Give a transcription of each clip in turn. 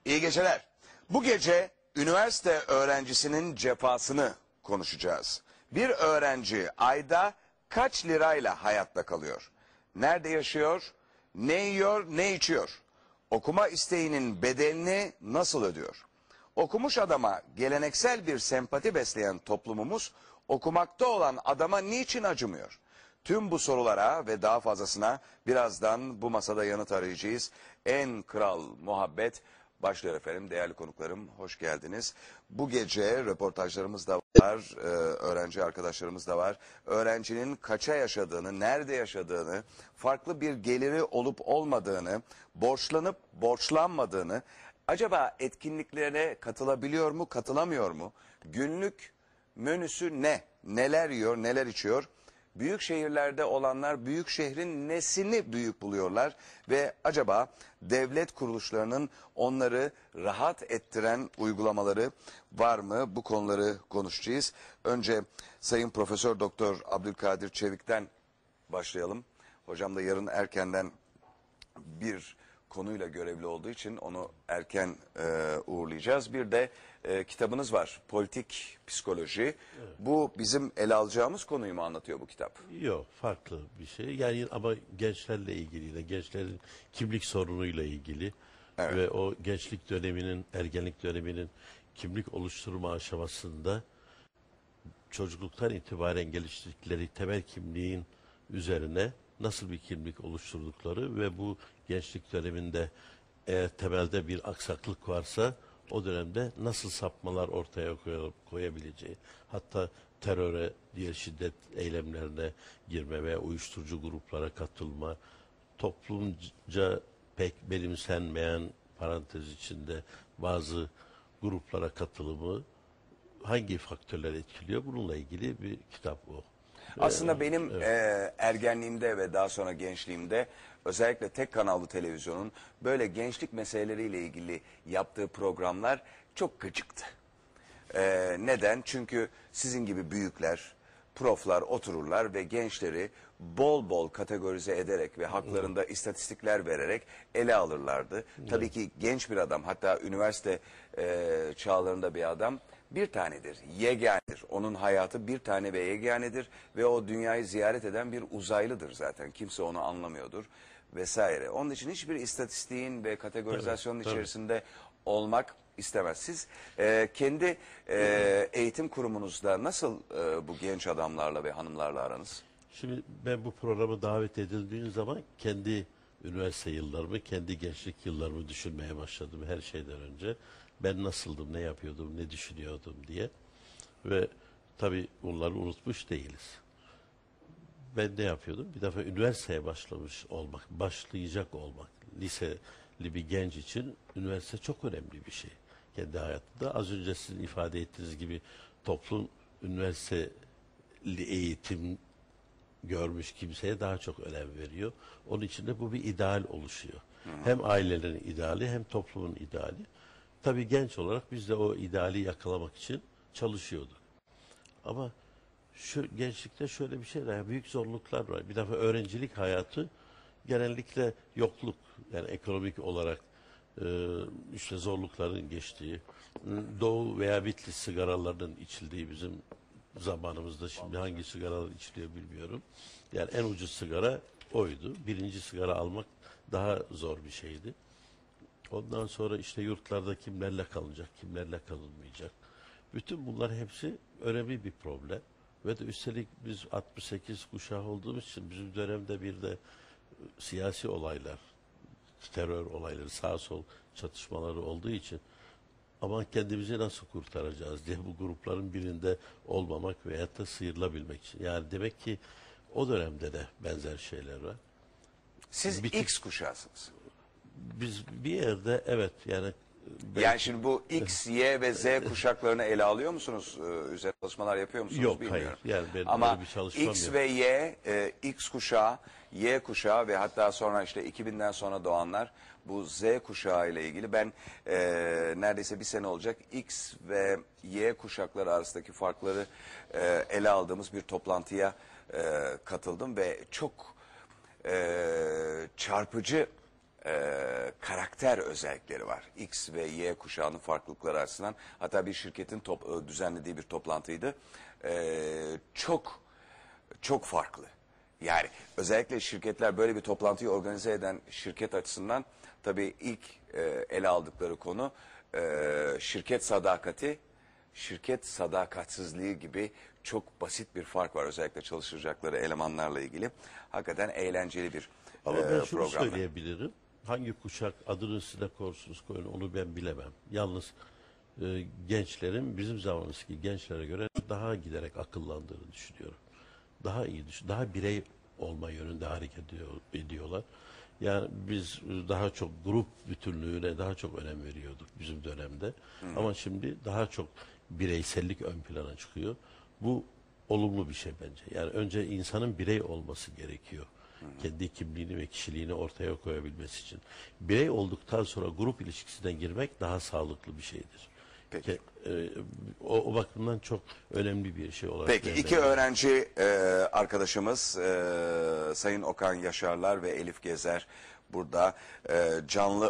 İyi geceler. Bu gece üniversite öğrencisinin cefasını konuşacağız. Bir öğrenci ayda kaç lirayla hayatta kalıyor? Nerede yaşıyor? Ne yiyor, ne içiyor? Okuma isteğinin bedelini nasıl ödüyor? Okumuş adama geleneksel bir sempati besleyen toplumumuz okumakta olan adama niçin acımıyor? Tüm bu sorulara ve daha fazlasına birazdan bu masada yanıt arayacağız. En kral muhabbet başlıyor efendim. Değerli konuklarım, hoş geldiniz. Bu gece röportajlarımız da var, öğrenci arkadaşlarımız da var. Öğrencinin kaça yaşadığını, nerede yaşadığını, farklı bir geliri olup olmadığını, borçlanıp borçlanmadığını, acaba etkinliklere katılabiliyor mu, katılamıyor mu? Günlük menüsü ne? Neler yiyor, neler içiyor? Büyük şehirlerde olanlar büyük şehrin nesini büyük buluyorlar ve acaba devlet kuruluşlarının onları rahat ettiren uygulamaları var mı? Bu konuları konuşacağız. Önce Sayın Profesör Doktor Abdülkadir Çevik'ten başlayalım. Hocam da yarın erkenden bir konuyla görevli olduğu için onu erken uğurlayacağız. Bir de kitabınız var, Politik Psikoloji. Evet. Bu bizim ele alacağımız konuyu mu anlatıyor bu kitap? Yok, farklı bir şey. Yani ama gençlerle ilgili de, gençlerin kimlik sorunuyla ilgili Evet. ve o gençlik döneminin, ergenlik döneminin kimlik oluşturma aşamasında çocukluktan itibaren geliştirdikleri temel kimliğin üzerine nasıl bir kimlik oluşturdukları ve bu gençlik döneminde eğer temelde bir aksaklık varsa o dönemde nasıl sapmalar ortaya koyabileceği, hatta teröre, diğer şiddet eylemlerine girme veya uyuşturucu gruplara katılma, toplumca pek benimsenmeyen parantez içinde bazı gruplara katılımı hangi faktörler etkiliyor? Bununla ilgili bir kitap o. Aslında benim ergenliğimde ve daha sonra gençliğimde özellikle tek kanallı televizyonun böyle gençlik meseleleriyle ilgili yaptığı programlar çok gıcıktı. Neden? Çünkü sizin gibi büyükler, proflar otururlar ve gençleri bol bol kategorize ederek ve haklarında istatistikler vererek ele alırlardı. Tabii ki genç bir adam, hatta üniversite çağlarında bir adam bir tanedir, yeganedir. Onun hayatı bir tane ve yeganedir ve o dünyayı ziyaret eden bir uzaylıdır zaten. Kimse onu anlamıyordur vesaire. Onun için hiçbir istatistiğin ve kategorizasyonun içerisinde olmak istemez. Siz kendi eğitim kurumunuzda nasıl bu genç adamlarla ve hanımlarla aranız? Şimdi ben bu programa davet edildiğim zaman kendi üniversite yıllarımı, kendi gençlik yıllarımı düşünmeye başladım her şeyden önce. Ben nasıldım, ne yapıyordum, ne düşünüyordum diye. Ve tabii bunları unutmuş değiliz. Ben ne yapıyordum? Bir defa üniversiteye başlayacak olmak. Liseli bir genç için üniversite çok önemli bir şey. Kendi hayatında az önce sizin ifade ettiğiniz gibi toplum üniversiteli eğitim görmüş kimseye daha çok önem veriyor. Onun için de bu bir ideal oluşuyor. Hem ailelerin ideali hem toplumun ideali. Tabii genç olarak biz de o ideali yakalamak için çalışıyorduk. Ama şu gençlikte şöyle bir şey var, büyük zorluklar var. Bir defa öğrencilik hayatı genellikle yokluk, yani ekonomik olarak işte zorlukların geçtiği, Doğu veya Bitlis sigaralarının içildiği bizim zamanımızda, şimdi hangi sigaralar içiliyor bilmiyorum. Yani en ucuz sigara oydu. Birinci sigara almak daha zor bir şeydi. Ondan sonra işte yurtlarda kimlerle kalınacak, kimlerle kalınmayacak. Bütün bunlar hepsi önemli bir problem. Ve de üstelik biz 68 kuşağı olduğumuz için bizim dönemde bir de siyasi olaylar, terör olayları, sağ sol çatışmaları olduğu için aman kendimizi nasıl kurtaracağız diye bu grupların birinde olmamak veyahut da sıyrılabilmek için. Yani demek ki o dönemde de benzer şeyler var. Siz X kuşağısınız. Biz bir yerde evet yani Yani şimdi bu X, Y ve Z kuşaklarını ele alıyor musunuz? Üzerine çalışmalar yapıyor musunuz yok, bilmiyorum. hayır. Yani benim Ama öyle bir çalışmam X yok. ve Y, X kuşağı, Y kuşağı ve hatta sonra işte 2000'den sonra doğanlar, bu Z kuşağı ile ilgili ben neredeyse bir sene olacak X ve Y kuşakları arasındaki farkları ele aldığımız bir toplantıya katıldım ve çok çarpıcı karakter özellikleri var. X ve Y kuşağının farklılıkları açısından. Hatta bir şirketin düzenlediği bir toplantıydı. Çok farklı. Yani özellikle şirketler böyle bir toplantıyı organize eden şirket açısından tabii ilk ele aldıkları konu şirket sadakati, şirket sadakatsizliği gibi çok basit bir fark var. Özellikle çalışacakları elemanlarla ilgili. Hakikaten eğlenceli bir Ama ben şunu program. söyleyebilirim. Hangi kuşak adını size korsunuz koyun onu ben bilemem. Yalnız gençlerin bizim zamanımızdaki gençlere göre daha giderek akıllandığını düşünüyorum. Daha iyi daha birey olma yönünde hareket ediyorlar. Yani biz daha çok grup bütünlüğüne daha çok önem veriyorduk bizim dönemde. Ama şimdi daha çok bireysellik ön plana çıkıyor. Bu olumlu bir şey bence. Yani önce insanın birey olması gerekiyor. Kendi kimliğini ve kişiliğini ortaya koyabilmesi için. Birey olduktan sonra grup ilişkisine girmek daha sağlıklı bir şeydir. Peki. O bakımdan çok önemli bir şey olarak. Peki iki öğrenci arkadaşımız Sayın Okan Yaşarlar ve Elif Gezer burada canlı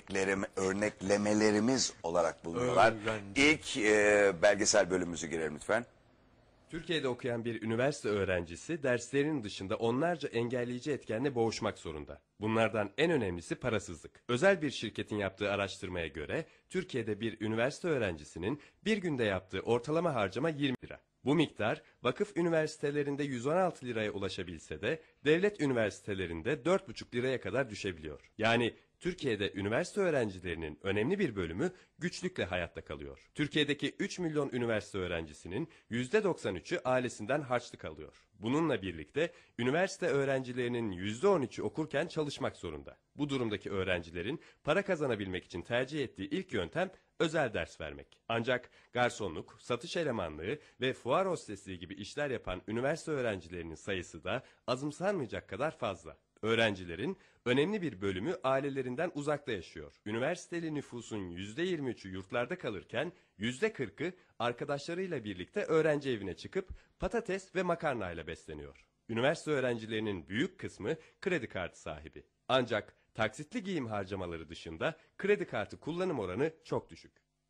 örneklemelerimiz olarak bulunuyorlar. İlk belgesel bölümümüzü girelim lütfen. Türkiye'de okuyan bir üniversite öğrencisi derslerinin dışında onlarca engelleyici etkenle boğuşmak zorunda. Bunlardan en önemlisi parasızlık. Özel bir şirketin yaptığı araştırmaya göre Türkiye'de bir üniversite öğrencisinin bir günde yaptığı ortalama harcama 20 lira. Bu miktar vakıf üniversitelerinde 116 liraya ulaşabilse de devlet üniversitelerinde 4,5 liraya kadar düşebiliyor. Yani Türkiye'de üniversite öğrencilerinin önemli bir bölümü güçlükle hayatta kalıyor. Türkiye'deki 3 milyon üniversite öğrencisinin %93'ü ailesinden harçlık alıyor. Bununla birlikte üniversite öğrencilerinin %13'ü okurken çalışmak zorunda. Bu durumdaki öğrencilerin para kazanabilmek için tercih ettiği ilk yöntem özel ders vermek. Ancak garsonluk, satış elemanlığı ve fuar hostesliği gibi işler yapan üniversite öğrencilerinin sayısı da azımsanmayacak kadar fazla. Öğrencilerin önemli bir bölümü ailelerinden uzakta yaşıyor. Üniversiteli nüfusun %23'ü yurtlarda kalırken %40'ı arkadaşlarıyla birlikte öğrenci evine çıkıp patates ve makarnayla besleniyor. Üniversite öğrencilerinin büyük kısmı kredi kartı sahibi. Ancak taksitli giyim harcamaları dışında kredi kartı kullanım oranı çok düşük.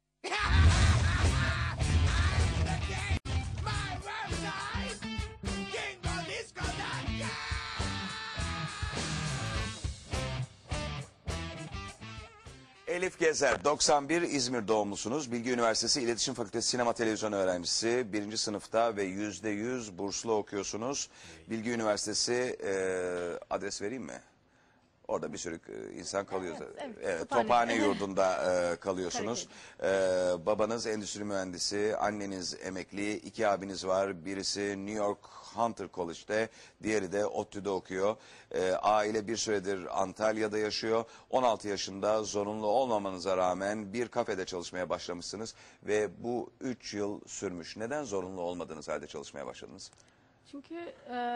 Elif Gezer, 91 İzmir doğumlusunuz. Bilgi Üniversitesi İletişim Fakültesi Sinema Televizyon öğrencisi. 1. sınıfta ve %100 burslu okuyorsunuz. Bilgi Üniversitesi adres vereyim mi? Orada bir sürü insan kalıyor. Evet, Tophane yurdunda kalıyorsunuz. Babanız endüstri mühendisi, anneniz emekli, 2 abiniz var. Birisi New York Hunter College'de, diğeri de ODTÜ'de okuyor. Aile bir süredir Antalya'da yaşıyor. 16 yaşında zorunlu olmamanıza rağmen bir kafede çalışmaya başlamışsınız. Ve bu 3 yıl sürmüş. Neden zorunlu olmadığınız halde çalışmaya başladınız? Çünkü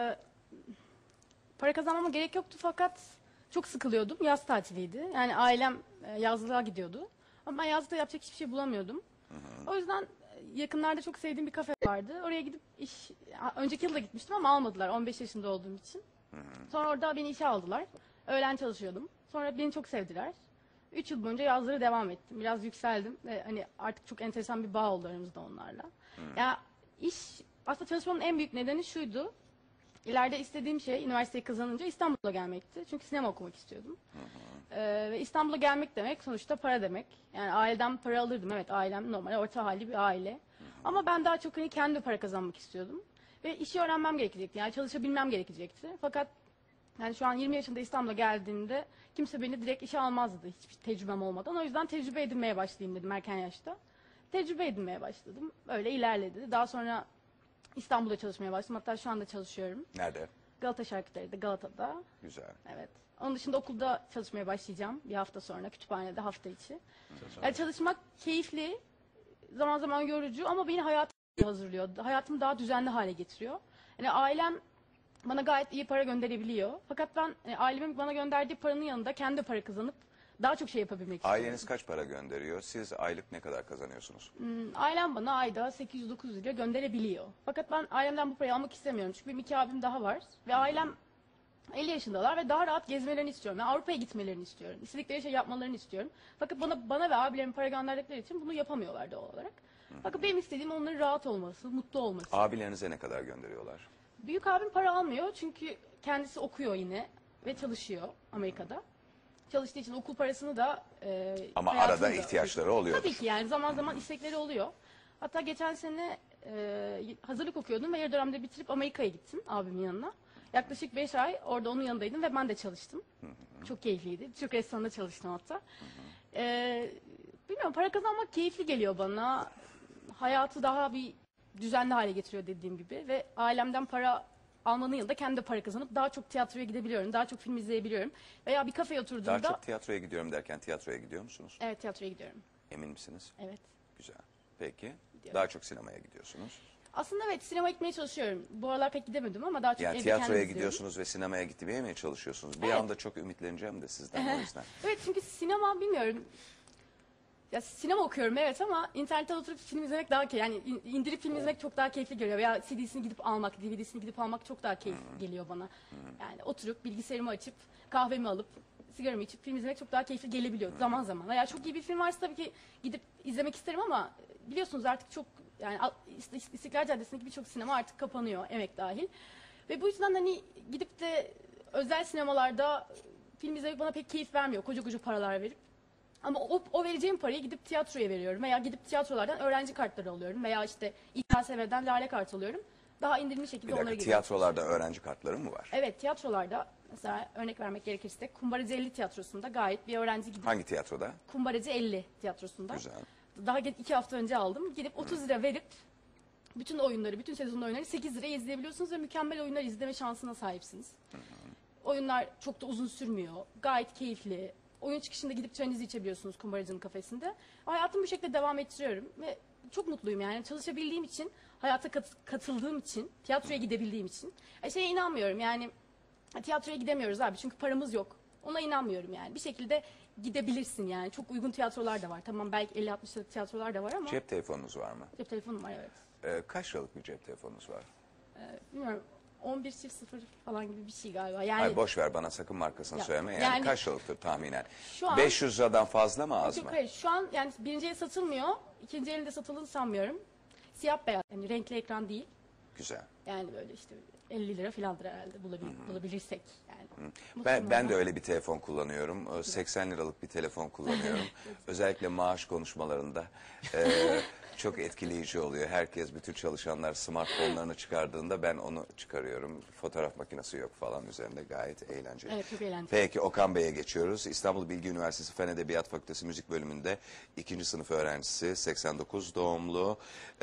para kazanmama gerek yoktu fakat çok sıkılıyordum. Yaz tatiliydi. Yani ailem yazlığa gidiyordu. Ama ben yazlıkta yapacak hiçbir şey bulamıyordum. O yüzden yakınlarda çok sevdiğim bir kafe vardı. Oraya gidip önceki yıl da gitmiştim ama almadılar 15 yaşında olduğum için. Sonra orada beni işe aldılar. Öğlen çalışıyordum. Sonra beni çok sevdiler. 3 yıl boyunca yazları devam ettim. Biraz yükseldim ve hani artık çok enteresan bir bağ oldu aramızda onlarla. Ya aslında çalışmamın en büyük nedeni şuydu. İleride istediğim şey üniversiteyi kazanınca İstanbul'a gelmekti. Çünkü sinema okumak istiyordum. Ve İstanbul'a gelmek demek sonuçta para demek. Yani aileden para alırdım. Evet, ailem normal orta halli bir aile. Ama ben daha çok hani kendi para kazanmak istiyordum. Ve işi öğrenmem gerekecekti. Yani çalışabilmem gerekecekti. Fakat yani şu an 20 yaşında İstanbul'a geldiğimde kimse beni direkt işe almazdı hiçbir tecrübem olmadan. O yüzden tecrübe edinmeye başlayayım dedim erken yaşta. Tecrübe edinmeye başladım. Öyle ilerledi. Daha sonra İstanbul'da çalışmaya başladım. Hatta şu anda çalışıyorum. Nerede? Galata Şarküteri'de, Galata'da. Güzel. Evet. Onun dışında okulda çalışmaya başlayacağım bir hafta sonra. Kütüphanede hafta içi. Yani çalışmak keyifli, zaman zaman yorucu ama beni hayatıma hazırlıyor. Hayatımı daha düzenli hale getiriyor. Yani ailem bana gayet iyi para gönderebiliyor. Fakat ben ailemin bana gönderdiği paranın yanında kendi para kazanıp daha çok şey yapabilmek istiyorum. Aileniz kaç para gönderiyor? Siz aylık ne kadar kazanıyorsunuz? Ailem bana ayda 800-900 lira gönderebiliyor. Fakat ben ailemden bu parayı almak istemiyorum. Çünkü benim 2 abim daha var. Ve ailem 50 yaşındalar ve daha rahat gezmelerini istiyorum. Yani Avrupa'ya gitmelerini istiyorum. İstedikleri şey yapmalarını istiyorum. Fakat bana ve abilerim para gönderdikleri için bunu yapamıyorlar doğal olarak. Fakat benim istediğim onların rahat olması, mutlu olması. Abilerinize ne kadar gönderiyorlar? Büyük abim para almıyor çünkü kendisi okuyor yine ve çalışıyor Amerika'da. Çalıştığı için okul parasını da Ama hayatını arada da- ihtiyaçları oluyor. Tabii ki yani zaman zaman istekleri oluyor. Hatta geçen sene hazırlık okuyordum ve yarı dönemde bitirip Amerika'ya gittim abimin yanına. Yaklaşık 5 ay orada onun yanındaydım ve ben de çalıştım. Çok keyifliydi. Türk restoranında çalıştım hatta. Bilmiyorum, para kazanmak keyifli geliyor bana. Hayatı daha bir düzenli hale getiriyor dediğim gibi ve ailemden para almanın yanında kendi de para kazanıp daha çok tiyatroya gidebiliyorum, daha çok film izleyebiliyorum. Veya bir kafeye Daha oturduğumda... çok tiyatroya gidiyorum derken tiyatroya gidiyor musunuz? Evet, tiyatroya gidiyorum. Emin misiniz? Evet. Güzel. Peki. Gidiyorum. Daha çok sinemaya gidiyorsunuz. Aslında evet, sinema gitmeye çalışıyorum. Bu aralar pek gidemedim ama daha çok Yani evde tiyatroya kendim izliyorum. gidiyorsunuz ve sinemaya gitmeye mi çalışıyorsunuz? Bir Evet. anda çok ümitleneceğim de sizden o yüzden. Evet, çünkü sinema bilmiyorum. Ya sinema okuyorum evet ama internetten oturup film izlemek daha keyifli. Yani indirip film izlemek çok daha keyifli geliyor. Veya CD'sini gidip almak, DVD'sini gidip almak çok daha keyifli geliyor bana. Yani oturup bilgisayarımı açıp kahvemi alıp sigaramı içip film izlemek çok daha keyifli gelebiliyor zaman zaman. Veya çok iyi bir film varsa tabii ki gidip izlemek isterim ama biliyorsunuz artık çok yani İstiklal Caddesi'ndeki birçok sinema artık kapanıyor, emek dahil. Ve bu yüzden hani gidip de özel sinemalarda film izlemek bana pek keyif vermiyor. Koca koca paralar verip. Ama o vereceğim parayı gidip tiyatroya veriyorum veya gidip tiyatrolardan öğrenci kartları alıyorum veya işte İKSV'den lale kart alıyorum. Daha indirimli şekilde Bir onlara dakika, gidiyorum. tiyatrolarda öğrenci kartları mı var? Evet, tiyatrolarda mesela örnek vermek gerekirse Kumbaracı 50 tiyatrosunda gayet bir öğrenci gidip Hangi tiyatroda? Kumbaracı 50 tiyatrosunda. Güzel. Daha 2 hafta önce aldım. Gidip 30 lira verip bütün oyunları, bütün sezonun oyunları 8 liraya izleyebiliyorsunuz ve mükemmel oyunlar izleme şansına sahipsiniz. Oyunlar çok da uzun sürmüyor. Gayet keyifli. Oyun çıkışında gidip çayınızı içebiliyorsunuz Kumbaracı'nın kafesinde. Hayatımı bu şekilde devam ettiriyorum ve çok mutluyum yani. Çalışabildiğim için, hayata katıldığım için, tiyatroya gidebildiğim için. Şeye inanmıyorum yani, tiyatroya gidemiyoruz abi çünkü paramız yok. Ona inanmıyorum yani. Bir şekilde gidebilirsin yani. Çok uygun tiyatrolar da var. Tamam, belki 50-60 liralık tiyatrolar da var ama Cep telefonunuz var mı? cep telefonum var evet. Kaç liralık bir cep telefonunuz var? Bilmiyorum, 11 çift 0 falan gibi bir şey galiba. Yani Ay boş ver, bana sakın markasını Ya, söyleme. Yani, yani- kaç liralıktır tahminen? Şu an- 500 liradan fazla mı az Yok, mı? hayır, şu an yani birinci el satılmıyor. İkinci elinde satıldığını sanmıyorum. Siyah beyaz, yani renkli ekran değil. Güzel. Yani böyle işte 50 lira filandır herhalde bulabilirsek yani. Ben de öyle bir telefon kullanıyorum. 80 liralık bir telefon kullanıyorum. Özellikle maaş konuşmalarında çok etkileyici oluyor. Herkes, bütün çalışanlar smartphone'larını çıkardığında ben onu çıkarıyorum. Fotoğraf makinesi yok falan üzerinde, gayet eğlenceli. Evet, çok eğlenceli. Peki Okan Bey'e geçiyoruz. İstanbul Bilgi Üniversitesi Fen Edebiyat Fakültesi Müzik Bölümünde 2. sınıf öğrencisi, 89 doğumlu,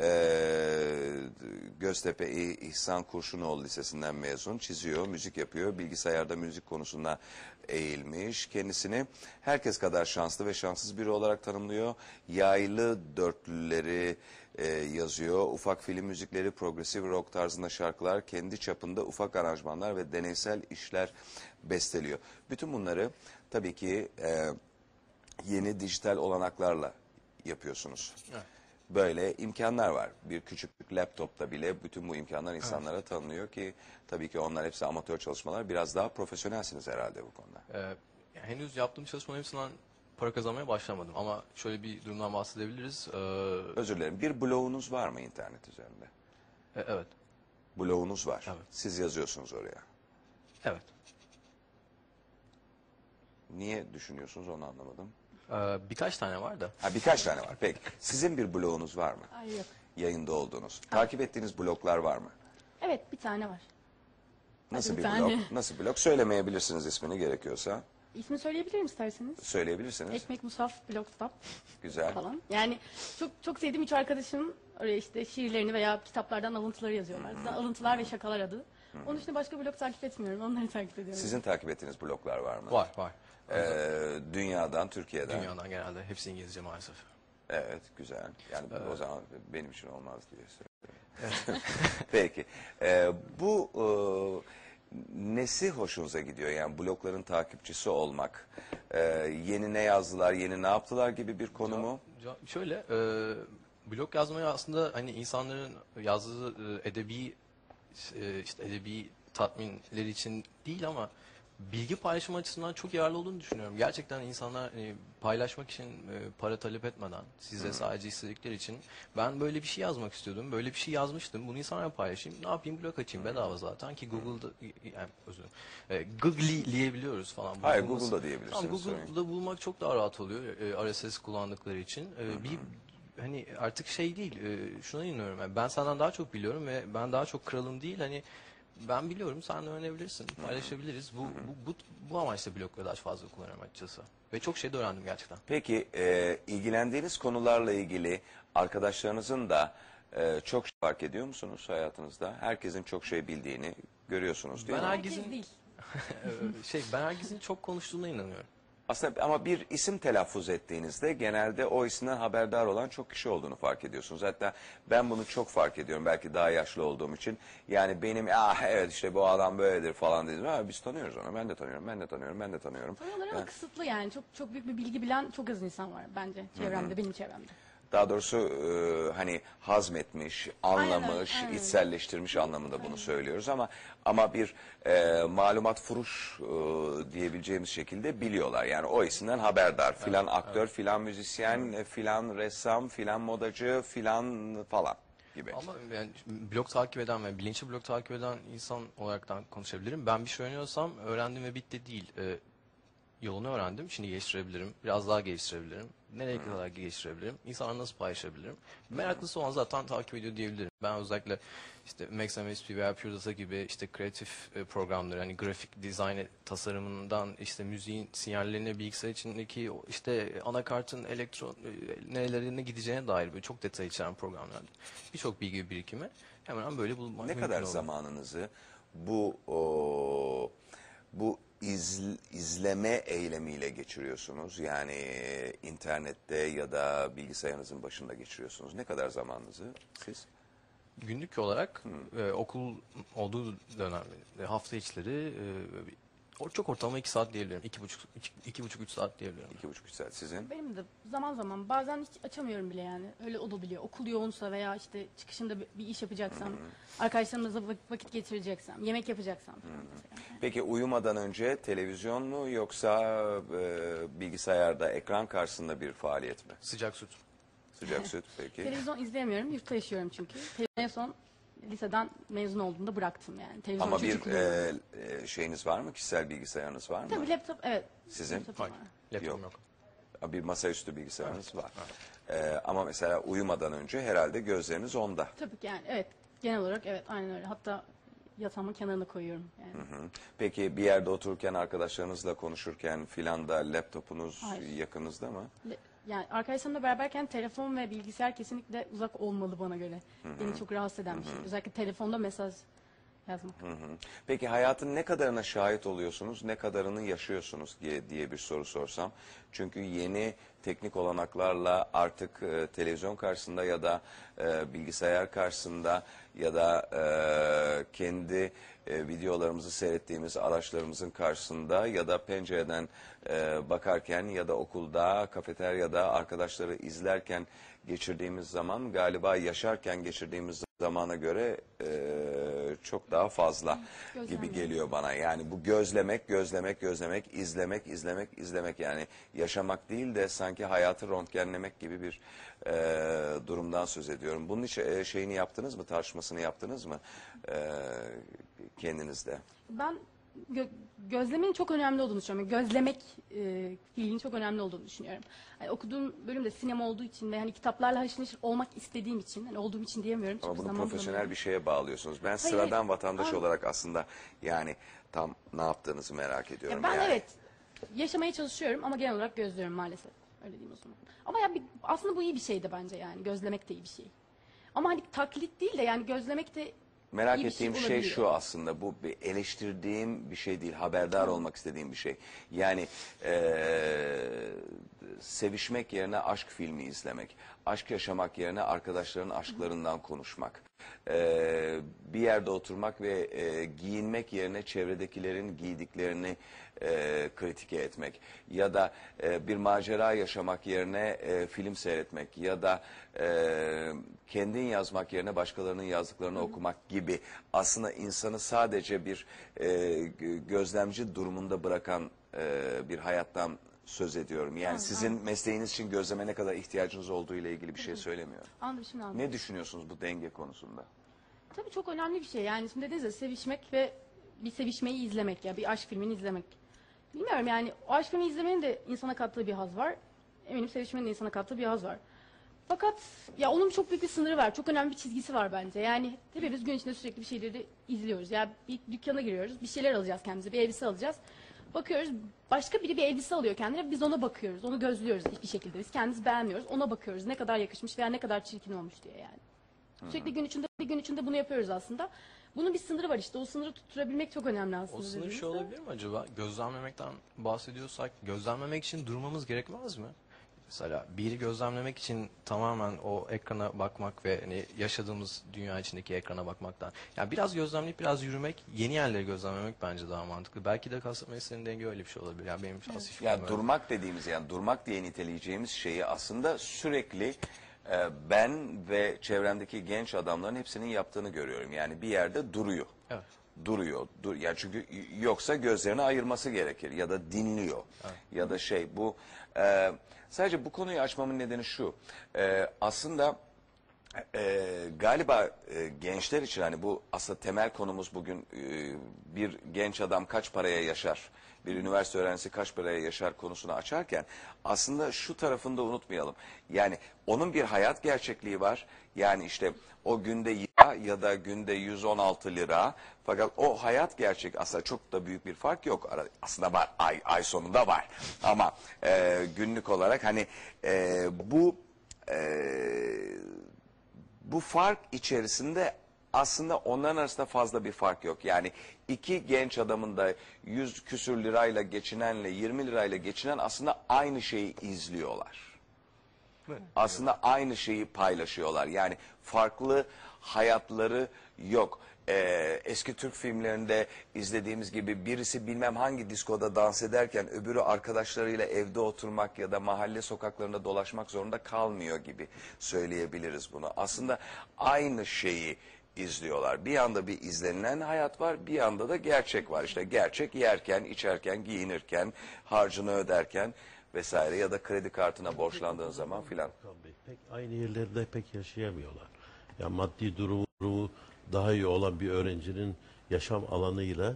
Göztepe İhsan Kurşunoğlu Lisesi'nden mezun, çiziyor, müzik yapıyor, bilgisayarda müzik konusuna eğilmiş. Kendisini herkes kadar şanslı ve şanssız biri olarak tanımlıyor. Yaylı dörtlüleri yazıyor. Ufak film müzikleri, progresif rock tarzında şarkılar, kendi çapında ufak aranjmanlar ve deneysel işler besteliyor. Bütün bunları tabii ki yeni dijital olanaklarla yapıyorsunuz. Evet. Böyle imkanlar var. Bir küçük laptopta bile bütün bu imkanlar insanlara tanınıyor ki tabii ki onlar hepsi amatör çalışmalar. Biraz daha profesyonelsiniz herhalde bu konuda. Henüz yaptığım çalışmaların hepsinden para kazanmaya başlamadım ama şöyle bir durumdan bahsedebiliriz. Özür dilerim. Bir blogunuz var mı internet üzerinde? Evet, Blogunuz var. Evet. Siz yazıyorsunuz oraya. evet. Niye düşünüyorsunuz onu anlamadım. Birkaç tane var da. Ha, birkaç tane var. Peki. Sizin bir blogunuz var mı? Ay yok. Yayında olduğunuz. Takip ettiğiniz bloglar var mı? Evet, bir tane var. Nasıl Hadi bir bir blog? tane. Nasıl blog? Söylemeyebilirsiniz ismini gerekiyorsa. İsmini söyleyebilirim isterseniz. Söyleyebilirsiniz. Ekmek Musaf Blogstop Güzel. falan. Yani çok sevdiğim 3 arkadaşım oraya işte şiirlerini veya kitaplardan alıntıları yazıyorlar. Alıntılar ve şakalar adı. Onun dışında başka blog takip etmiyorum. Onları takip ediyorum. Sizin takip ettiğiniz bloglar var mı? Var. Dünyadan, Türkiye'den. Dünyadan genelde. Hepsi İngilizce maalesef. Evet, güzel. Yani o zaman benim için olmaz diye söylüyorum. Peki. Bu nesi hoşunuza gidiyor? Yani blogların takipçisi olmak. Yeni ne yazdılar, yeni ne yaptılar gibi bir konu mu? Şöyle, blog yazmayı aslında hani insanların yazdığı edebi tatminleri için değil ama bilgi paylaşımı açısından çok yararlı olduğunu düşünüyorum. Gerçekten insanlar paylaşmak için para talep etmeden size sadece istedikleri için ben böyle bir şey yazmak istiyordum. Böyle bir şey yazmıştım. Bunu insanlara paylaşayım. Ne yapayım? Blog açayım. Bedava zaten ki Google'da yani özür dilerim. Google'leyebiliyoruz falan. Hayır, Bulunması- Google'da diyebilirsiniz. Tamam, Google'da bulmak çok daha rahat oluyor. RSS kullandıkları için. Bir hani artık şey değil. Şuna inanıyorum. Yani ben senden daha çok biliyorum ve ben daha çok kralım değil. Hani ben biliyorum, sen de öğrenebilirsin, paylaşabiliriz. Bu amaçla blogları fazla kullanıyorum açıkçası. Ve çok şey de öğrendim gerçekten. Peki ilgilendiğiniz konularla ilgili arkadaşlarınızın da çok şey fark ediyor musunuz hayatınızda? Herkesin çok şey bildiğini görüyorsunuz değil Ben mi? herkesin Herkes değil. ben herkesin çok konuştuğuna inanıyorum. Aslında ama bir isim telaffuz ettiğinizde genelde o isimden haberdar olan çok kişi olduğunu fark ediyorsunuz. Hatta ben bunu çok fark ediyorum, belki daha yaşlı olduğum için. Yani benim evet işte bu adam böyledir falan dedim. Biz tanıyoruz onu, ben de tanıyorum, ben de tanıyorum, ben de tanıyorum. Tanıyorlar ama kısıtlı yani. Çok büyük bir bilgi bilen çok az insan var bence çevremde, benim çevremde. Daha doğrusu hani hazmetmiş, anlamış, Aynen. içselleştirmiş anlamında bunu söylüyoruz ama bir malumat furuş diyebileceğimiz şekilde biliyorlar. Yani o isimden haberdar. Filan aktör, filan müzisyen, filan ressam, filan modacı, filan falan gibi. Ama yani blog takip eden ve bilinçli blog takip eden insan olaraktan konuşabilirim. Ben bir şey öğreniyorsam öğrendim ve bitti değil. Yolunu öğrendim. Şimdi geliştirebilirim. Biraz daha geliştirebilirim. Nereye kadar geliştirebilirim? İnsanlarla nasıl paylaşabilirim? Meraklısı olan zaten takip ediyor diyebilirim. Ben özellikle işte MaxMSP veya PureData gibi işte kreatif programları, hani grafik dizayn tasarımından işte müziğin sinyallerine, bilgisayar içindeki işte anakartın nerelerine gideceğine dair böyle çok detay içeren programlar. Birçok bilgi birikimi hemen böyle bulmak Ne mümkün kadar oldu. zamanınızı bu izleme eylemiyle geçiriyorsunuz? Yani internette ya da bilgisayarınızın başında geçiriyorsunuz. Ne kadar zamanınızı siz? Günlük olarak okul olduğu dönem hafta içleri çok ortalama 2 saat diyebilirim. 2,5-3 saat diyebilirim. 2,5 saat sizin. Benim de zaman zaman bazen hiç açamıyorum bile yani. Öyle olabiliyor. Okul yoğunsa veya işte çıkışında bir iş yapacaksam, arkadaşlarımızla vakit geçireceksem, yemek yapacaksam falan mesela. Peki uyumadan önce televizyon mu yoksa bilgisayarda ekran karşısında bir faaliyet mi? Sıcak süt. Sıcak süt peki. Televizyon izleyemiyorum. Yurtta yaşıyorum çünkü. En son liseden mezun olduğumda bıraktım yani. Televizyon Ama bir çocukluğum. şeyiniz var mı? Kişisel bilgisayarınız var mı? Tabii laptop, evet. Sizin? Laptopum var. Laptopum Yok. yok. Bir masaüstü bilgisayarınız var. Ama mesela uyumadan önce herhalde gözleriniz onda. Tabii ki yani evet. Genel olarak evet aynen öyle. Hatta yatağımın kenarına koyuyorum yani. Peki bir yerde otururken arkadaşlarınızla konuşurken filan da laptopunuz Hayır. yakınızda mı? Yani arkadaşlarımla beraberken telefon ve bilgisayar kesinlikle uzak olmalı bana göre. Beni çok rahatsız eden bir şey. Özellikle telefonda mesaj yazmak. Peki hayatın ne kadarına şahit oluyorsunuz, ne kadarını yaşıyorsunuz diye bir soru sorsam. Çünkü yeni teknik olanaklarla artık televizyon karşısında ya da bilgisayar karşısında ya da kendi videolarımızı seyrettiğimiz araçlarımızın karşısında ya da pencereden bakarken ya da okulda, kafeteryada arkadaşları izlerken geçirdiğimiz zaman galiba yaşarken geçirdiğimiz zamana göre çok daha fazla gibi Gözlemlemek. geliyor bana. Yani bu gözlemek, izlemek yani yaşamak değil de sanki hayatı röntgenlemek gibi bir durumdan söz ediyorum. Bunun hiç şeyini yaptınız mı, tartışmasını yaptınız mı kendinizde? Ben gözlemenin çok önemli olduğunu düşünüyorum. Gözlemek fiilinin çok önemli olduğunu düşünüyorum. Yani okuduğum bölüm de sinema olduğu için ve hani kitaplarla haşır neşir olmak istediğim için, hani olduğum için diyemiyorum. Ama Çünkü bunu zaman profesyonel bulamıyorum. bir şeye bağlıyorsunuz. Ben Hayır, sıradan hayır. vatandaş Abi. olarak aslında yani tam ne yaptığınızı merak ediyorum. Ben yani. evet yaşamaya çalışıyorum ama genel olarak gözlüyorum maalesef. Öyle diyeyim o zaman. Ama ya aslında bu iyi bir şeydi bence yani. Gözlemek de iyi bir şey. Ama hani taklit değil de yani gözlemek de Merak iyi bir ettiğim şey şey olabiliyor. şu aslında, bu bir eleştirdiğim bir şey değil, haberdar olmak istediğim bir şey. Yani sevişmek yerine aşk filmi izlemek, aşk yaşamak yerine arkadaşların aşklarından konuşmak, bir yerde oturmak ve giyinmek yerine çevredekilerin giydiklerini kritike etmek ya da bir macera yaşamak yerine film seyretmek ya da kendin yazmak yerine başkalarının yazdıklarını okumak gibi aslında insanı sadece bir gözlemci durumunda bırakan bir hayattan söz ediyorum. Yani sizin mesleğiniz için gözleme ne kadar ihtiyacınız olduğu ile ilgili bir şey söylemiyorum. Anladım, şimdi anladım. Ne düşünüyorsunuz bu denge konusunda? Tabii çok önemli bir şey. Yani şimdi dediniz ya, sevişmek ve bir sevişmeyi izlemek, ya bir aşk filmini izlemek. Bilmiyorum, yani o aşk filmini izlemenin de insana kattığı bir haz var. Eminim sevişmenin de insana kattığı bir haz var. Fakat ya onun çok büyük bir sınırı var. Çok önemli bir çizgisi var bence. Yani hepimiz gün içinde sürekli bir şeyleri izliyoruz. Ya bir dükkana giriyoruz, bir şeyler alacağız kendimize, bir elbise alacağız. Bakıyoruz, başka biri bir elbise alıyor kendine, biz ona bakıyoruz, onu gözlüyoruz bir şekilde. Biz kendimizi beğenmiyoruz, ona bakıyoruz ne kadar yakışmış veya ne kadar çirkin olmuş diye yani. Sürekli gün içinde bunu yapıyoruz aslında. Bunun bir sınırı var işte. O sınırı tutturabilmek çok önemli aslında. O sınır dediğinizde. şey olabilir mi acaba? Gözlemlemekten bahsediyorsak gözlemlemek için durmamız gerekmez mi? Mesela biri gözlemlemek için tamamen o ekrana bakmak ve hani yaşadığımız dünya içindeki ekrana bakmaktan. Yani biraz gözlemleyip biraz yürümek, yeni yerleri gözlemlemek bence daha mantıklı. Belki de kasıt mesleğinin denge öyle bir şey olabilir. Yani benim şahsi fikrim Yani öyle. durmak dediğimiz, yani durmak diye niteleyeceğimiz şeyi aslında sürekli ben ve çevremdeki genç adamların hepsinin yaptığını görüyorum. Yani bir yerde duruyor. Evet. Duruyor. Yani çünkü yoksa gözlerini ayırması gerekir ya da dinliyor. Ya da bu sadece bu konuyu açmamın nedeni şu. Aslında galiba gençler için hani bu aslında temel konumuz bugün bir genç adam kaç paraya yaşar, bir üniversite öğrencisi kaç paraya yaşar konusunu açarken aslında şu tarafını da unutmayalım. Yani onun bir hayat gerçekliği var. Yani işte o günde ya da günde 116 lira, fakat o hayat gerçek aslında çok da büyük bir fark yok. Aslında var, ay sonunda var ama günlük olarak hani bu fark içerisinde aslında onların arasında fazla bir fark yok. Yani iki genç adamın da 100 küsür lirayla geçinenle 20 lirayla geçinen aslında aynı şeyi izliyorlar. Aslında aynı şeyi paylaşıyorlar. Yani farklı hayatları yok. Eski Türk filmlerinde izlediğimiz gibi birisi bilmem hangi diskoda dans ederken öbürü arkadaşlarıyla evde oturmak ya da mahalle sokaklarında dolaşmak zorunda kalmıyor gibi söyleyebiliriz bunu. Aslında aynı şeyi izliyorlar. Bir yanda bir izlenilen hayat var, bir yanda da gerçek var. İşte gerçek yerken, içerken, giyinirken, harcını öderken vesaire ya da kredi kartına borçlandığın zaman filan. Pek aynı yerlerde pek yaşayamıyorlar. Ya maddi durumu daha iyi olan bir öğrencinin yaşam alanıyla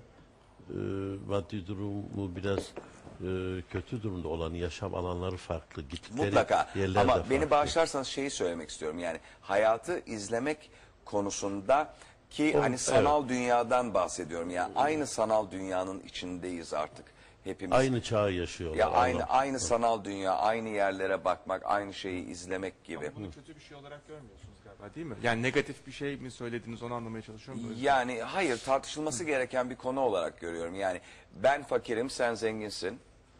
maddi durumu biraz kötü durumda olan yaşam alanları farklı. Gittikleri Mutlaka yerler de ama farklı. beni bağışlarsanız şeyi söylemek istiyorum. Yani hayatı izlemek konusunda ki hani sanal dünyadan bahsediyorum. Yani aynı sanal dünyanın içindeyiz artık. Hepimiz Aynı çağı yaşıyorlar. ya aynı sanal dünya, aynı yerlere bakmak, aynı şeyi izlemek gibi. Bunu kötü bir şey olarak görmüyorsunuz galiba, değil mi? Yani negatif bir şey mi söylediniz, onu anlamaya çalışıyorum. Yani hayır, tartışılması gereken bir konu olarak görüyorum. Yani ben fakirim, sen zenginsin.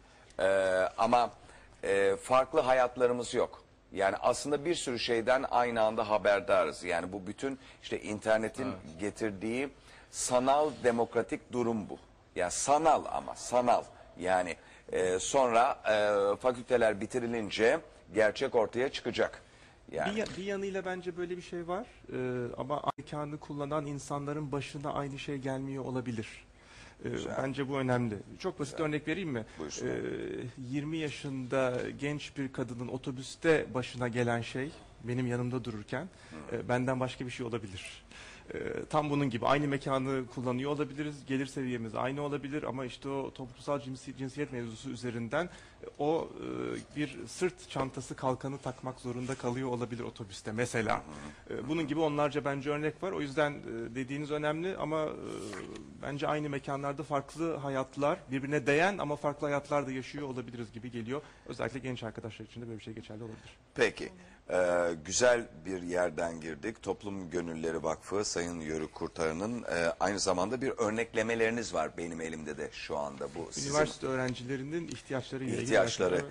Ama farklı hayatlarımız yok. Yani aslında bir sürü şeyden aynı anda haberdarız. Yani bu bütün işte internetin getirdiği sanal demokratik durum bu. Yani sanal ama sanal. Yani sonra fakülteler bitirilince gerçek ortaya çıkacak. Yani. Bir yanıyla bence böyle bir şey var. Ama mekanı kullanan insanların başına aynı şey gelmiyor olabilir. Bence bu önemli. Çok basit örnek vereyim mi? 20 yaşında genç bir kadının otobüste başına gelen şey benim yanımda dururken benden başka bir şey olabilir. Tam bunun gibi aynı mekanı kullanıyor olabiliriz, gelir seviyemiz aynı olabilir ama işte o toplumsal cinsiyet mevzusu üzerinden o bir sırt çantası kalkanı takmak zorunda kalıyor olabilir otobüste mesela. Bunun gibi onlarca bence örnek var. O yüzden dediğiniz önemli ama bence aynı mekanlarda farklı hayatlar, birbirine değen ama farklı hayatlar da yaşıyor olabiliriz gibi geliyor. Özellikle genç arkadaşlar için de böyle bir şey geçerli olabilir. Peki. Güzel bir yerden girdik. Toplum Gönülleri Vakfı Sayın Yörük Kurtar'ın aynı zamanda bir örneklemeleriniz var benim elimde de şu anda. Bu Üniversite öğrencilerinin ihtiyaçları ile ilgili ihtiyaçları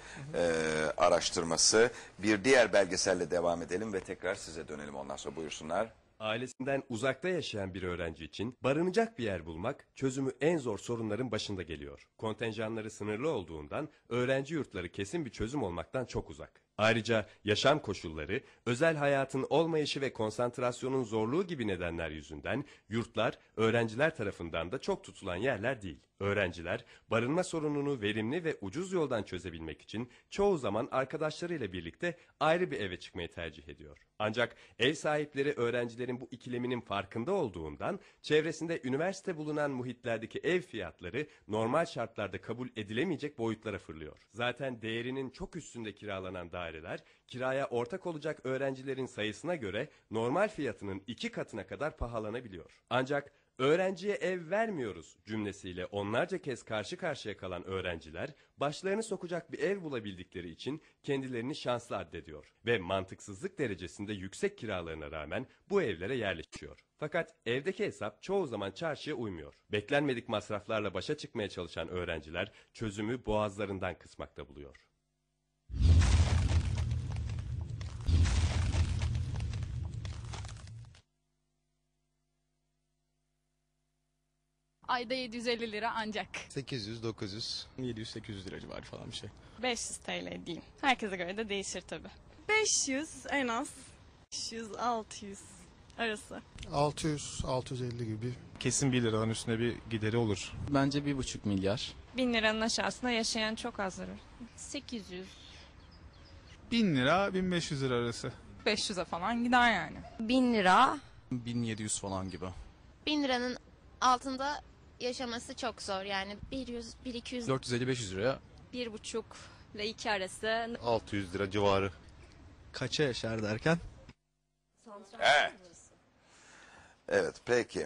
araştırması. Bir diğer belgeselle devam edelim ve tekrar size dönelim ondan sonra, buyursunlar. Ailesinden uzakta yaşayan bir öğrenci için barınacak bir yer bulmak çözümü en zor sorunların başında geliyor. Kontenjanları sınırlı olduğundan öğrenci yurtları kesin bir çözüm olmaktan çok uzak. Ayrıca yaşam koşulları, özel hayatın olmayışı ve konsantrasyonun zorluğu gibi nedenler yüzünden yurtlar öğrenciler tarafından da çok tutulan yerler değil. Öğrenciler barınma sorununu verimli ve ucuz yoldan çözebilmek için çoğu zaman arkadaşlarıyla birlikte ayrı bir eve çıkmayı tercih ediyor. Ancak ev sahipleri öğrencilerin bu ikileminin farkında olduğundan çevresinde üniversite bulunan muhitlerdeki ev fiyatları normal şartlarda kabul edilemeyecek boyutlara fırlıyor. Zaten değerinin çok üstünde kiralanan daireler kiraya ortak olacak öğrencilerin sayısına göre normal fiyatının 2 katına kadar pahalanabiliyor. Ancak öğrenciye ev vermiyoruz cümlesiyle onlarca kez karşı karşıya kalan öğrenciler başlarını sokacak bir ev bulabildikleri için kendilerini şanslı addediyor ve mantıksızlık derecesinde yüksek kiralarına rağmen bu evlere yerleşiyor. Fakat evdeki hesap çoğu zaman çarşıya uymuyor. Beklenmedik masraflarla başa çıkmaya çalışan öğrenciler çözümü boğazlarından kısmakta buluyor. Ayda 750 lira ancak. 800, 900. 700-800 lira civarı falan bir şey. 500 TL diyeyim. Herkese göre de değişir tabii. 500 en az. 500-600 arası. 600-650 gibi. Kesin 1 liradan üstüne bir gideri olur. Bence 1,5 milyar. 1000 liranın aşağısında yaşayan çok azdır. 800. 1000 lira 1500 lira arası. 500'e falan gider yani. 1000 lira. 1700 falan gibi. 1000 liranın altında yaşaması çok zor. Yani 100-200 450-500 liraya. 1,5 ile 2 arası. 600 lira civarı. Kaça yaşar derken? Evet. Evet, peki.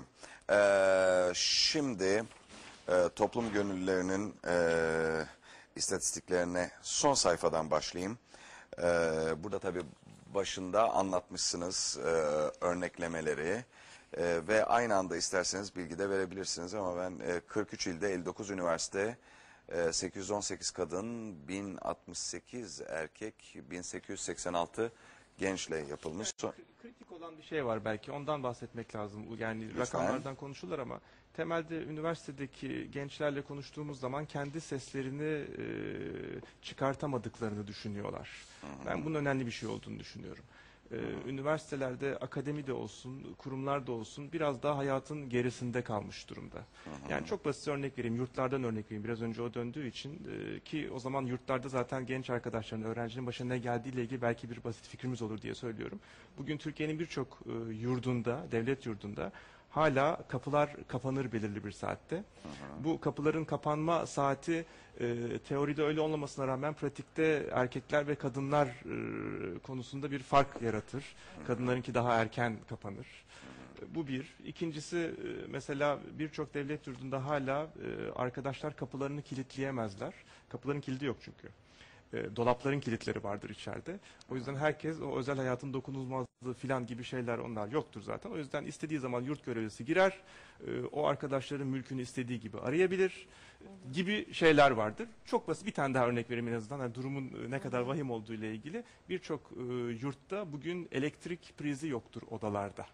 Şimdi toplum gönüllülerinin istatistiklerine son sayfadan başlayayım. Burada tabii başında anlatmışsınız örneklemeleri ve aynı anda isterseniz bilgi de verebilirsiniz ama ben 43 ilde 59 üniversite, 818 kadın, 1068 erkek, 1886 gençle yapılmış. Kritik olan bir şey var belki ondan bahsetmek lazım. Yani Lütfen. rakamlardan konuşulur ama temelde üniversitedeki gençlerle konuştuğumuz zaman kendi seslerini çıkartamadıklarını düşünüyorlar. Ben bunun önemli bir şey olduğunu düşünüyorum. Üniversitelerde akademi de olsun, kurumlar da olsun biraz daha hayatın gerisinde kalmış durumda. Yani çok basit örnek vereyim, yurtlardan örnek vereyim. Biraz önce o döndüğü için ki o zaman yurtlarda zaten genç arkadaşların, öğrencinin başına ne geldiğiyle ilgili belki bir basit fikrimiz olur diye söylüyorum. Bugün Türkiye'nin birçok yurdunda, devlet yurdunda hala kapılar kapanır belirli bir saatte. Bu kapıların kapanma saati teoride öyle olmamasına rağmen pratikte erkekler ve kadınlar konusunda bir fark yaratır. Kadınlarınki daha erken kapanır. Bu bir. İkincisi mesela birçok devlet yurdunda hala arkadaşlar kapılarını kilitleyemezler. Kapıların kilidi yok çünkü. Dolapların kilitleri vardır içeride. O yüzden herkes o özel hayatın dokunulmazlığı filan gibi şeyler onlar yoktur zaten. O yüzden istediği zaman yurt görevlisi girer, o arkadaşların mülkünü istediği gibi arayabilir gibi şeyler vardır. Çok basit bir tane daha örnek vereyim en azından. Yani durumun ne kadar vahim olduğu ile ilgili. Birçok yurtta bugün elektrik prizi yoktur odalarda.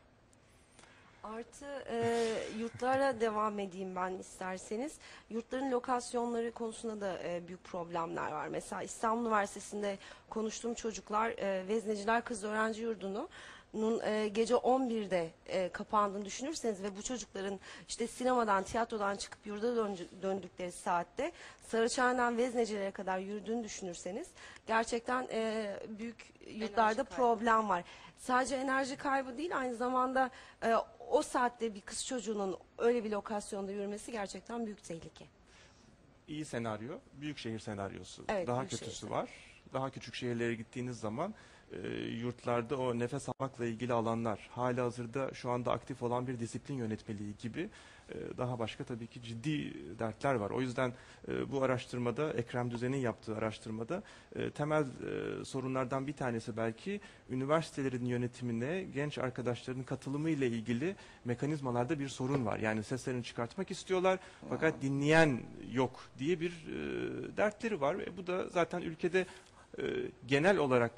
Artı yurtlara devam edeyim ben isterseniz. Yurtların lokasyonları konusunda da büyük problemler var. Mesela İstanbul Üniversitesi'nde konuştuğum çocuklar Vezneciler Kız Öğrenci Yurdu'nun gece 11'de kapandığını düşünürseniz ve bu çocukların işte sinemadan, tiyatrodan çıkıp yurda döndükleri saatte Saraçhane'den Veznecilere kadar yürüdüğünü düşünürseniz gerçekten büyük yurtlarda problem var. Sadece enerji kaybı değil, aynı zamanda o saatte bir kız çocuğunun öyle bir lokasyonda yürümesi gerçekten büyük tehlike. İyi senaryo, büyükşehir senaryosu. Evet, daha büyükşehir kötüsü senaryo. var. Daha küçük şehirlere gittiğiniz zaman yurtlarda o nefes almakla ilgili alanlar, halihazırda şu anda aktif olan bir disiplin yönetmeliği gibi daha başka tabii ki ciddi dertler var. O yüzden bu araştırmada, Ekrem Düzen'in yaptığı araştırmada temel sorunlardan bir tanesi belki üniversitelerin yönetimine genç arkadaşların katılımı ile ilgili mekanizmalarda bir sorun var. Yani seslerini çıkartmak istiyorlar fakat dinleyen yok diye bir dertleri var ve bu da zaten ülkede Genel olarak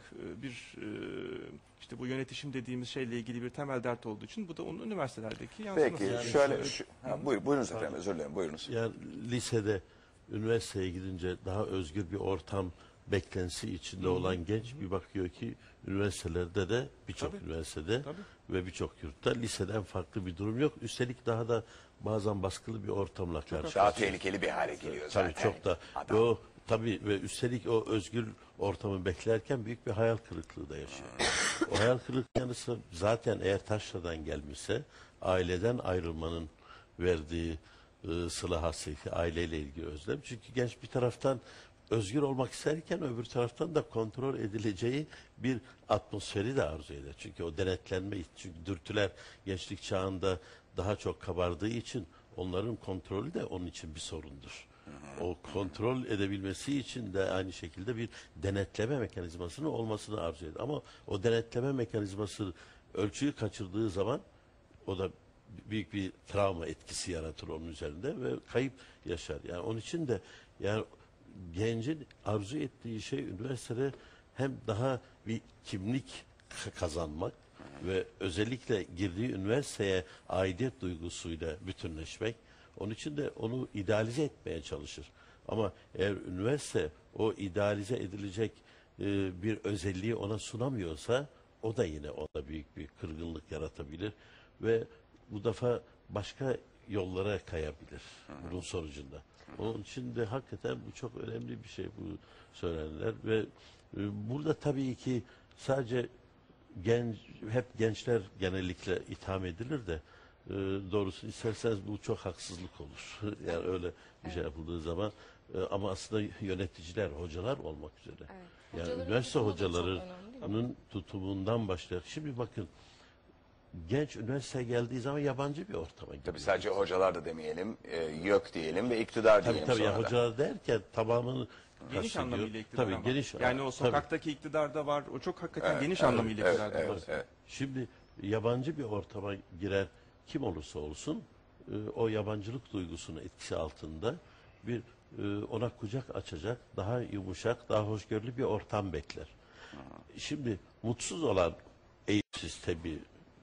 işte bu yönetişim dediğimiz şeyle ilgili bir temel dert olduğu için bu da onun üniversitelerdeki yansıması. Peki Yani şöyle, şöyle- buyurunuz efendim, özür dilerim, buyurunuz. Yani lisede, üniversiteye gidince daha özgür bir ortam beklentisi içinde olan genç bir bakıyor ki üniversitelerde de birçok Tabii. üniversitede Tabii. ve birçok yurtta liseden farklı bir durum yok. Üstelik daha da bazen baskılı bir ortamla Daha karşı. tehlikeli bir hale geliyor zaten. Tabii çok da. Adam. O tabii ve üstelik o özgür ortamı beklerken büyük bir hayal kırıklığı da yaşıyor. O hayal kırıklığı yanı sıra zaten eğer taşradan gelmişse aileden ayrılmanın verdiği sıla hasreti, aileyle ilgili özlem. Çünkü genç bir taraftan özgür olmak isterken öbür taraftan da kontrol edileceği bir atmosferi de arzu eder. Çünkü o denetlenme, çünkü dürtüler gençlik çağında daha çok kabardığı için onların kontrolü de onun için bir sorundur. O kontrol edebilmesi için de aynı şekilde bir denetleme mekanizmasının olmasını arzu eder. Ama o denetleme mekanizması ölçüyü kaçırdığı zaman o da büyük bir travma etkisi yaratır onun üzerinde ve kayıp yaşar. Yani onun için de yani gencin arzu ettiği şey üniversitede hem daha bir kimlik kazanmak ve özellikle girdiği üniversiteye aidiyet duygusuyla bütünleşmek. Onun için de onu idealize etmeye çalışır. Ama eğer üniversite o idealize edilecek bir özelliği ona sunamıyorsa o da yine ona büyük bir kırgınlık yaratabilir ve bu defa başka yollara kayabilir bunun sonucunda. Onun için de hakikaten bu çok önemli bir şey bu söylenenler ve burada tabii ki sadece hep gençler genellikle itham edilir de doğrusu isterseniz bu çok haksızlık olur. Yani öyle bir şey yapıldığı zaman ama aslında yöneticiler, hocalar olmak üzere. Yani Hocaların üniversite tutumu da çok hocalarının tutumundan başlayarak. Şimdi bakın genç üniversiteye geldiği zaman yabancı bir ortama giriyor. Tabii sadece hocalar da demeyelim, YÖK diyelim ve iktidar diyelim Tabii sonra ya da. hocalar derken tamamını Geniş kastediyor. anlamıyla iktidar Tabii ama. geniş. Yani o tabii. sokaktaki iktidar da var. O çok hakikaten geniş evet, anlamıyla evet, iktidar da var. evet. Şimdi yabancı bir ortama girer kim olursa olsun o yabancılık duygusunun etkisi altında bir ona kucak açacak, daha yumuşak, daha hoşgörülü bir ortam bekler. Şimdi mutsuz olan eğitim sistemi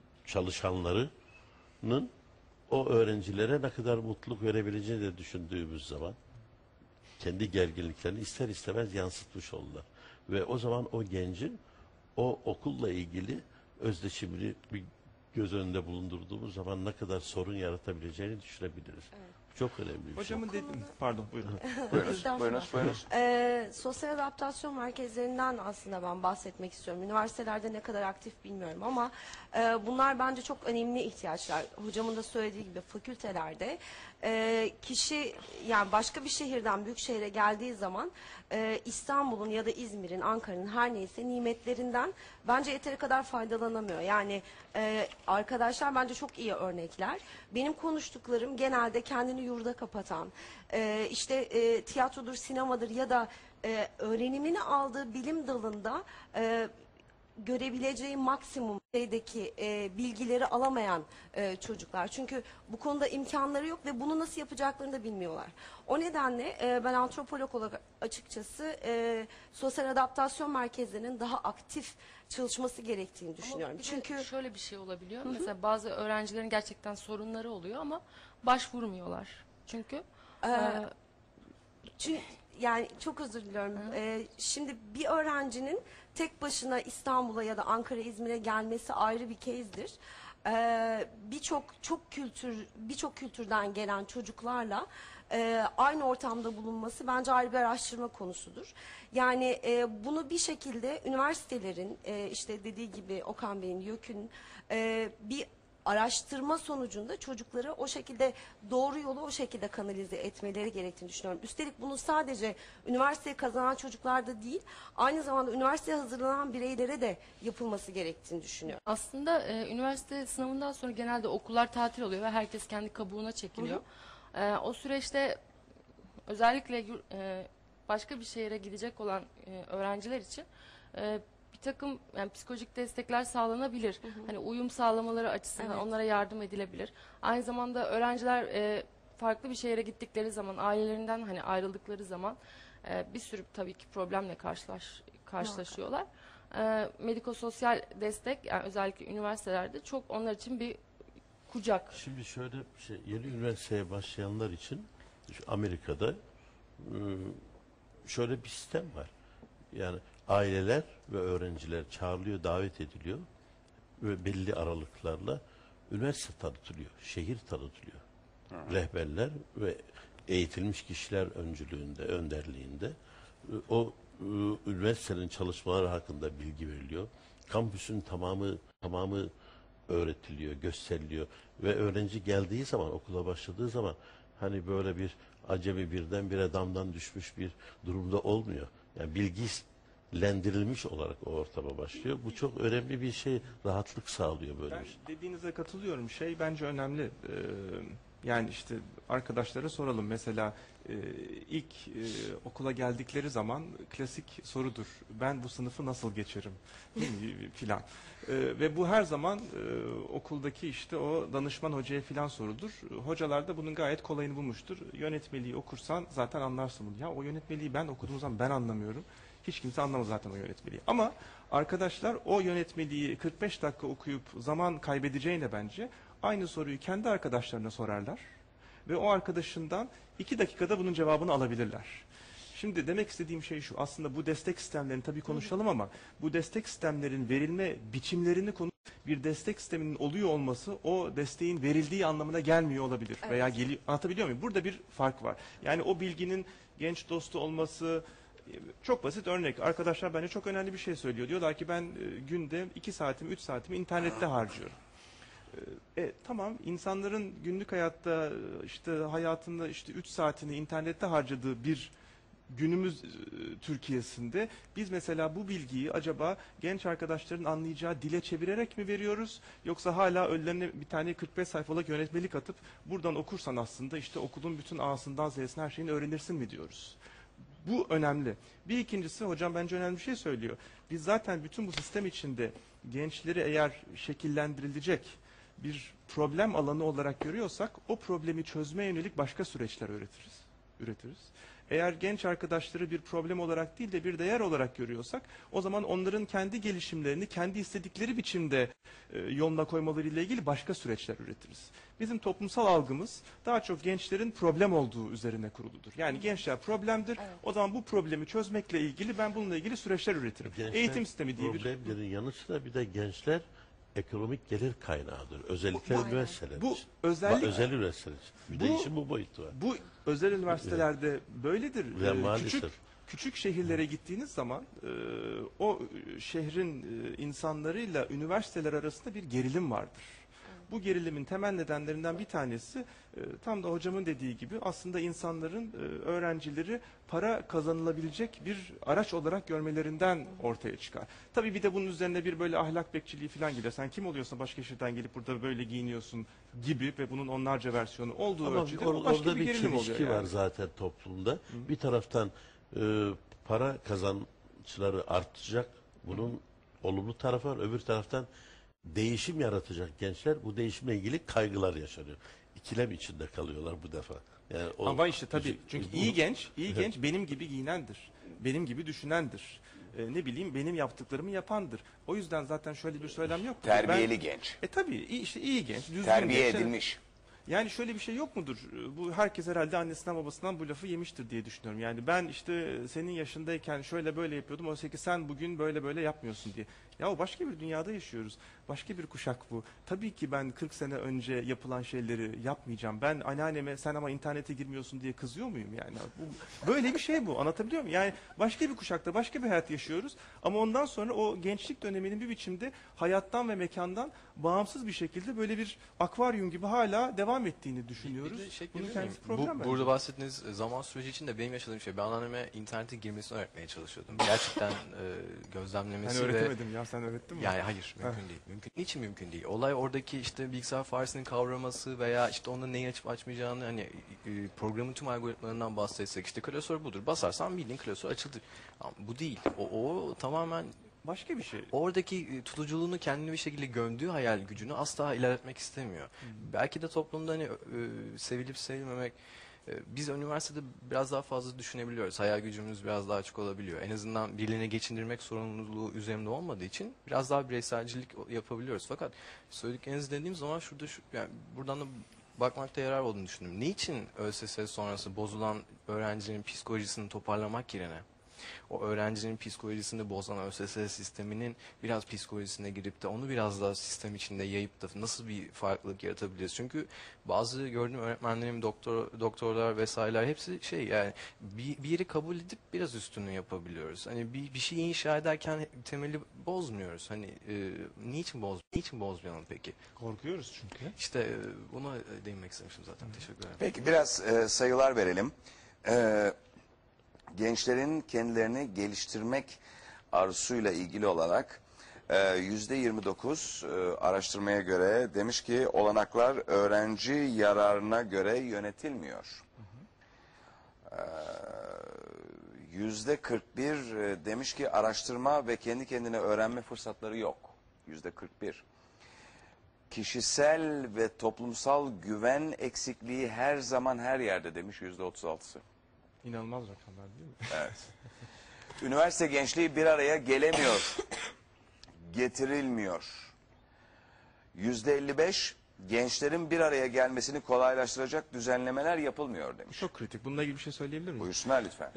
çalışanlarının o öğrencilere ne kadar mutluluk verebileceğini de düşündüğümüz zaman kendi gerginliklerini ister istemez yansıtmış olurlar. Ve o zaman o gencin o okulla ilgili özdeşimini bir göz önünde bulundurduğumuz zaman ne kadar sorun yaratabileceğini düşünebiliriz. Çok önemli bir Hocamın şey. pardon buyurun. Buyurunuz. Sosyal adaptasyon merkezlerinden aslında ben bahsetmek istiyorum. Üniversitelerde ne kadar aktif bilmiyorum ama bunlar bence çok önemli ihtiyaçlar. Hocamın da söylediği gibi fakültelerde kişi yani başka bir şehirden büyük şehre geldiği zaman İstanbul'un ya da İzmir'in, Ankara'nın her neyse nimetlerinden bence yeteri kadar faydalanamıyor. Yani arkadaşlar bence çok iyi örnekler. Benim konuştuklarım genelde kendini yurda kapatan, işte tiyatrodur, sinemadır ya da öğrenimini aldığı bilim dalında görebileceği maksimum şeydeki bilgileri alamayan çocuklar. Çünkü bu konuda imkanları yok ve bunu nasıl yapacaklarını da bilmiyorlar. O nedenle ben antropolog olarak açıkçası sosyal adaptasyon merkezlerinin daha aktif çalışması gerektiğini düşünüyorum. Ama Çünkü şöyle bir şey olabiliyor. Mesela bazı öğrencilerin gerçekten sorunları oluyor ama başvurmuyorlar. Çünkü Çünkü yani çok özür diliyorum. Şimdi bir öğrencinin tek başına İstanbul'a ya da Ankara, İzmir'e gelmesi ayrı bir case'dir. Birçok kültürden gelen çocuklarla aynı ortamda bulunması bence ayrı bir araştırma konusudur. Yani bunu bir şekilde üniversitelerin işte dediği gibi Okan Bey'in, YÖK'ün bir araştırma sonucunda çocukları o şekilde doğru yolu o şekilde kanalize etmeleri gerektiğini düşünüyorum. Üstelik bunu sadece üniversiteyi kazanan çocuklarda değil, aynı zamanda üniversiteye hazırlanan bireylere de yapılması gerektiğini düşünüyorum. aslında üniversite sınavından sonra genelde okullar tatil oluyor ve herkes kendi kabuğuna çekiliyor. O süreçte özellikle başka bir şehre gidecek olan öğrenciler için bir takım yani psikolojik destekler sağlanabilir. Hani uyum sağlamaları açısından onlara yardım edilebilir. Aynı zamanda öğrenciler farklı bir şehre gittikleri zaman, ailelerinden hani ayrıldıkları zaman bir sürü tabii ki problemle karşılaşıyorlar. Medikososyal destek, yani özellikle üniversitelerde çok onlar için bir kucak. Şimdi şöyle bir şey, yeni üniversiteye başlayanlar için şu Amerika'da şöyle bir sistem var. Yani aileler ve öğrenciler çağrılıyor, davet ediliyor ve belli aralıklarla üniversite tanıtılıyor, şehir tanıtılıyor. Rehberler ve eğitilmiş kişiler öncülüğünde, önderliğinde o üniversitenin çalışmaları hakkında bilgi veriliyor. Kampüsün tamamı öğretiliyor, gösteriliyor ve öğrenci geldiği zaman, okula başladığı zaman hani böyle bir acemi birdenbire damdan düşmüş bir durumda olmuyor. Yani bilgilendirilmiş olarak o ortama başlıyor. Bu çok önemli bir şey, rahatlık sağlıyor böyle Ben bir şey. dediğinize katılıyorum. Şey bence önemli. Yani işte arkadaşlara soralım. Mesela ilk okula geldikleri zaman klasik sorudur. Ben bu sınıfı nasıl geçerim? Değil mi? Filan. Ve bu her zaman okuldaki işte o danışman hocaya filan sorudur. Hocalar da bunun gayet kolayını bulmuştur. Yönetmeliği okursan zaten anlarsın bunu. Ya o yönetmeliği ben okuduğum zaman ben anlamıyorum. Hiç kimse anlamaz zaten o yönetmeliği. Ama arkadaşlar o yönetmeliği 45 dakika okuyup zaman kaybedeceğine bence aynı soruyu kendi arkadaşlarına sorarlar. Ve o arkadaşından 2 dakikada bunun cevabını alabilirler. Şimdi demek istediğim şey şu, aslında bu destek sistemlerini tabii konuşalım ama bu destek sistemlerin verilme biçimlerini bir destek sisteminin oluyor olması o desteğin verildiği anlamına gelmiyor olabilir. Evet. Veya anlatabiliyor muyum? Burada bir fark var. Yani o bilginin genç dostu olması, çok basit örnek. Arkadaşlar bence çok önemli bir şey söylüyor. Diyorlar ki ben günde 2 saatimi, 3 saatimi internette harcıyorum. Tamam, insanların günlük hayatta işte hayatında işte 3 saatini internette harcadığı bir günümüz Türkiye'sinde biz mesela bu bilgiyi acaba genç arkadaşların anlayacağı dile çevirerek mi veriyoruz? Yoksa hala önlerine bir tane 45 sayfalık yönetmelik atıp buradan okursan aslında işte okulun bütün A'sından Z'sine her şeyini öğrenirsin mi diyoruz? Bu önemli. Bir ikincisi hocam bence önemli bir şey söylüyor. Biz zaten bütün bu sistem içinde gençleri eğer şekillendirilecek bir problem alanı olarak görüyorsak o problemi çözmeye yönelik başka süreçler üretiriz. Eğer genç arkadaşları bir problem olarak değil de bir değer olarak görüyorsak o zaman onların kendi gelişimlerini kendi istedikleri biçimde yoluna koymaları ile ilgili başka süreçler üretiriz. Bizim toplumsal algımız daha çok gençlerin problem olduğu üzerine kuruludur. Yani gençler problemdir. Evet. O zaman bu problemi çözmekle ilgili ben bununla ilgili süreçler üretirim. Gençler eğitim sistemi diye bir problemlerin yanı sıra bir de gençler ekonomik gelir kaynağıdır. Özellikle üniversiteler bu için. özellikle Özel üniversiteler için. Bir de işin bu boyutu var. Bu özel üniversitelerde böyledir. Ve maalesef. Küçük şehirlere gittiğiniz zaman o şehrin insanlarıyla üniversiteler arasında bir gerilim vardır. Bu gerilimin temel nedenlerinden bir tanesi tam da hocamın dediği gibi aslında insanların öğrencileri para kazanılabilecek bir araç olarak görmelerinden ortaya çıkar. Tabii bir de bunun üzerine bir böyle ahlak bekçiliği falan gider. Sen kim oluyorsan başka şehirden gelip burada böyle giyiniyorsun gibi ve bunun onlarca versiyonu olduğu ama ölçüde orada başka bir gerilim oluyor. çelişki Yani. var zaten toplumda. Bir taraftan para kazançları artacak. Bunun olumlu tarafı var. Öbür taraftan değişim yaratacak gençler. Bu değişimle ilgili kaygılar yaşanıyor. İkilem içinde kalıyorlar bu defa. Yani ama işte tabii çünkü iyi genç benim gibi giyinendir. Benim gibi düşünendir. Ne bileyim benim yaptıklarımı yapandır. O yüzden zaten şöyle bir söylem yok. Terbiyeli genç. Tabii işte iyi genç, düzgün terbiye genç. edilmiş. Yani şöyle bir şey yok mudur? Bu herkes herhalde annesinden babasından bu lafı yemiştir diye düşünüyorum. Yani ben işte senin yaşındayken şöyle böyle yapıyordum. Oysa ki sen bugün böyle böyle yapmıyorsun diye. Ya başka bir dünyada yaşıyoruz. Başka bir kuşak bu. Tabii ki ben 40 sene önce yapılan şeyleri yapmayacağım. Ben anneanneme sen ama internete girmiyorsun diye kızıyor muyum yani? Böyle bir şey bu. Anlatabiliyor muyum? Yani başka bir kuşakta başka bir hayat yaşıyoruz. Ama ondan sonra o gençlik döneminin bir biçimde hayattan ve mekandan bağımsız bir şekilde böyle bir akvaryum gibi hala devam ettiğini düşünüyoruz. Bir de şey Bunun diyebilir kendisi miyim? problem bence. Burada bahsettiğiniz zaman süreci içinde benim yaşadığım şey. Ben anneanneme internete girmesini öğretmeye çalışıyordum. Gerçekten gözlemlemesi Ben öğretemedim ya, sen öğrettin mi? Yani hayır, mümkün değil. Niçin mümkün değil? Olay oradaki işte bilgisayar faresinin kavraması veya işte onun neyi açıp açmayacağını, hani programın tüm algoritmalarından bahsetsek işte klasör budur. Basarsan bildiğin klasör açılır. Ama bu değil. O tamamen başka bir şey. Oradaki tutuculuğunu kendini bir şekilde gömdüğü hayal gücünü asla ilerletmek istemiyor. Belki de toplumda hani sevilip sevilmemek Biz üniversitede biraz daha fazla düşünebiliyoruz. Hayal gücümüz biraz daha açık olabiliyor. En azından birilerine geçindirmek sorumluluğu üzerimde olmadığı için biraz daha bireyselcilik yapabiliyoruz. Fakat söylediklerinizi dediğim zaman şurada yani buradan da bakmakta yarar olduğunu düşündüm. Niçin ÖSS sonrası bozulan öğrencilerin psikolojisini toparlamak yerine o öğrencinin psikolojisini bozan ÖSS sisteminin biraz psikolojisine girip de onu biraz daha sistem içinde yayıp da nasıl bir farklılık yaratabiliriz? Çünkü bazı gördüğüm öğretmenlerim, doktorlar vesaireler hepsi yani bir yeri kabul edip biraz üstünü yapabiliyoruz. Hani bir şeyi inşa ederken temeli bozmuyoruz. Hani niçin bozmayalım peki? Korkuyoruz çünkü. İşte buna değinmek istemiştim zaten. Teşekkür ederim. Peki biraz sayılar verelim. Gençlerin kendilerini geliştirmek arzusuyla ilgili olarak %29 araştırmaya göre demiş ki olanaklar öğrenci yararına göre yönetilmiyor. %41 demiş ki araştırma ve kendi kendine öğrenme fırsatları yok. %41. Kişisel ve toplumsal güven eksikliği her zaman her yerde demiş %36'sı. İnanılmaz rakamlar değil mi? Evet. Üniversite gençliği bir araya gelemiyor. Getirilmiyor. %55 gençlerin bir araya gelmesini kolaylaştıracak düzenlemeler yapılmıyor demiş. Çok kritik. Bununla ilgili bir şey söyleyebilir miyim? Buyursunlar lütfen.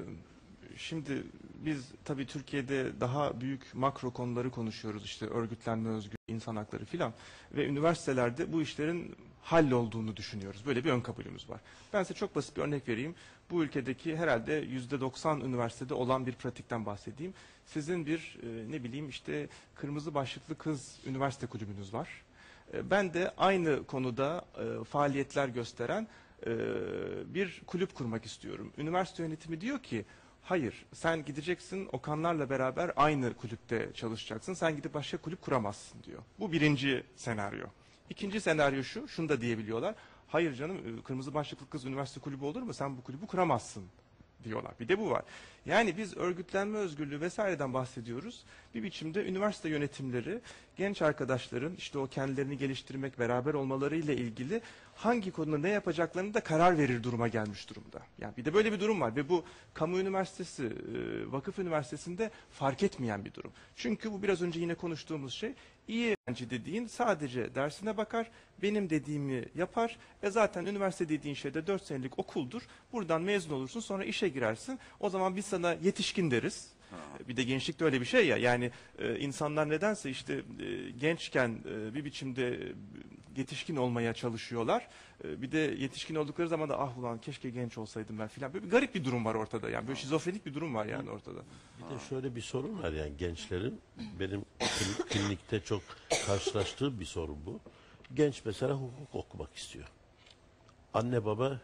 Şimdi biz tabii Türkiye'de daha büyük makro konuları konuşuyoruz. İşte örgütlenme, özgür, insan hakları filan. Ve üniversitelerde bu işlerin hallolduğunu düşünüyoruz. Böyle bir ön kabulümüz var. Ben size çok basit bir örnek vereyim. Bu ülkedeki herhalde %90 üniversitede olan bir pratikten bahsedeyim. Sizin bir ne bileyim işte kırmızı başlıklı kız üniversite kulübünüz var. Ben de aynı konuda faaliyetler gösteren bir kulüp kurmak istiyorum. Üniversite yönetimi diyor ki hayır, sen gideceksin Okanlarla beraber aynı kulüpte çalışacaksın. Sen gidip başka kulüp kuramazsın diyor. Bu birinci senaryo. İkinci senaryo şu, şunu da diyebiliyorlar. Hayır canım, kırmızı başlıklı kız üniversite kulübü olur mu? Sen bu kulübü kuramazsın diyorlar. Bir de bu var. Yani biz örgütlenme özgürlüğü vesaireden bahsediyoruz. Bir biçimde üniversite yönetimleri genç arkadaşların işte o kendilerini geliştirmek, beraber olmalarıyla ilgili hangi konuda ne yapacaklarını da karar verir duruma gelmiş durumda. Yani bir de böyle bir durum var ve bu kamu üniversitesi, vakıf üniversitesinde fark etmeyen bir durum. Çünkü bu biraz önce yine konuştuğumuz şey, iyi öğrenci dediğin sadece dersine bakar, benim dediğimi yapar. Zaten üniversite dediğin şey de 4 senelik okuldur. Buradan mezun olursun, sonra işe girersin. O zaman biz sana yetişkin deriz. Bir de gençlikte öyle bir şey ya. Yani insanlar nedense işte gençken bir biçimde yetişkin olmaya çalışıyorlar. Bir de yetişkin oldukları zaman da ah ulan keşke genç olsaydım ben filan. Böyle bir garip bir durum var ortada. Yani böyle şizofrenik bir durum var yani ortada. Bir de şöyle bir sorun var yani gençlerin benim klinikte çok karşılaştığım bir sorun bu. Genç mesela hukuk okumak istiyor. Anne baba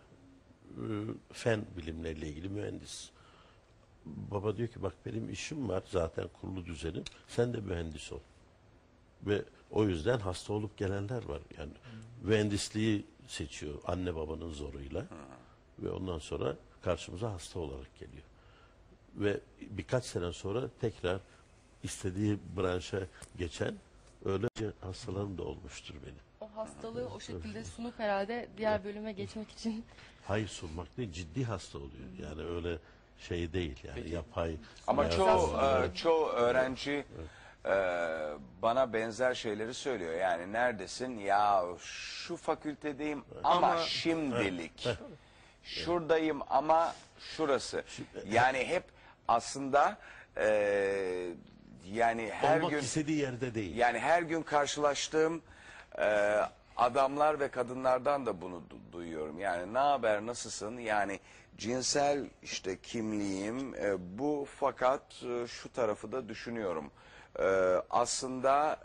fen bilimleriyle ilgili mühendis. Baba diyor ki bak benim işim var zaten kurulu düzenim. Sen de mühendis ol. Ve o yüzden hasta olup gelenler var. Yani mühendisliği seçiyor anne babanın zoruyla. Ve ondan sonra karşımıza hasta olarak geliyor. Ve birkaç sene sonra tekrar istediği branşa geçen öylece hastalarım da olmuştur benim. O hastalığı o şekilde sunup herhalde diğer bölüme geçmek için. Hayır sunmak değil, ciddi hasta oluyor. Yani öyle şey değil yani. Peki. Yapay. Ama çoğu öğrenci bana benzer şeyleri söylüyor. Yani neredesin? Ya şu fakültedeyim ama şimdilik. Şuradayım ama şurası. Yani hep aslında yani her olmak gün istediği yerde değil. Yani her gün karşılaştığım adamlar ve kadınlardan da bunu duyuyorum. Yani ne haber, nasılsın? Yani cinsel işte kimliğim bu fakat şu tarafı da düşünüyorum. Aslında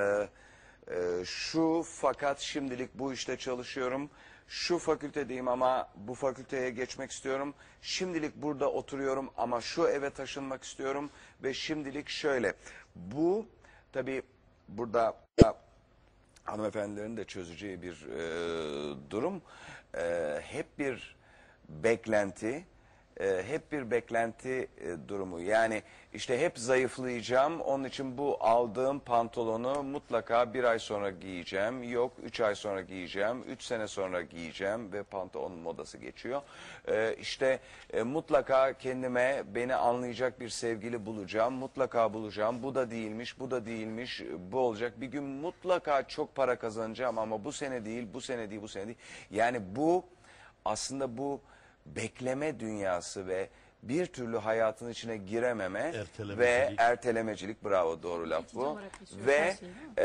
şu fakat şimdilik bu işte çalışıyorum. Şu fakültedeyim ama bu fakülteye geçmek istiyorum. Şimdilik burada oturuyorum ama şu eve taşınmak istiyorum ve şimdilik şöyle. Bu tabii burada hanımefendilerin de çözeceği bir durum. Hep bir beklenti, hep bir beklenti durumu. Yani işte hep zayıflayacağım, onun için bu aldığım pantolonu mutlaka 1 ay sonra giyeceğim, yok 3 ay sonra giyeceğim, 3 sene sonra giyeceğim ve pantolonun modası geçiyor. İşte mutlaka kendime beni anlayacak bir sevgili bulacağım, mutlaka bulacağım, bu da değilmiş, bu da değilmiş, bu olacak. Bir gün mutlaka çok para kazanacağım ama bu sene değil, bu sene değil, bu sene değil. Yani bu aslında bu bekleme dünyası ve bir türlü hayatın içine girememe ve ertelemecilik, bravo, doğru laf bu. Ve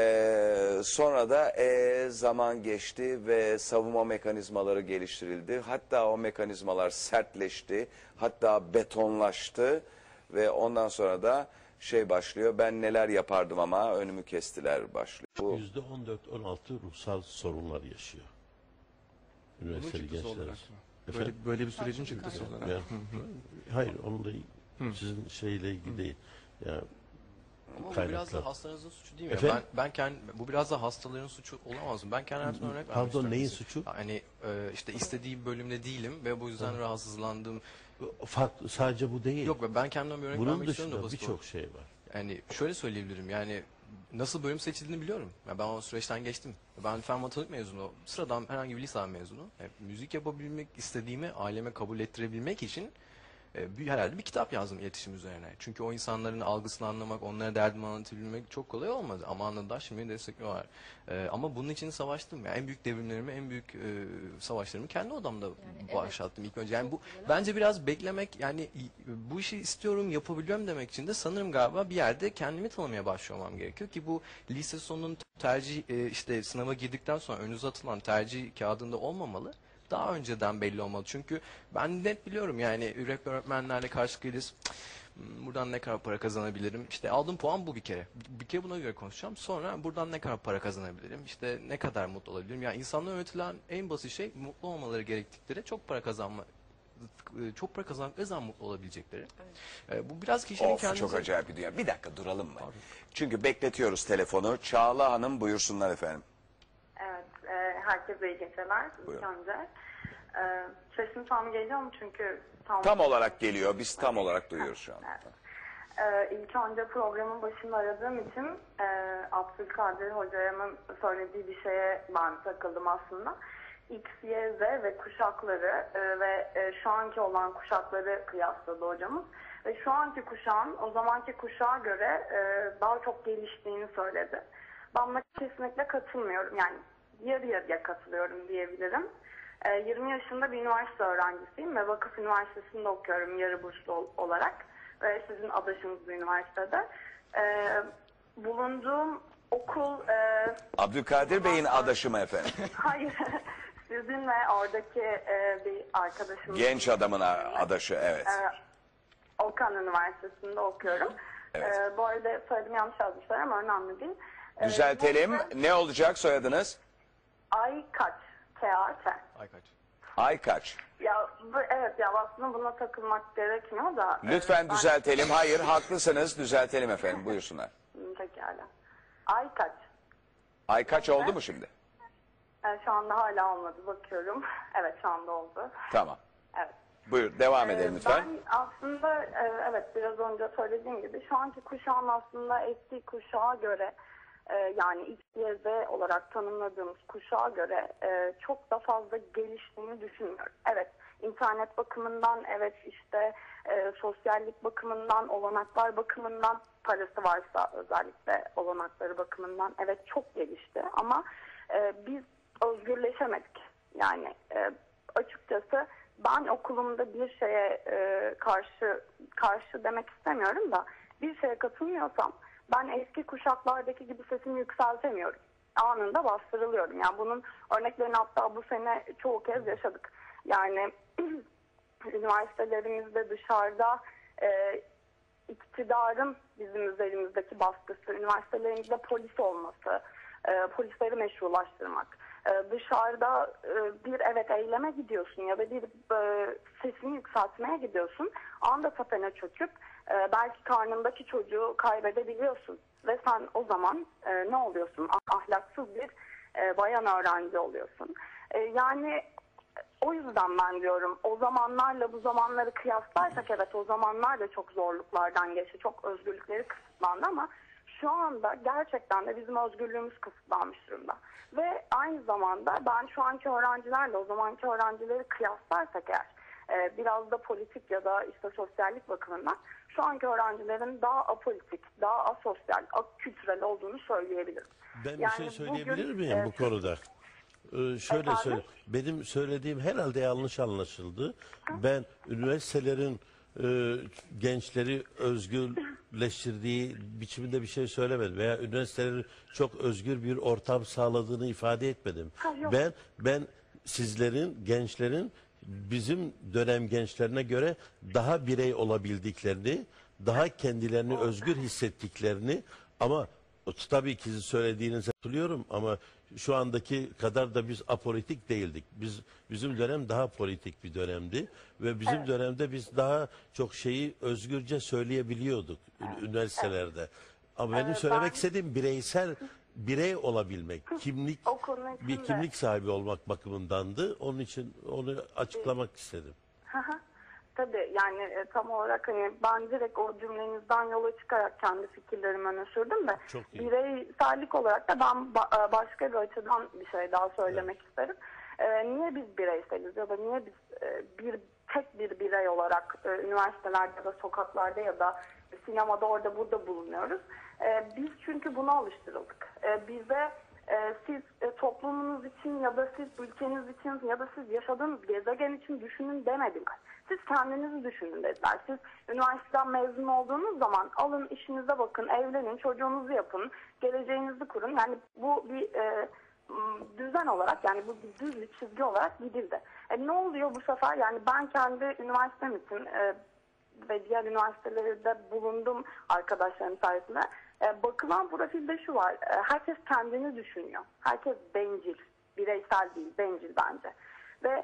sonra da zaman geçti ve savunma mekanizmaları geliştirildi. Hatta o mekanizmalar sertleşti, hatta betonlaştı ve ondan sonra da şey başlıyor, ben neler yapardım ama önümü kestiler başlıyor. Bu %14-16 ruhsal sorunlar yaşıyor. Üniversiteli gençler. Böyle bir sürecin çıktısı olarak. Yani, hayır, onunla sizin şeyle ilgili değil. Yani, ama bu biraz da hastalarınızın suçu değil mi? Bu biraz da hastaların suçu olamaz mı? Ben kendi hayatımda örnek vermek istiyorum. Pardon, neyin suçu? Hani işte istediğim bölümde değilim ve bu yüzden rahatsızlandım. Farklı, sadece bu değil. Yok, ben kendimden bir örnek vermek istiyorum da. Bunun dışında birçok şey var. Yani şöyle söyleyebilirim, yani nasıl bölüm seçildiğini biliyorum. Yani ben o süreçten geçtim. Ben fen matematik mezunu, sıradan herhangi bir lise mezunu. Yani müzik yapabilmek istediğimi aileme kabul ettirebilmek için herhalde bir kitap yazdım iletişim üzerine. Çünkü o insanların algısını anlamak, onlara derdimi anlatabilmek çok kolay olmadı. Ama anladılar, şimdi destekliyorlar. Ama bunun için savaştım. Yani en büyük devrimlerimi, en büyük savaşlarımı kendi odamda başlattım ilk önce. Yani bu bence biraz beklemek, yani bu işi istiyorum, yapabiliyorum demek için de sanırım galiba bir yerde kendimi tanımaya başlamam gerekiyor ki bu lise sonunun tercih işte sınava girdikten sonra önünüze atılan tercih kağıdında olmamalı. Daha önceden belli olmalı. Çünkü ben net biliyorum, yani öğretmenlerle karşı geliriz. Buradan ne kadar para kazanabilirim? İşte aldığım puan bu bir kere. Bir kere buna göre konuşacağım. Sonra buradan ne kadar para kazanabilirim? İşte ne kadar mutlu olabilirim? Yani insanlara öğretilen en basit şey mutlu olmaları gerektikleri, çok para kazandıkları zaman mutlu olabilecekleri. Bu biraz kişinin kendisi. Çok acayip bir dünya. Bir dakika duralım mı? Pardon. Çünkü bekletiyoruz telefonu. Çağla Hanım buyursunlar efendim. Evet, herkese iyi geceler. İlk önce. Sesim tam geliyor mu? Çünkü tam olarak geliyor. Biz tam olarak duyuyoruz şu an. Evet. İlk önce programın başında aradığım için Abdülkadir Hoca'nın söylediği bir şeye ben takıldım aslında. X, Y, Z ve kuşakları ve şu anki olan kuşakları kıyasladı hocamız. Ve şu anki kuşağın o zamanki kuşağa göre daha çok geliştiğini söyledi. Ben buna kesinlikle katılmıyorum. Yani yarı yarıya katılıyorum diyebilirim. 20 yaşında bir üniversite öğrencisiyim ve Vakıf Üniversitesi'nde okuyorum yarı burslu olarak. Ve sizin adaşınız bir üniversitede. Bulunduğum okul... Abdülkadir Bey'in adaşı mı efendim? Hayır. Sizin ve oradaki bir arkadaşımız. Genç adamın adaşı, evet. Okan Üniversitesi'nde okuyorum. Evet. Bu arada söyledim, yanlış yazmışlar ama önemli değil. Düzeltelim. Ne olacak soyadınız? Aykaç. K-A-Ç. Aykaç. Aykaç. Ya evet, ya aslında buna takılmak gerekmiyor da. Lütfen düzeltelim. Hayır, haklısınız. Düzeltelim efendim. Buyursunlar. Pekala. Aykaç. Aykaç oldu mu şimdi? Şu anda hala olmadı. Bakıyorum. Evet, şu anda oldu. Tamam. Evet. Buyur, devam edelim lütfen. Ben aslında evet, biraz önce söylediğim gibi şu anki kuşağın aslında eski kuşağa göre yani X, Y, Z olarak tanımladığımız kuşağa göre çok da fazla geliştiğini düşünmüyorum. Evet, internet bakımından, evet işte sosyallik bakımından, olanaklar bakımından, parası varsa özellikle olanakları bakımından evet çok gelişti ama biz özgürleşemedik. Yani açıkçası ben okulumda bir şeye karşı demek istemiyorum da bir şeye katılmıyorsam ben eski kuşaklardaki gibi sesimi yükseltemiyorum. Anında bastırılıyorum. Yani bunun örneklerini hatta bu sene çoğu kez yaşadık. Yani üniversitelerimizde dışarıda iktidarın bizim üzerimizdeki baskısı, üniversitelerimizde polis olması, polisleri meşrulaştırmak, dışarıda bir evet eyleme gidiyorsun ya da bir sesini yükseltmeye gidiyorsun, anda tepene çöküp belki karnındaki çocuğu kaybedebiliyorsun ve sen o zaman ne oluyorsun? Ahlaksız bir bayan öğrenci oluyorsun. Yani O yüzden ben diyorum o zamanlarla bu zamanları kıyaslarsak evet o zamanlar da çok zorluklardan geçti. Çok özgürlükleri kısıtlandı ama şu anda gerçekten de bizim özgürlüğümüz kısıtlanmış durumda. Ve aynı zamanda ben şu anki öğrencilerle o zamanki öğrencileri kıyaslarsak eğer biraz da politik ya da işte sosyallik bakımından şu anki öğrencilerin daha apolitik, daha asosyal, akültürel olduğunu söyleyebilirim. Ben Yani bir şey söyleyebilir bugün, miyim bu konuda? Şöyle Efendim? söyle. Benim söylediğim herhalde yanlış anlaşıldı. Ben üniversitelerin gençleri özgürleştirdiği biçiminde bir şey söylemedim. Veya üniversitelerin çok özgür bir ortam sağladığını ifade etmedim. yok. Ben sizlerin, gençlerin bizim dönem gençlerine göre daha birey olabildiklerini, daha kendilerini özgür hissettiklerini ama tabii ki sizin söylediğinize katılıyorum ama şu andaki kadar da biz apolitik değildik. Bizim dönem daha politik bir dönemdi ve bizim dönemde biz daha çok şeyi özgürce söyleyebiliyorduk üniversitelerde. Ama benim söylemek istediğim birey olabilmek, bir kimlik sahibi olmak bakımındandı. Onun için onu açıklamak istedim. Tabii yani tam olarak hani ben direkt o cümlenizden yola çıkarak kendi fikirlerimi öne sürdüm de bireysellik olarak da ben başka bir açıdan bir şey daha söylemek isterim. Niye biz bireyseliz ya da niye biz tek bir birey olarak üniversitelerde ya da sokaklarda ya da sinemada orada burada bulunuyoruz? Biz çünkü buna alıştırıldık. Bize siz toplumunuz için ya da siz ülkeniz için ya da siz yaşadığınız gezegen için düşünün demediler. Siz kendinizi düşünün dediler. Siz üniversiteden mezun olduğunuz zaman alın işinize bakın, evlenin, çocuğunuzu yapın, geleceğinizi kurun. Yani bu bir düzen olarak yani bu bir düz bir çizgi olarak gidildi. Ne oluyor bu sefer? Yani ben kendi üniversitem için ve diğer üniversitelerde bulundum arkadaşlarım sayesinde. Bakılan profilde şu var. Herkes kendini düşünüyor. Herkes bencil. Bireysel değil, bencil bence. Ve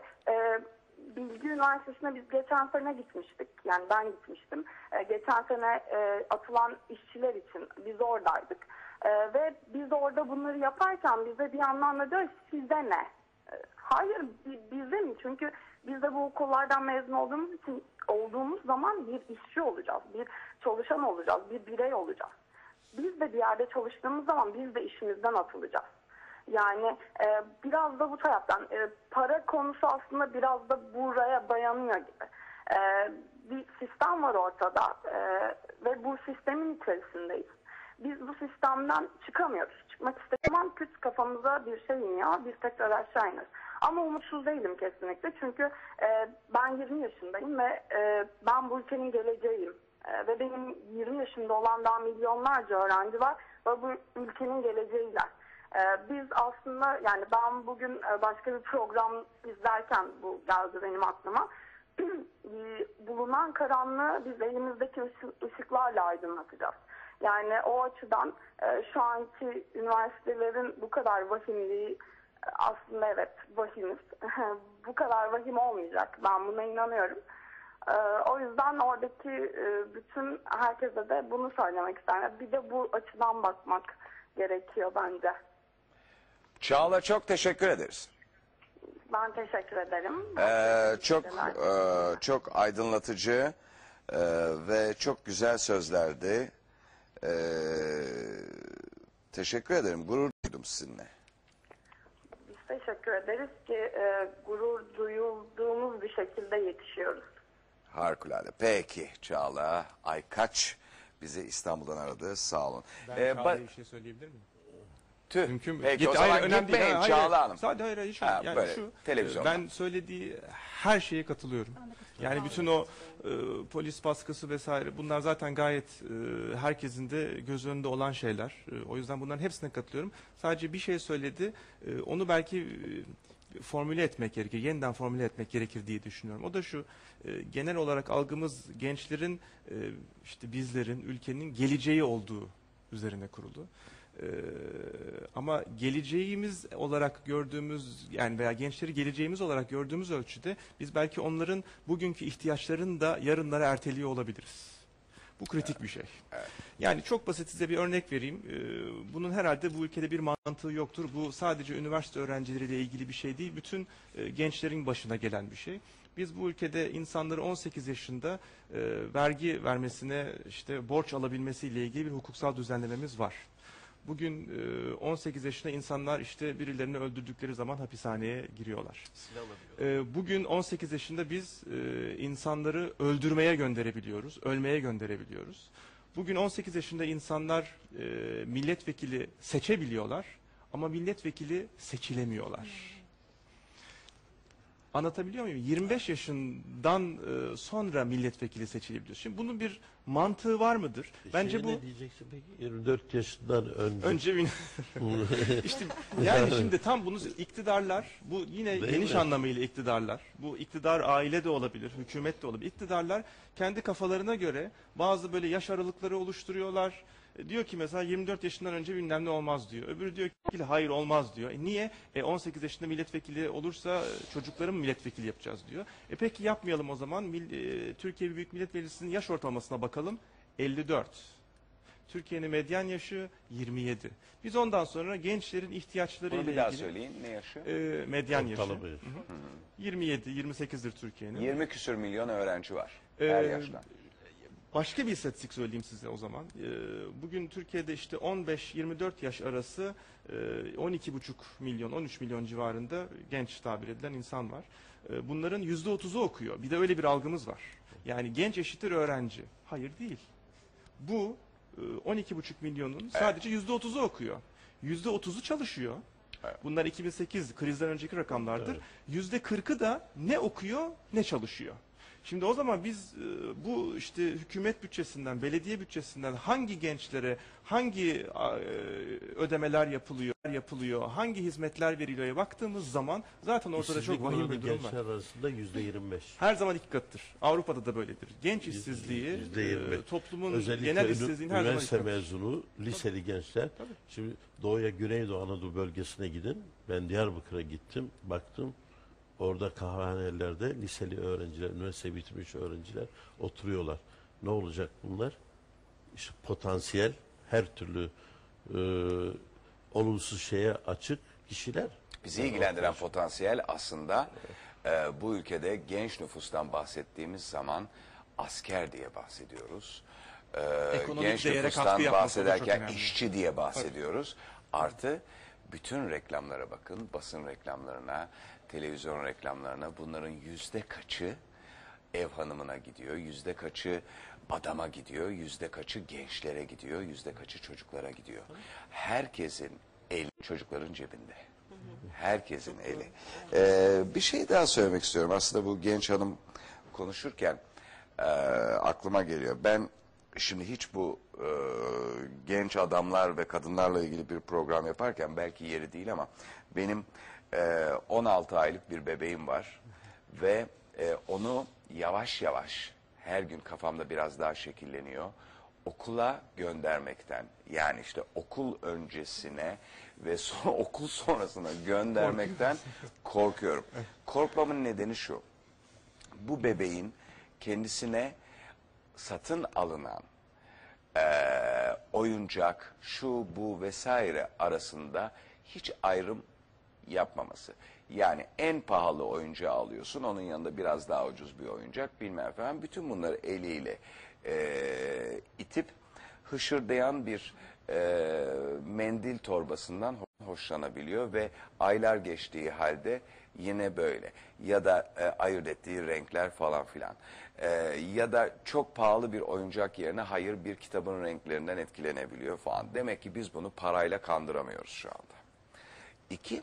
Bilgi Üniversitesi'ne biz geçen sene gitmiştik. Yani ben gitmiştim. Geçen sene atılan işçiler için biz oradaydık. Ve biz orada bunları yaparken bize bir yandan da diyor sizde ne? Hayır bizde mi? Çünkü biz de bu okullardan mezun olduğumuz zaman bir işçi olacağız. Bir çalışan olacağız. Bir birey olacağız. Biz de bir yerde çalıştığımız zaman biz de işimizden atılacağız. Yani biraz da bu taraftan para konusu aslında biraz da buraya dayanıyor gibi. Bir sistem var ortada ve bu sistemin içerisindeyiz. Biz bu sistemden çıkamıyoruz. Çıkmak istediğim küt kafamıza bir şey iniyor, biz tekrar aşağı ineriz. Ama umutsuz değilim kesinlikle çünkü ben 20 yaşındayım ve ben bu ülkenin geleceğiyim. Ve benim 20 yaşında olan daha milyonlarca öğrenci var ve bu ülkenin geleceğiyle. Biz aslında yani ben bugün başka bir program izlerken bu geldi benim aklıma. Bulunan karanlığı biz elimizdeki ışıklarla aydınlatacağız. Yani o açıdan şu anki üniversitelerin bu kadar vahimliği aslında evet vahimiz. Bu kadar vahim olmayacak. Ben buna inanıyorum. O yüzden oradaki bütün herkese de bunu söylemek isterim. Bir de bu açıdan bakmak gerekiyor bence. Çağla çok teşekkür ederiz. Ben teşekkür ederim. Çok aydınlatıcı ve çok güzel sözlerdi. Teşekkür ederim. Gurur duydum sizinle. Biz teşekkür ederiz ki gurur duyulduğumuz bir şekilde yetişiyoruz. Harikulade. Peki Çağla Aykaç bizi İstanbul'dan aradı. Sağ olun. Ben Çağla'ya bir şey söyleyebilir miyim? Mümkün mü? Peki o zaman gitmeyin Çağla Hanım. Hayır, yani böyle, şu, televizyonda. ben söylediği her şeye katılıyorum. Yani bütün o polis baskısı vesaire bunlar zaten gayet herkesin de göz önünde olan şeyler. O yüzden bunların hepsine katılıyorum. Sadece bir şey söyledi. Onu belki formüle etmek gerekir, yeniden formüle etmek gerekir diye düşünüyorum. O da şu, genel olarak algımız gençlerin, işte bizlerin, ülkenin geleceği olduğu üzerine kurulu. Ama geleceğimiz olarak gördüğümüz yani veya gençleri geleceğimiz olarak gördüğümüz ölçüde biz belki onların bugünkü ihtiyaçlarını da yarınlara erteliyor olabiliriz. Bu kritik bir şey. Yani çok basit size bir örnek vereyim. Bunun herhalde bu ülkede bir mantığı yoktur. Bu sadece üniversite öğrencileriyle ilgili bir şey değil. Bütün gençlerin başına gelen bir şey. Biz bu ülkede insanları 18 yaşında vergi vermesine, işte borç alabilmesiyle ilgili bir hukuksal düzenlememiz var. Bugün 18 yaşında insanlar işte birilerini öldürdükleri zaman hapishaneye giriyorlar. Bugün 18 yaşında biz insanları öldürmeye gönderebiliyoruz, ölmeye gönderebiliyoruz. Bugün 18 yaşında insanlar milletvekili seçebiliyorlar ama milletvekili seçilemiyorlar. Anlatabiliyor muyum? 25 yaşından sonra milletvekili seçilebiliyor. Şimdi bunun bir mantığı var mıdır? Bence bu... Ne diyeceksin peki? 24 yaşından önce. işte yani şimdi tam bunu iktidarlar, bu yine Değil geniş mi? anlamıyla iktidarlar, bu iktidar aile de olabilir, hükümet de olabilir. İktidarlar kendi kafalarına göre bazı böyle yaş aralıkları oluşturuyorlar. Diyor ki mesela 24 yaşından önce bilmem ne olmaz diyor. Öbürü diyor ki hayır olmaz diyor. Niye? 18 yaşında milletvekili olursa çocukları mı milletvekili yapacağız diyor. Peki yapmayalım o zaman. Türkiye Büyük Millet Meclisi'nin yaş ortalamasına bakalım. 54. Türkiye'nin medyan yaşı 27. Biz ondan sonra gençlerin ihtiyaçlarıyla ilgili... Bunu bir daha söyleyin. Ne yaşı? Medyan yaşı. 27-28'dir Türkiye'nin. 20 küsür milyon öğrenci var her yaştan. Başka bir istatistik söyleyeyim size o zaman. Bugün Türkiye'de işte 15-24 yaş arası 12,5 milyon, 13 milyon civarında genç tabir edilen insan var. Bunların %30'u okuyor. Bir de öyle bir algımız var. Yani genç eşittir öğrenci. Hayır değil. Bu 12,5 milyonun sadece %30'u okuyor. %30'u çalışıyor. Bunlar 2008 krizden önceki rakamlardır. %40'ı da ne okuyor ne çalışıyor. Şimdi o zaman biz bu işte hükümet bütçesinden, belediye bütçesinden hangi gençlere hangi ödemeler yapılıyor, hangi hizmetler veriliyor baktığımız zaman zaten ortada çok vahim bir durum var. Gençler arasında %25. Her zaman iki katıdır. Avrupa'da da böyledir. Genç işsizliği, toplumun özellikle genel işsizliğinin her zaman üniversite mezunu, liseli gençler. Tabii. Şimdi Doğu'ya, Güneydoğu Anadolu bölgesine gidin. Ben Diyarbakır'a gittim, baktım. Orada kahvehanelerde liseli öğrenciler, üniversite bitirmiş öğrenciler oturuyorlar. Ne olacak bunlar? İşte potansiyel, her türlü olumsuz şeye açık kişiler. Bizi ilgilendiren potansiyel aslında bu ülkede genç nüfustan bahsettiğimiz zaman asker diye bahsediyoruz. Genç nüfustan bahsederken işçi diye bahsediyoruz. Artı bütün reklamlara bakın, basın reklamlarına, televizyon reklamlarına, bunların yüzde kaçı ev hanımına gidiyor, yüzde kaçı adama gidiyor, yüzde kaçı gençlere gidiyor, yüzde kaçı çocuklara gidiyor. Herkesin eli çocukların cebinde. Herkesin eli. Bir şey daha söylemek istiyorum. Aslında bu genç hanım konuşurken aklıma geliyor. Ben şimdi hiç bu genç adamlar ve kadınlarla ilgili bir program yaparken belki yeri değil ama benim 16 aylık bir bebeğim var ve onu yavaş yavaş her gün kafamda biraz daha şekilleniyor. Okula göndermekten, yani işte okul öncesine ve okul sonrasına göndermekten korkuyorum. Korkmamın nedeni şu: bu bebeğin kendisine satın alınan oyuncak, şu bu vesaire arasında hiç ayrım yapmaması. Yani en pahalı oyuncağı alıyorsun, onun yanında biraz daha ucuz bir oyuncak, bilmem efendim, bütün bunları eliyle itip hışırdayan bir mendil torbasından hoşlanabiliyor ve aylar geçtiği halde yine böyle, ya da ayırt ettiği renkler falan filan, ya da çok pahalı bir oyuncak yerine hayır bir kitabın renklerinden etkilenebiliyor falan. Demek ki biz bunu parayla kandıramıyoruz şu anda. İki,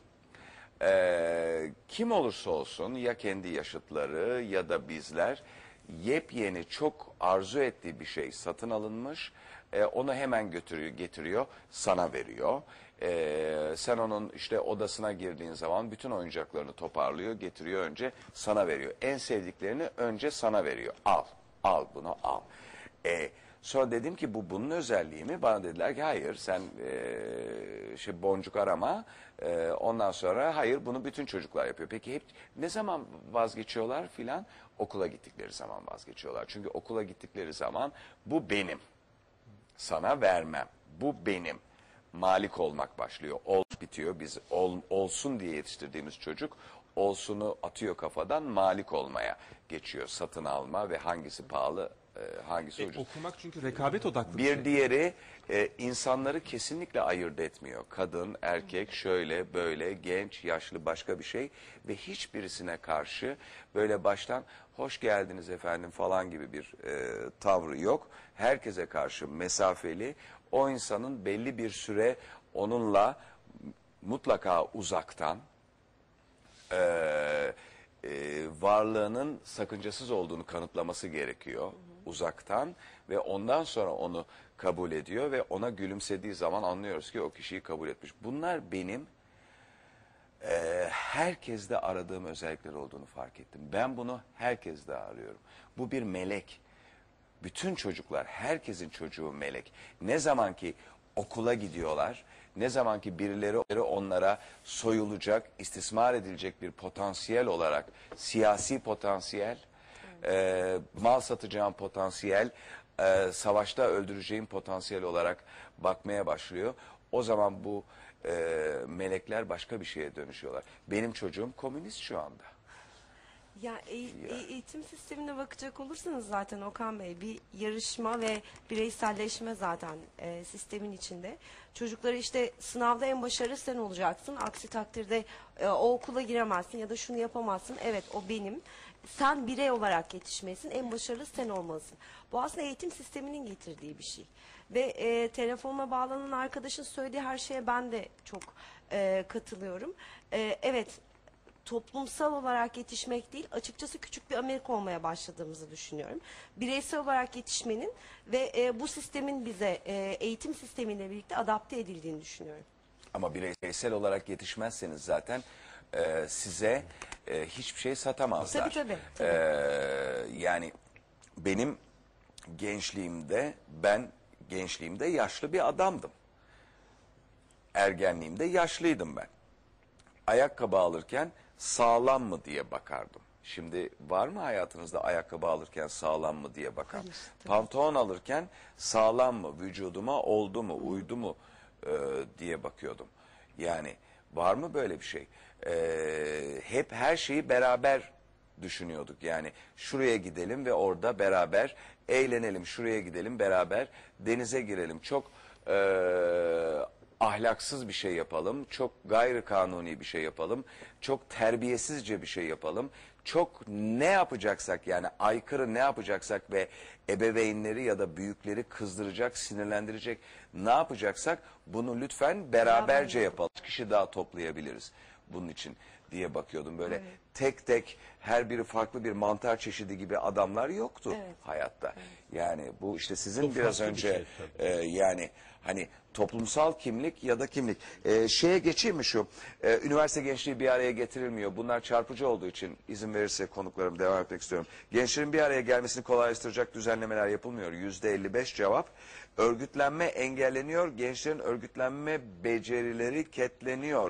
kim olursa olsun, ya kendi yaşıtları ya da bizler, yepyeni çok arzu ettiği bir şey satın alınmış, onu hemen getiriyor, sana veriyor. Sen onun işte odasına girdiğin zaman bütün oyuncaklarını toparlıyor, getiriyor, önce sana veriyor. En sevdiklerini önce sana veriyor. Al bunu al. Sonra dedim ki bu bunun özelliği mi? Bana dediler ki hayır sen boncuk arama. Ondan sonra hayır bunu bütün çocuklar yapıyor. Peki hep ne zaman vazgeçiyorlar filan? Okula gittikleri zaman vazgeçiyorlar. Çünkü okula gittikleri zaman bu benim. Sana vermem. Bu benim. Malik olmak başlıyor. Ol bitiyor. Biz olsun diye yetiştirdiğimiz çocuk olsunu atıyor kafadan, malik olmaya geçiyor. Satın alma ve hangisi pahalı, hangisi ucuz. Okumak çünkü rekabet odaklı Bir diğeri insanları kesinlikle ayırt etmiyor. Kadın, erkek, şöyle, böyle, genç, yaşlı, başka bir şey ve hiçbirisine karşı böyle baştan hoş geldiniz efendim falan gibi bir tavrı yok. Herkese karşı mesafeli. O insanın belli bir süre onunla mutlaka uzaktan varlığının sakıncasız olduğunu kanıtlaması gerekiyor uzaktan ve ondan sonra onu kabul ediyor ve ona gülümsediği zaman anlıyoruz ki o kişiyi kabul etmiş. Bunlar benim herkeste aradığım özellikler olduğunu fark ettim. Ben bunu herkeste arıyorum. Bu bir melek. Bütün çocuklar, herkesin çocuğu melek. Ne zaman ki okula gidiyorlar, ne zaman ki birileri onlara soyulacak, istismar edilecek bir potansiyel olarak, siyasi potansiyel, mal satacağım potansiyel, savaşta öldüreceğim potansiyel olarak bakmaya başlıyor. O zaman bu melekler başka bir şeye dönüşüyorlar. Benim çocuğum komünist şu anda. Ya eğitim sistemine bakacak olursanız zaten Okan Bey bir yarışma ve bireyselleşme zaten sistemin içinde. Çocukları işte sınavda en başarılı sen olacaksın. Aksi takdirde o okula giremezsin ya da şunu yapamazsın. Evet o benim. Sen birey olarak yetişmelisin. En başarılı sen olmalısın. Bu aslında eğitim sisteminin getirdiği bir şey. Ve telefonuma bağlanan arkadaşın söylediği her şeye ben de çok katılıyorum. Evet. Toplumsal olarak yetişmek değil, açıkçası küçük bir Amerika olmaya başladığımızı düşünüyorum. Bireysel olarak yetişmenin ve bu sistemin bize eğitim sistemiyle birlikte adapte edildiğini düşünüyorum. Ama bireysel olarak yetişmezseniz zaten size hiçbir şey satamazlar. Tabii. Yani benim ben gençliğimde yaşlı bir adamdım. Ergenliğimde yaşlıydım ben. Ayakkabı alırken sağlam mı diye bakardım. Şimdi var mı hayatınızda ayakkabı alırken sağlam mı diye bakan? Pantolon alırken sağlam mı, vücuduma oldu mu, uydu mu diye bakıyordum. Yani var mı böyle bir şey? Hep her şeyi beraber düşünüyorduk. Yani şuraya gidelim ve orada beraber eğlenelim, şuraya gidelim beraber denize girelim. Çok ahlaksız bir şey yapalım, çok gayri kanuni bir şey yapalım, çok terbiyesizce bir şey yapalım, çok ne yapacaksak yani aykırı ne yapacaksak ve ebeveynleri ya da büyükleri kızdıracak, sinirlendirecek ne yapacaksak bunu lütfen beraberce yapalım. Kişi daha toplayabiliriz bunun için diye bakıyordum. Böyle tek tek her biri farklı bir mantar çeşidi gibi adamlar yoktu hayatta. Yani bu işte sizin Çok biraz farklı bir önce şey, yani hani toplumsal kimlik ya da kimlik. Şeye geçeyim mi şu? Üniversite gençliği bir araya getirilmiyor. Bunlar çarpıcı olduğu için izin verirse konuklarım devam etmek istiyorum. Gençlerin bir araya gelmesini kolaylaştıracak düzenlemeler yapılmıyor. %55 cevap. Örgütlenme engelleniyor. Gençlerin örgütlenme becerileri ketleniyor.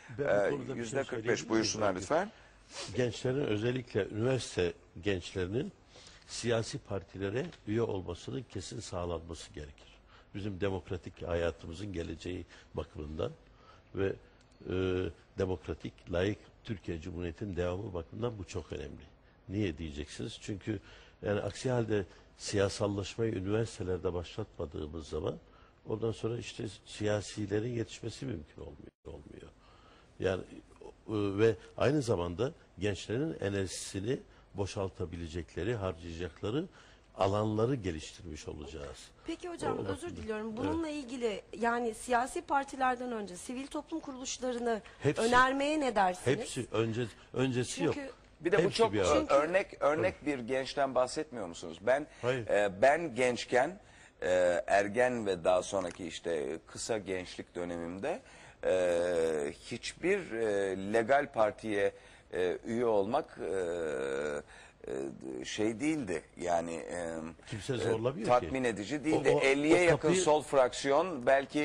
%45 buyursunlar lütfen. Gençlerin özellikle üniversite gençlerinin siyasi partilere üye olmasının kesin sağlanması gerekir. Bizim demokratik hayatımızın geleceği bakımından ve demokratik, layık Türkiye Cumhuriyeti'nin devamı bakımından bu çok önemli. Niye diyeceksiniz? Çünkü yani aksi halde siyasallaşmayı üniversitelerde başlatmadığımız zaman ondan sonra işte siyasilerin yetişmesi mümkün olmuyor. Yani ve aynı zamanda gençlerin enerjisini boşaltabilecekleri, harcayacakları alanları geliştirmiş olacağız. Peki hocam özür diliyorum. Bununla ilgili yani siyasi partilerden önce sivil toplum kuruluşlarını önermeye ne dersiniz? Hepsi öncesi yok. Bir de bu çok örnek bir gençten bahsetmiyor musunuz? Ben gençken ergen ve daha sonraki işte kısa gençlik dönemimde hiçbir legal partiye üye olmak şey değildi. Yani Kimse zorlamıyor ki. tatmin edici değildi. O 50'ye yakın kapıyı- sol fraksiyon, belki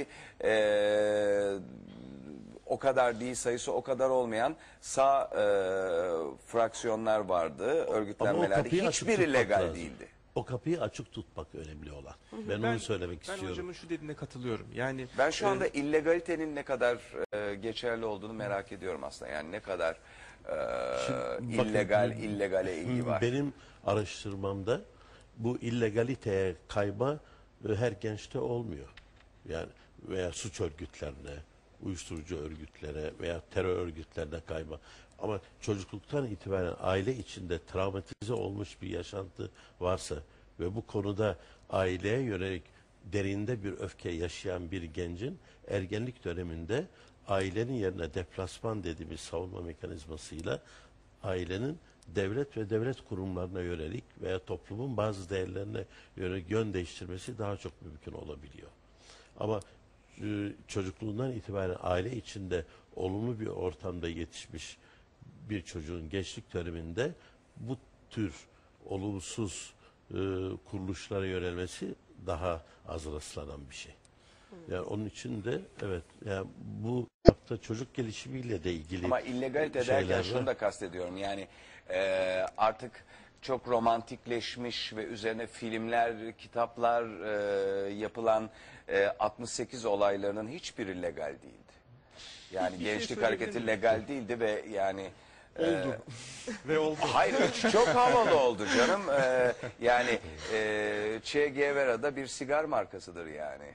o kadar değil, sayısı o kadar olmayan sağ fraksiyonlar vardı. Ama o Örgütlenmelerde kapıyı açık hiçbiri tutmak legal lazım. değildi. O kapıyı açık tutmak önemli olan. Ben onu söylemek Ben istiyorum. hocamın şu dediğine katılıyorum. Yani Ben şu anda illegalitenin ne kadar geçerli olduğunu merak ediyorum aslında. Yani ne kadar Şimdi bakın, illegale ilgi var. Benim araştırmamda bu illegaliteye kayma her gençte olmuyor. Yani veya suç örgütlerine, uyuşturucu örgütlere veya terör örgütlerine kayma. Ama çocukluktan itibaren aile içinde travmatize olmuş bir yaşantı varsa ve bu konuda aileye yönelik derinde bir öfke yaşayan bir gencin ergenlik döneminde ailenin yerine deplasman dediğimiz savunma mekanizmasıyla ailenin devlet ve devlet kurumlarına yönelik veya toplumun bazı değerlerine yönelik yön değiştirmesi daha çok mümkün olabiliyor. Ama çocukluğundan itibaren aile içinde olumlu bir ortamda yetişmiş bir çocuğun gençlik döneminde bu tür olumsuz kuruluşlara yönelmesi daha az rastlanan bir şey. Yani onun için de evet, yani bu hafta çocuk gelişimiyle de ilgili Ama illegalite şeyler derken var. şunu da kastediyorum. Yani artık çok romantikleşmiş ve üzerine filmler, kitaplar yapılan 68 olaylarının hiçbiri legal değildi. Yani Bir şey gençlik söyleyebilir hareketi miyim? legal değildi ve yani oldu. Ve oldu. hayır, çok havalı oldu canım. Yani Che Guevara'da bir sigar markasıdır yani.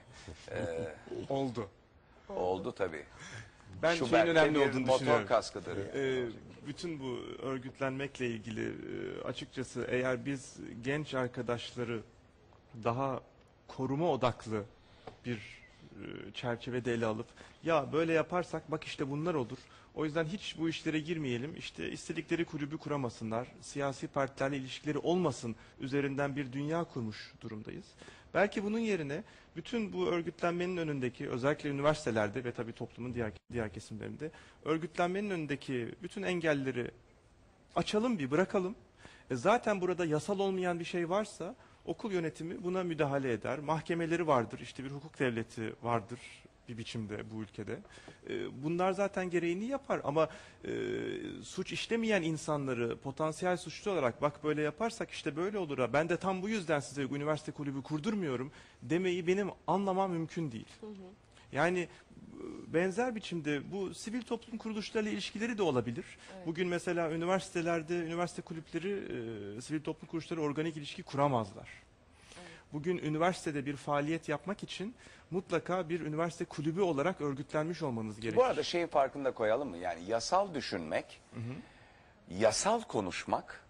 Oldu. Oldu tabii. Ben Şu şeyin belki önemli bir olduğunu motor düşünüyorum. kaskıdır yani. Bütün bu örgütlenmekle ilgili açıkçası eğer biz genç arkadaşları daha koruma odaklı bir çerçevede ele alıp ya böyle yaparsak bak işte bunlar olur. O yüzden hiç bu işlere girmeyelim. İşte istedikleri kulübü kuramasınlar. Siyasi partilerle ilişkileri olmasın üzerinden bir dünya kurmuş durumdayız. Belki bunun yerine bütün bu örgütlenmenin önündeki, özellikle üniversitelerde ve tabii toplumun diğer kesimlerinde örgütlenmenin önündeki bütün engelleri açalım, bir bırakalım. Zaten burada yasal olmayan bir şey varsa okul yönetimi buna müdahale eder. Mahkemeleri vardır, işte bir hukuk devleti vardır bir biçimde bu ülkede. Bunlar zaten gereğini yapar ama suç işlemeyen insanları potansiyel suçlu olarak bak böyle yaparsak işte böyle olur ha, ben de tam bu yüzden size üniversite kulübü kurdurmuyorum demeyi benim anlamam mümkün değil. Yani benzer biçimde bu sivil toplum kuruluşlarıyla ilişkileri de olabilir. Evet. Bugün mesela üniversitelerde, üniversite kulüpleri sivil toplum kuruluşları organik ilişki kuramazlar. Bugün üniversitede bir faaliyet yapmak için mutlaka bir üniversite kulübü olarak örgütlenmiş olmanız gerekir. Bu arada şeyin farkında koyalım mı? Yani yasal düşünmek, yasal konuşmak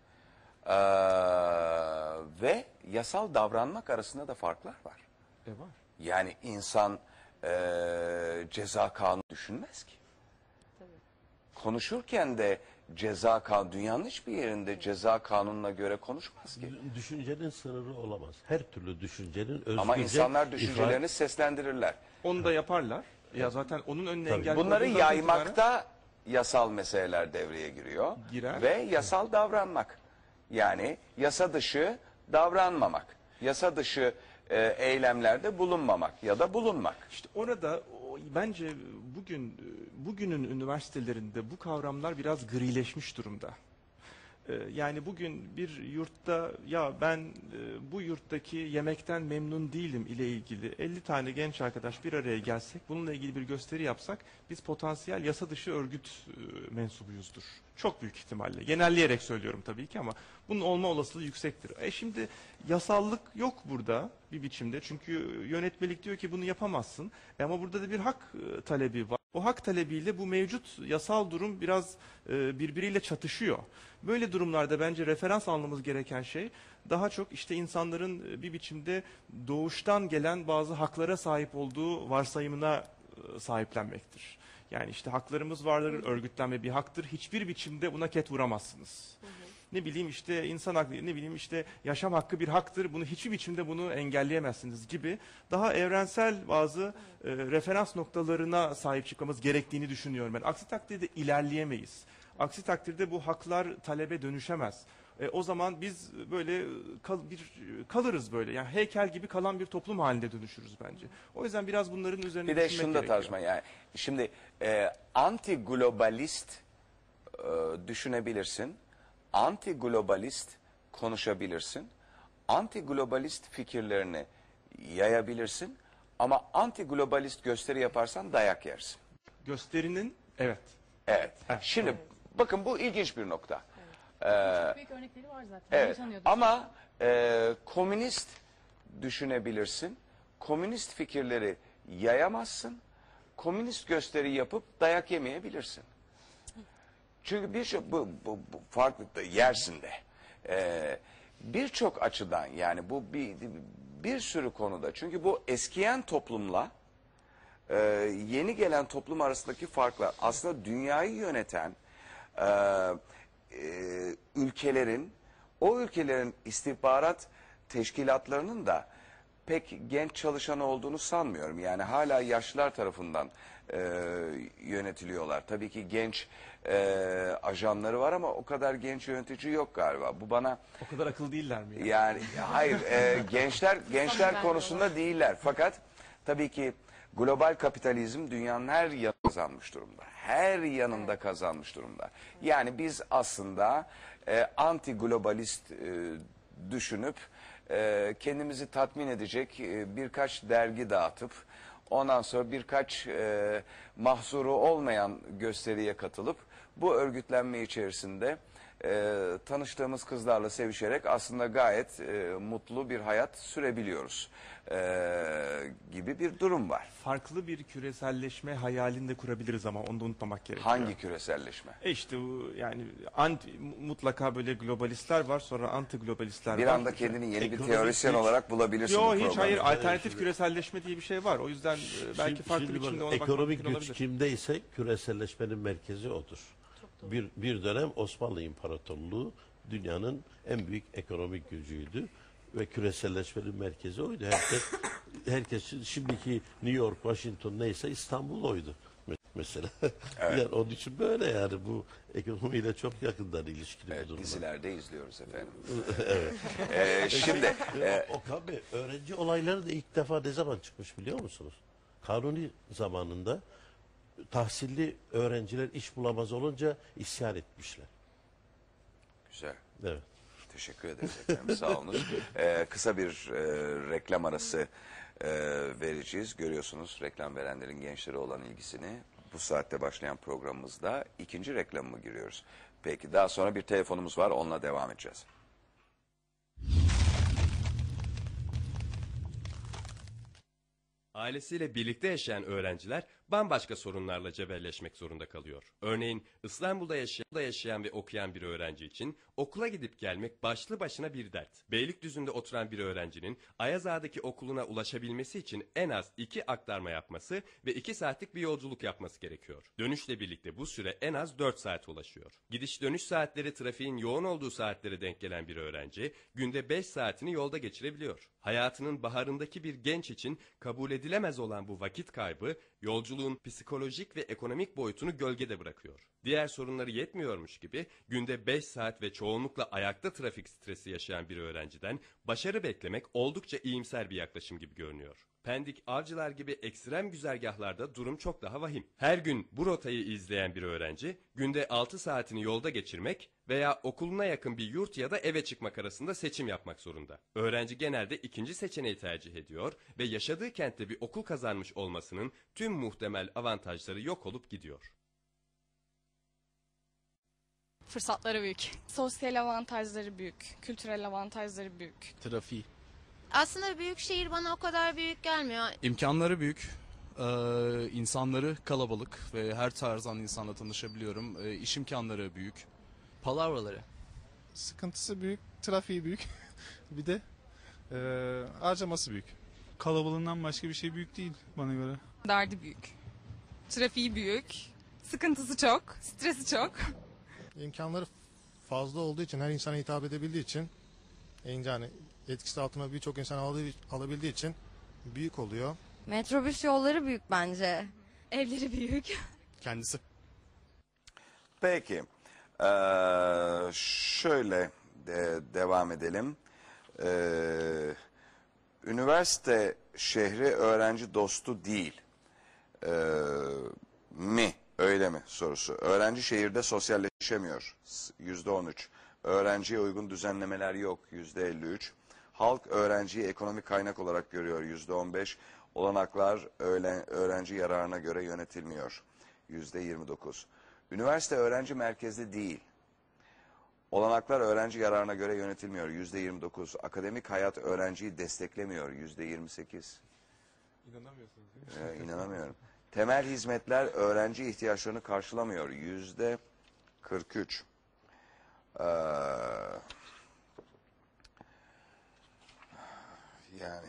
ve yasal davranmak arasında da farklar var. Var. Yani insan ceza kanunu düşünmez ki. Konuşurken de ceza kanunu, dünyanın hiçbir yerinde ceza kanununa göre konuşmaz ki. Düşüncenin sınırı olamaz. Her türlü düşüncenin özgürce Ama insanlar düşüncelerini seslendirirler. Onu da yaparlar. Ya zaten onun önüne engel Bunları koyduğunuz yaymakta yasal meseleler devreye giriyor. Girer. Ve yasal davranmak. Yani yasa dışı davranmamak. Yasa dışı eylemlerde bulunmamak ya da bulunmak. İşte orada bence bugünün üniversitelerinde bu kavramlar biraz grileşmiş durumda. Yani bugün bir yurtta ya ben bu yurttaki yemekten memnun değilim ile ilgili 50 tane genç arkadaş bir araya gelsek, bununla ilgili bir gösteri yapsak biz potansiyel yasa dışı örgüt mensubuyuzdur. Çok büyük ihtimalle. Genelleyerek söylüyorum tabii ki ama bunun olma olasılığı yüksektir. Şimdi yasallık yok burada bir biçimde. Çünkü yönetmelik diyor ki bunu yapamazsın. Ama burada da bir hak talebi var. O hak talebiyle bu mevcut yasal durum biraz birbiriyle çatışıyor. Böyle durumlarda bence referans almamız gereken şey daha çok işte insanların bir biçimde doğuştan gelen bazı haklara sahip olduğu varsayımına sahiplenmektir. Yani işte haklarımız vardır, örgütlenme bir haktır. Hiçbir biçimde buna ket vuramazsınız. Ne bileyim işte insan hakkı, ne bileyim işte yaşam hakkı bir haktır. Bunu hiçbir biçimde bunu engelleyemezsiniz gibi daha evrensel bazı referans noktalarına sahip çıkmamız gerektiğini düşünüyorum ben. Aksi takdirde ilerleyemeyiz. Aksi takdirde bu haklar talebe dönüşemez. O zaman biz böyle kalırız böyle. Yani heykel gibi kalan bir toplum haline dönüşürüz bence. O yüzden biraz bunların üzerine Bir de düşünmek şunu da gerekiyor. tartışma yani. Şimdi anti globalist düşünebilirsin. Anti globalist konuşabilirsin. Anti globalist fikirlerini yayabilirsin. Ama anti globalist gösteri yaparsan dayak yersin. Gösterinin evet. Evet. Şimdi bakın bu ilginç bir nokta. Çok büyük örnekleri var zaten. Ben Evet. tanıyordum. Ama komünist düşünebilirsin. Komünist fikirleri yayamazsın. Komünist gösteri yapıp dayak yemeyebilirsin. Çünkü birçok bu farklılıkta yersin de. Birçok açıdan yani bu bir sürü konuda. Çünkü bu eskiyen toplumla yeni gelen toplum arasındaki farklar aslında dünyayı yöneten ülkelerin, o ülkelerin istihbarat teşkilatlarının da pek genç çalışan olduğunu sanmıyorum. Yani hala yaşlılar tarafından yönetiliyorlar. Tabii ki genç ajanları var ama o kadar genç yönetici yok galiba. Bu bana O kadar akıllı değiller mi? yani hayır gençler konusunda değiller. Fakat tabii ki global kapitalizm dünyanın her yanında kazanmış durumda. Her yanında kazanmış durumda. Yani biz aslında anti globalist düşünüp kendimizi tatmin edecek birkaç dergi dağıtıp ondan sonra birkaç mahsuru olmayan gösteriye katılıp bu örgütlenme içerisinde tanıştığımız kızlarla sevişerek aslında gayet mutlu bir hayat sürebiliyoruz gibi bir durum var. Farklı bir küreselleşme hayalinde kurabiliriz ama onu da unutmamak gerekiyor. Hangi küreselleşme? İşte bu yani mutlaka böyle globalistler var, sonra anti globalistler var. Bir anda kendini yeni bir Ekonomik teorisyen güç. olarak bulabilirsin. Yok bu hiç programda. hayır, alternatif küreselleşme diye bir şey var. O yüzden belki farklı Şimdi biçimde bak, ona bakmak ekonomik mümkün güç olabilir. kimdeyse küreselleşmenin merkezi odur. Bir dönem Osmanlı İmparatorluğu dünyanın en büyük ekonomik gücüydü ve küreselleşmenin merkezi oydu. Herkes şimdiki New York, Washington neyse İstanbul oydu mesela. Yani onun için böyle yani bu ekonomiyle çok yakından ilişkili bir durum. Dizilerde izliyoruz efendim. Evet. Şimdi Okan Bey, öğrenci olayları da ilk defa ne zaman çıkmış biliyor musunuz? Kanuni zamanında tahsilli öğrenciler iş bulamaz olunca isyan etmişler. güzel. Evet. Teşekkür ederiz efendim. Sağ olun. Kısa bir reklam arası vereceğiz. Görüyorsunuz reklam verenlerin gençlere olan ilgisini. Bu saatte başlayan programımızda ikinci reklamıma giriyoruz. Peki daha sonra bir telefonumuz var. Onunla devam edeceğiz. Ailesiyle birlikte yaşayan öğrenciler bambaşka sorunlarla cebelleşmek zorunda kalıyor. Örneğin İstanbul'da yaşayan ve okuyan bir öğrenci için okula gidip gelmek başlı başına bir dert. Beylikdüzü'nde oturan bir öğrencinin Ayazağa'daki okuluna ulaşabilmesi için en az 2 aktarma yapması ve 2 saatlik bir yolculuk yapması gerekiyor. Dönüşle birlikte bu süre en az 4 saate ulaşıyor. Gidiş dönüş saatleri trafiğin yoğun olduğu saatlere denk gelen bir öğrenci günde 5 saatini yolda geçirebiliyor. Hayatının baharındaki bir genç için kabul edilemez olan bu vakit kaybı yolculuğun psikolojik ve ekonomik boyutunu gölgede bırakıyor. Diğer sorunları yetmiyormuş gibi günde 5 saat ve çoğunlukla ayakta trafik stresi yaşayan bir öğrenciden başarı beklemek oldukça iyimser bir yaklaşım gibi görünüyor. Pendik, Avcılar gibi ekstrem güzergahlarda durum çok daha vahim. Her gün bu rotayı izleyen bir öğrenci günde 6 saatini yolda geçirmek veya okuluna yakın bir yurt ya da eve çıkmak arasında seçim yapmak zorunda. Öğrenci genelde ikinci seçeneği tercih ediyor ve yaşadığı kentte bir okul kazanmış olmasının tüm muhtemel avantajları yok olup gidiyor. Fırsatları büyük. Sosyal avantajları büyük. Kültürel avantajları büyük. Trafiği. Aslında büyük şehir bana o kadar büyük gelmiyor. İmkanları büyük. İnsanları kalabalık ve her tarzdan insanla tanışabiliyorum. İş imkanları büyük. Palavraları. Sıkıntısı büyük, trafiği büyük. Bir de harcaması büyük. Kalabalığından başka bir şey büyük değil bana göre. Derdi büyük. Trafiği büyük. Sıkıntısı çok. Stresi çok. İmkanları fazla olduğu için, her insana hitap edebildiği için, yani etkisi altına birçok insan alabildiği için büyük oluyor. Metrobüs yolları büyük bence. Evleri büyük. Kendisi. Peki. Şöyle devam edelim. Üniversite şehri öğrenci dostu değil mi? Öyle mi sorusu. Öğrenci şehirde sosyalleşemiyor. %13. Öğrenciye uygun düzenlemeler yok. %53. Halk öğrenciyi ekonomik kaynak olarak görüyor. %15. Olanaklar öğrenci yararına göre yönetilmiyor. %29. Üniversite öğrenci merkezli değil. Olanaklar öğrenci yararına göre yönetilmiyor. %29. Akademik hayat öğrenciyi desteklemiyor. %28. İnanamıyorsunuz değil mi? İnanamıyorum. Temel hizmetler öğrenci ihtiyaçlarını karşılamıyor. %43. Yani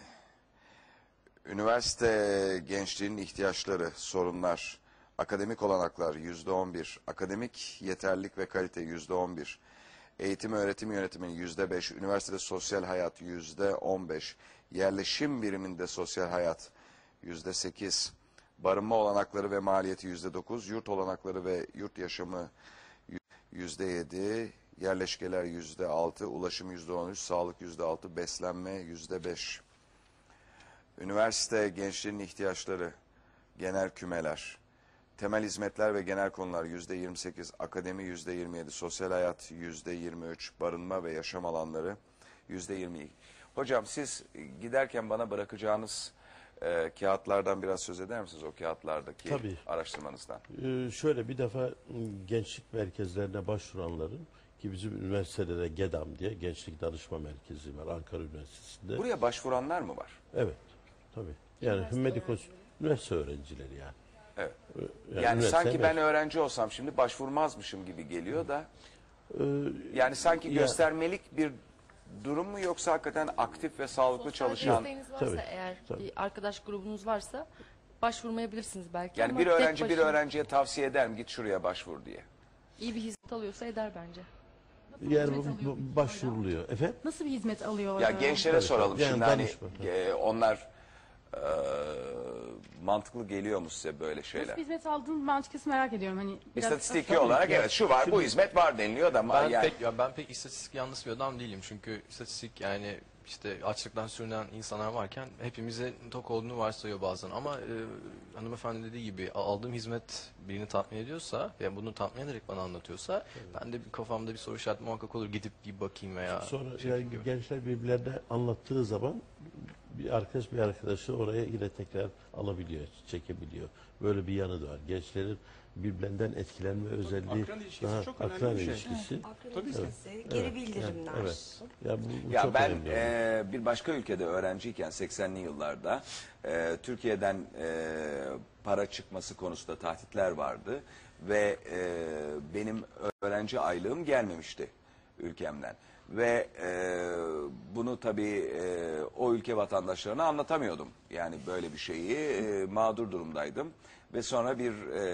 üniversite gençliğinin ihtiyaçları, sorunlar, akademik olanaklar %11, akademik yeterlilik ve kalite %11, eğitim öğretim yönetiminin %5, üniversitede sosyal hayat %15, yerleşim biriminde sosyal hayat %8, barınma olanakları ve maliyeti %9, yurt olanakları ve yurt yaşamı %7, yerleşkeler %6, ulaşım %13, sağlık %6, beslenme %5. Üniversite gençliğinin ihtiyaçları, genel kümeler, temel hizmetler ve genel konular %28, akademi %27, sosyal hayat %23, barınma ve yaşam alanları %22. Hocam siz giderken bana bırakacağınız kağıtlardan biraz söz eder misiniz, o kağıtlardaki Tabii. araştırmanızdan? Şöyle bir defa gençlik merkezlerine başvuranların, ki bizim üniversitede de GEDAM diye Gençlik Danışma Merkezi var Ankara Üniversitesi'nde. Buraya başvuranlar mı var? Evet, tabii. Yani üniversite öğrencileri yani. Evet. Yani Yani sanki üniversite ben öğrenci olsam şimdi başvurmazmışım gibi geliyor da. Yani sanki göstermelik bir durum mu, yoksa hakikaten aktif ve sağlıklı çalışan? Desteğiniz varsa eğer, bir arkadaş grubunuz varsa başvurmayabilirsiniz belki. Yani ama bir tek öğrenci bir başına öğrenciye tavsiye eder mi? Git şuraya başvur diye. iyi bir hizmet alıyorsa eder bence. Yani bu başvuruluyor. Efendim? Nasıl bir hizmet alıyor? Ya gençlere soralım Yani şimdi, hani danışma. onlar mantıklı geliyor mu size böyle şeyler? Nasıl bir hizmet aldığını ben açıkçası merak ediyorum. Hani biraz İstatistiki olarak evet şu var, bu hizmet var deniliyor da Ben pek istatistik yanlısı bir adam değilim. Çünkü istatistik, yani işte açlıktan sürünen insanlar varken hepimize tok olduğunu varsayıyor bazen. Ama hanımefendi dediği gibi aldığım hizmet birini tatmin ediyorsa ve bunu tatmin ederek bana anlatıyorsa ben de bir kafamda bir soru işareti muhakkak olur, gidip bir bakayım veya Sonra yani gençler birbirlerine anlattığı zaman bir arkadaşı oraya yine tekrar alabiliyor, çekebiliyor. Böyle bir yanı da var. Gençlerin birbirlerinden etkilenme özelliği. Akran ilişkisi çok önemli akran bir şey. ilişkisi. Akran ilişkisi, geri bildirimler. Evet. Ya, bu Ya çok ben önemli. bir başka ülkede öğrenciyken 80'li yıllarda Türkiye'den para çıkması konusunda tahditler vardı ve benim öğrenci aylığım gelmemişti ülkemden. Ve bunu tabii o ülke vatandaşlarına anlatamıyordum. Yani böyle bir şeyi mağdur durumdaydım. Ve sonra bir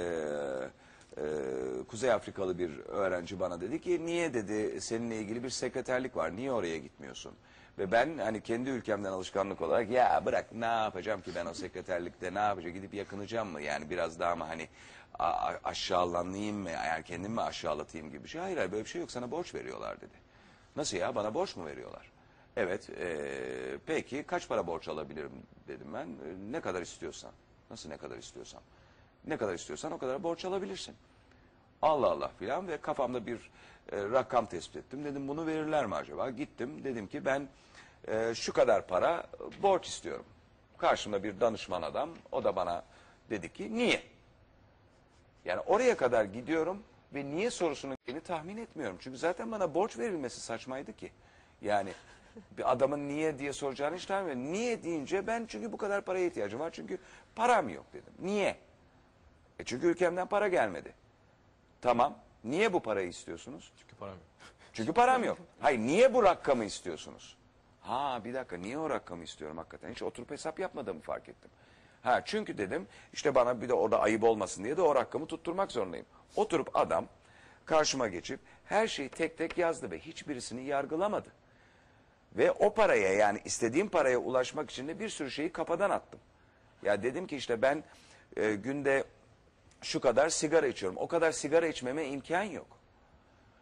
Kuzey Afrikalı bir öğrenci bana dedi ki, niye dedi, seninle ilgili bir sekreterlik var, niye oraya gitmiyorsun? Ve ben hani kendi ülkemden alışkanlık olarak, ya bırak ne yapacağım ki ben o sekreterlikte, ne yapacağım, gidip yakınacağım mı? Yani biraz daha mı hani aşağılanayım mı, yani kendimi mi aşağılatayım gibi bir şey. Hayır böyle bir şey yok, sana borç veriyorlar dedi. Nasıl ya, bana borç mu veriyorlar? Evet, peki kaç para borç alabilirim dedim ben. Ne kadar istiyorsan. Nasıl ne kadar istiyorsan? Ne kadar istiyorsan o kadar borç alabilirsin. Allah Allah filan ve kafamda bir rakam tespit ettim. Dedim bunu verirler mi acaba? Gittim, dedim ki ben şu kadar para borç istiyorum. Karşımda bir danışman adam, o da bana dedi ki niye? Yani oraya kadar gidiyorum ve niye sorusunun geldiğini tahmin etmiyorum. Çünkü zaten bana borç verilmesi saçmaydı ki. Yani bir adamın niye diye soracağını hiç tahmin etmiyorum. Niye deyince ben çünkü bu kadar paraya ihtiyacım var. Çünkü param yok dedim. Niye? Çünkü ülkemden para gelmedi. Tamam. Niye bu parayı istiyorsunuz? Çünkü param yok. Çünkü param yok. Hayır, niye bu rakamı istiyorsunuz? Ha bir dakika, niye o rakamı istiyorum hakikaten? Hiç oturup hesap yapmadığımı fark ettim. Ha çünkü dedim işte bana bir de orada ayıp olmasın diye de o rakamı tutturmak zorundayım. Oturup adam karşıma geçip her şeyi tek tek yazdı ve hiçbirisini yargılamadı. Ve o paraya, yani istediğim paraya ulaşmak için de bir sürü şeyi kafadan attım. Ya dedim ki işte ben günde şu kadar sigara içiyorum. O kadar sigara içmeme imkan yok.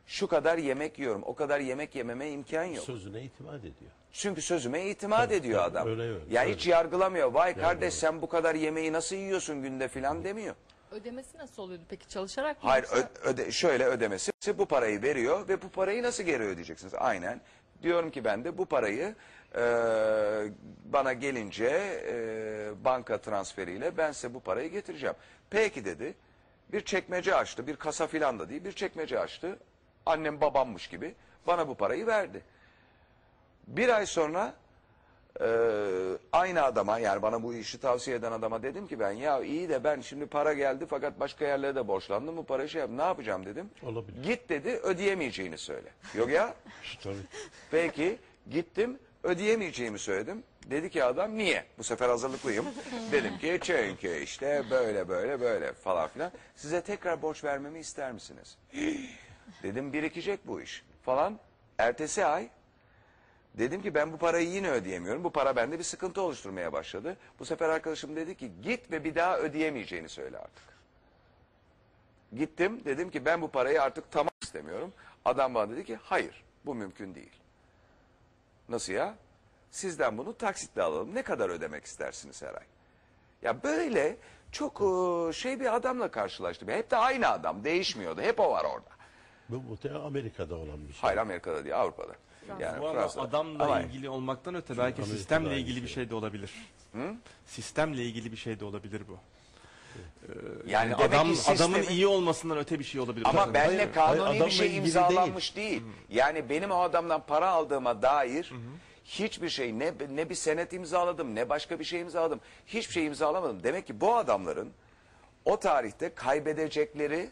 şu kadar yemek yiyorum, o kadar yemek yememe imkan yok. Sözüne itimat ediyor. Çünkü sözüme itimat Tabii, ediyor tabii, adam. öyle. Ya hiç yargılamıyor. Vay kardeş Yargılamıyor. sen bu kadar yemeği nasıl yiyorsun günde filan demiyor. Ödemesi nasıl oluyordu peki? Çalışarak mı? Hayır yoksa- şöyle ödemesi bu parayı veriyor ve bu parayı nasıl geri ödeyeceksiniz? Aynen. Diyorum ki ben de bu parayı bana gelince banka transferiyle ben size bu parayı getireceğim. Peki dedi. Bir çekmece açtı. Bir kasa filan da değil. Bir çekmece açtı. Annem babammış gibi bana bu parayı verdi. Bir ay sonra aynı adama, yani bana bu işi tavsiye eden adama dedim ki ben, ya iyi de ben şimdi para geldi fakat başka yerlere de borçlandım, bu parayı ne yapacağım dedim. Olabilir. Git dedi, ödeyemeyeceğini söyle. Yok ya. Tabii. Peki gittim, ödeyemeyeceğimi söyledim. Dedi ki adam niye? Bu sefer hazırlıklıyım. Dedim ki çünkü işte böyle falan filan. Size tekrar borç vermemi ister misiniz? Dedim birikecek bu iş falan. Ertesi ay dedim ki ben bu parayı yine ödeyemiyorum. Bu para bende bir sıkıntı oluşturmaya başladı. Bu sefer arkadaşım dedi ki git ve bir daha ödeyemeyeceğini söyle artık. Gittim, dedim ki ben bu parayı artık tamam istemiyorum. Adam bana dedi ki hayır, bu mümkün değil. Nasıl ya? Sizden bunu taksitle alalım. Ne kadar ödemek istersiniz her ay? Ya böyle çok şey bir adamla karşılaştım. Hep de aynı adam, değişmiyordu. Hep o var orada. Bu muhtemelen Amerika'da olan bir şey. Hayır, Amerika'da değil, Avrupa'da. Yani Bu arada Fransa'da. adamla Ama- ilgili olmaktan öte belki Amerika'da sistemle aynı ilgili bir şey. şey de olabilir. Hı? Sistemle ilgili bir şey de olabilir bu. Yani Yani demek adam ki sistemi- adamın iyi olmasından öte bir şey olabilir. Ama Tabii. benle hayır, kanuni adamla bir şey ilgili imzalanmış değil. Yani benim o adamdan para aldığıma dair hiçbir şey, ne bir senet imzaladım, ne başka bir şey imzaladım. Hiçbir şey imzalamadım. Demek ki bu adamların o tarihte kaybedecekleri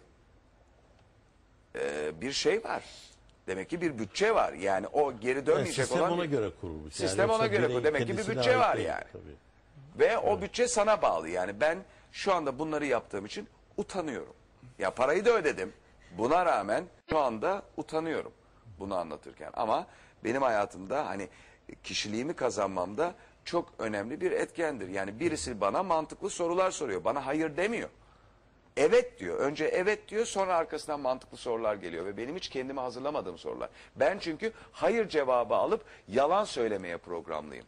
bir şey var. Demek ki bir bütçe var. Yani o geri dönmeyecek sistem olan ona bir- göre kurulmuş. Sistem ona yoksa göre bireyin kurulmuş. Demek ki bir kendisine bütçe ait var değil, yani. tabii. Ve o bütçe sana bağlı. Yani ben şu anda bunları yaptığım için utanıyorum. Ya parayı da ödedim. Buna rağmen şu anda utanıyorum bunu anlatırken. Ama benim hayatımda hani kişiliğimi kazanmamda çok önemli bir etkendir. Yani birisi bana mantıklı sorular soruyor. Bana hayır demiyor. Evet diyor. Önce evet diyor, sonra arkasından mantıklı sorular geliyor ve benim hiç kendime hazırlamadığım sorular. Ben çünkü hayır cevabı alıp yalan söylemeye programlıyım.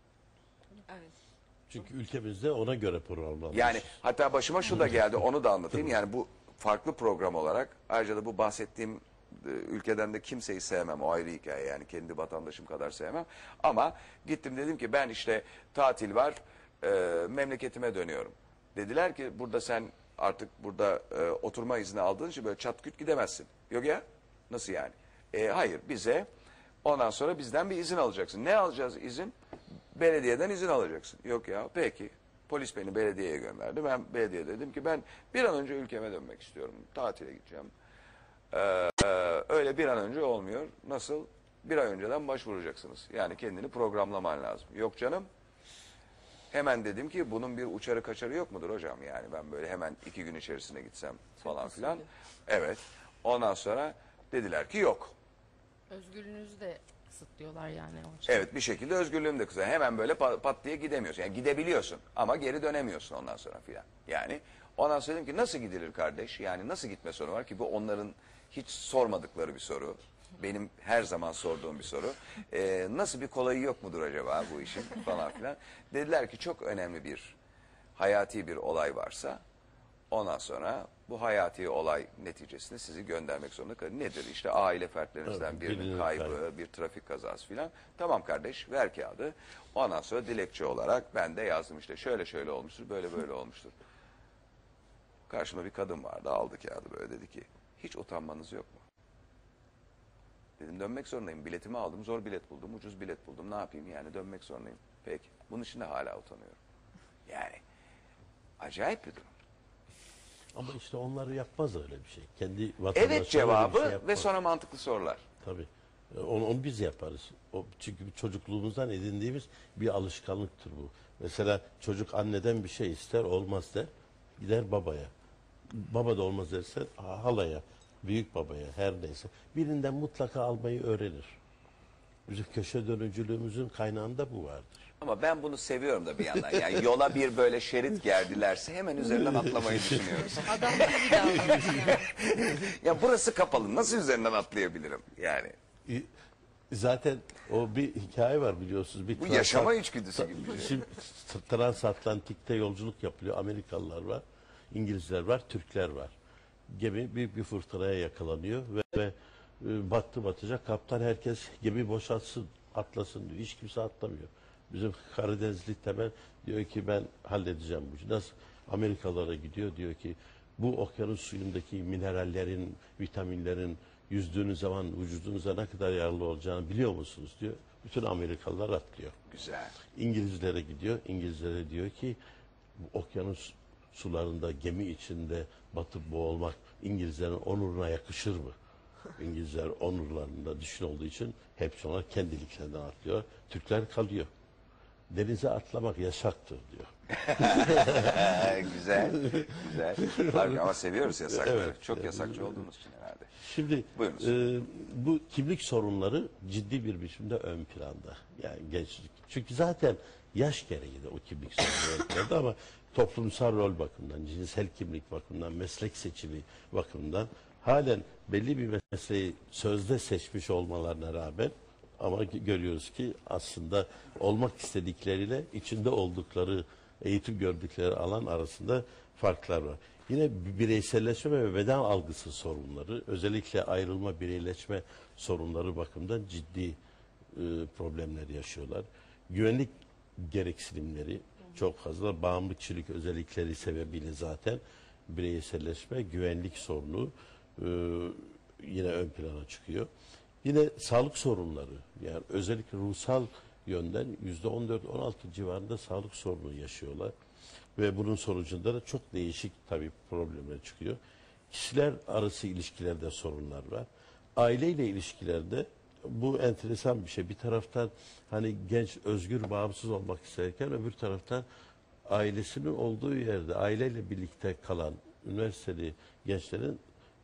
Çünkü ülkemizde ona göre programlanmış. Yani hatta başıma şu da geldi, onu da anlatayım. Yani bu farklı program olarak, ayrıca da bu bahsettiğim ülkeden de kimseyi sevmem, o ayrı hikaye, yani kendi vatandaşım kadar sevmem. Ama gittim, dedim ki ben işte tatil var, memleketime dönüyorum. Dediler ki burada sen artık burada oturma izni aldığın için böyle çat küt gidemezsin. Yok ya, nasıl yani? Hayır, bize ondan sonra bizden bir izin alacaksın. Ne alacağız izin? Belediyeden izin alacaksın. Yok ya, peki. Polis beni belediyeye gönderdi. Ben belediye dedim ki ben bir an önce ülkeme dönmek istiyorum. Tatile gideceğim. Öyle bir an önce olmuyor. Nasıl? Bir ay önceden başvuracaksınız. Yani kendini programlaman lazım. Yok canım. Hemen dedim ki bunun bir uçarı kaçarı yok mudur hocam? Yani ben böyle hemen 2 gün içerisine gitsem falan filan. Evet. Ondan sonra dediler ki yok. Özgürlüğünüzü de kısıtlıyorlar yani. o açıdan. Evet, bir şekilde özgürlüğüm de kısa. Hemen böyle pat diye gidemiyorsun. Yani gidebiliyorsun ama geri dönemiyorsun ondan sonra filan. Yani ondan sonra dedim ki nasıl gidilir kardeş? Yani nasıl gitme sorunu var ki? Bu onların hiç sormadıkları bir soru. Benim her zaman sorduğum bir soru. Nasıl bir kolayı yok mudur acaba bu işin falan filan. Dediler ki çok önemli bir hayati bir olay varsa ondan sonra bu hayati olay neticesinde sizi göndermek zorunda kalır. Nedir? İşte aile fertlerinizden Tabii, birinin birinin kaybı, bir trafik kazası filan. Tamam kardeş, ver kağıdı. Ondan sonra dilekçe olarak ben de yazdım işte şöyle şöyle olmuştur, böyle böyle olmuştur. Karşımda bir kadın vardı, aldı kağıdı böyle, dedi ki hiç utanmanız yok mu? Dedim dönmek zorundayım. Biletimi aldım, zor bilet buldum, ucuz bilet buldum. Ne yapayım yani, dönmek zorundayım. Peki. Bunun için de hala utanıyorum. Yani acayip bir durum. Ama işte onları yapmaz öyle bir şey. Kendi vatandaşlarına Evet cevabı bir şey ve yapmaz. sonra mantıklı sorular. Tabii. Onu biz yaparız. Çünkü çocukluğumuzdan edindiğimiz bir alışkanlıktır bu. Mesela çocuk anneden bir şey ister, olmaz der. Gider babaya. Baba da olmaz derse halaya, büyük babaya, her neyse. Birinden mutlaka almayı öğrenir. Bizim köşe dönücülüğümüzün kaynağında bu vardır. Ama ben bunu seviyorum da bir yandan. Yani yola bir böyle şerit gerdilerse hemen üzerinden atlamayı düşünüyoruz. Adam gibi davranmış yani. Ya burası kapalı. Nasıl üzerinden atlayabilirim? Yani. Zaten o bir hikaye var biliyorsunuz. Bir Bu yaşama içgüdüsü gibi bir şey. Şimdi transatlantikte yolculuk yapılıyor. Amerikalılar var, İngilizler var, Türkler var. Gemi bir fırtınaya yakalanıyor ve battı batacak. Kaptan herkes gemi boşaltsın, atlasın diyor. Hiç kimse atlamıyor. Bizim Karadenizli Temel diyor ki ben halledeceğim bu işi. Nasıl? Amerikalılara gidiyor diyor ki bu okyanus suyundaki minerallerin, vitaminlerin yüzdüğünüz zaman vücudunuza ne kadar yararlı olacağını biliyor musunuz diyor. Bütün Amerikalılar atlıyor. Güzel. İngilizlere gidiyor. İngilizlere diyor ki bu okyanus sularında gemi içinde batıp boğulmak İngilizlerin onuruna yakışır mı? İngilizler onurlarında düşün olduğu için hepsi onlar kendiliklerinden atlıyor. Türkler kalıyor. Denize atlamak yasaktır diyor. Güzel, güzel. Harbi ama seviyoruz yasakları. Evet. Çok yasakçı olduğumuz için herhalde. Şimdi Buyurunuz. bu kimlik sorunları ciddi bir biçimde ön planda. Yani gençlik. Çünkü zaten yaş gereği de o kimlik sorunları ön planda ama toplumsal rol bakımından, cinsel kimlik bakımından, meslek seçimi bakımından halen belli bir mesleği sözde seçmiş olmalarına rağmen ama görüyoruz ki aslında olmak istedikleriyle içinde oldukları, eğitim gördükleri alan arasında farklar var. Yine bireyselleşme ve beden algısı sorunları, özellikle ayrılma, bireyleşme sorunları bakımından ciddi problemler yaşıyorlar. Güvenlik gereksinimleri çok fazla, bağımlı kişilik özellikleri sebebiyle zaten bireyselleşme, güvenlik sorunu yine ön plana çıkıyor. Yine sağlık sorunları, yani özellikle ruhsal yönden %14-16 civarında sağlık sorunu yaşıyorlar. Ve bunun sonucunda da çok değişik tabii problemler çıkıyor. Kişiler arası ilişkilerde sorunlar var. Aileyle ilişkilerde bu enteresan bir şey. Bir taraftan hani genç, özgür, bağımsız olmak isterken öbür taraftan ailesinin olduğu yerde aileyle birlikte kalan üniversiteli gençlerin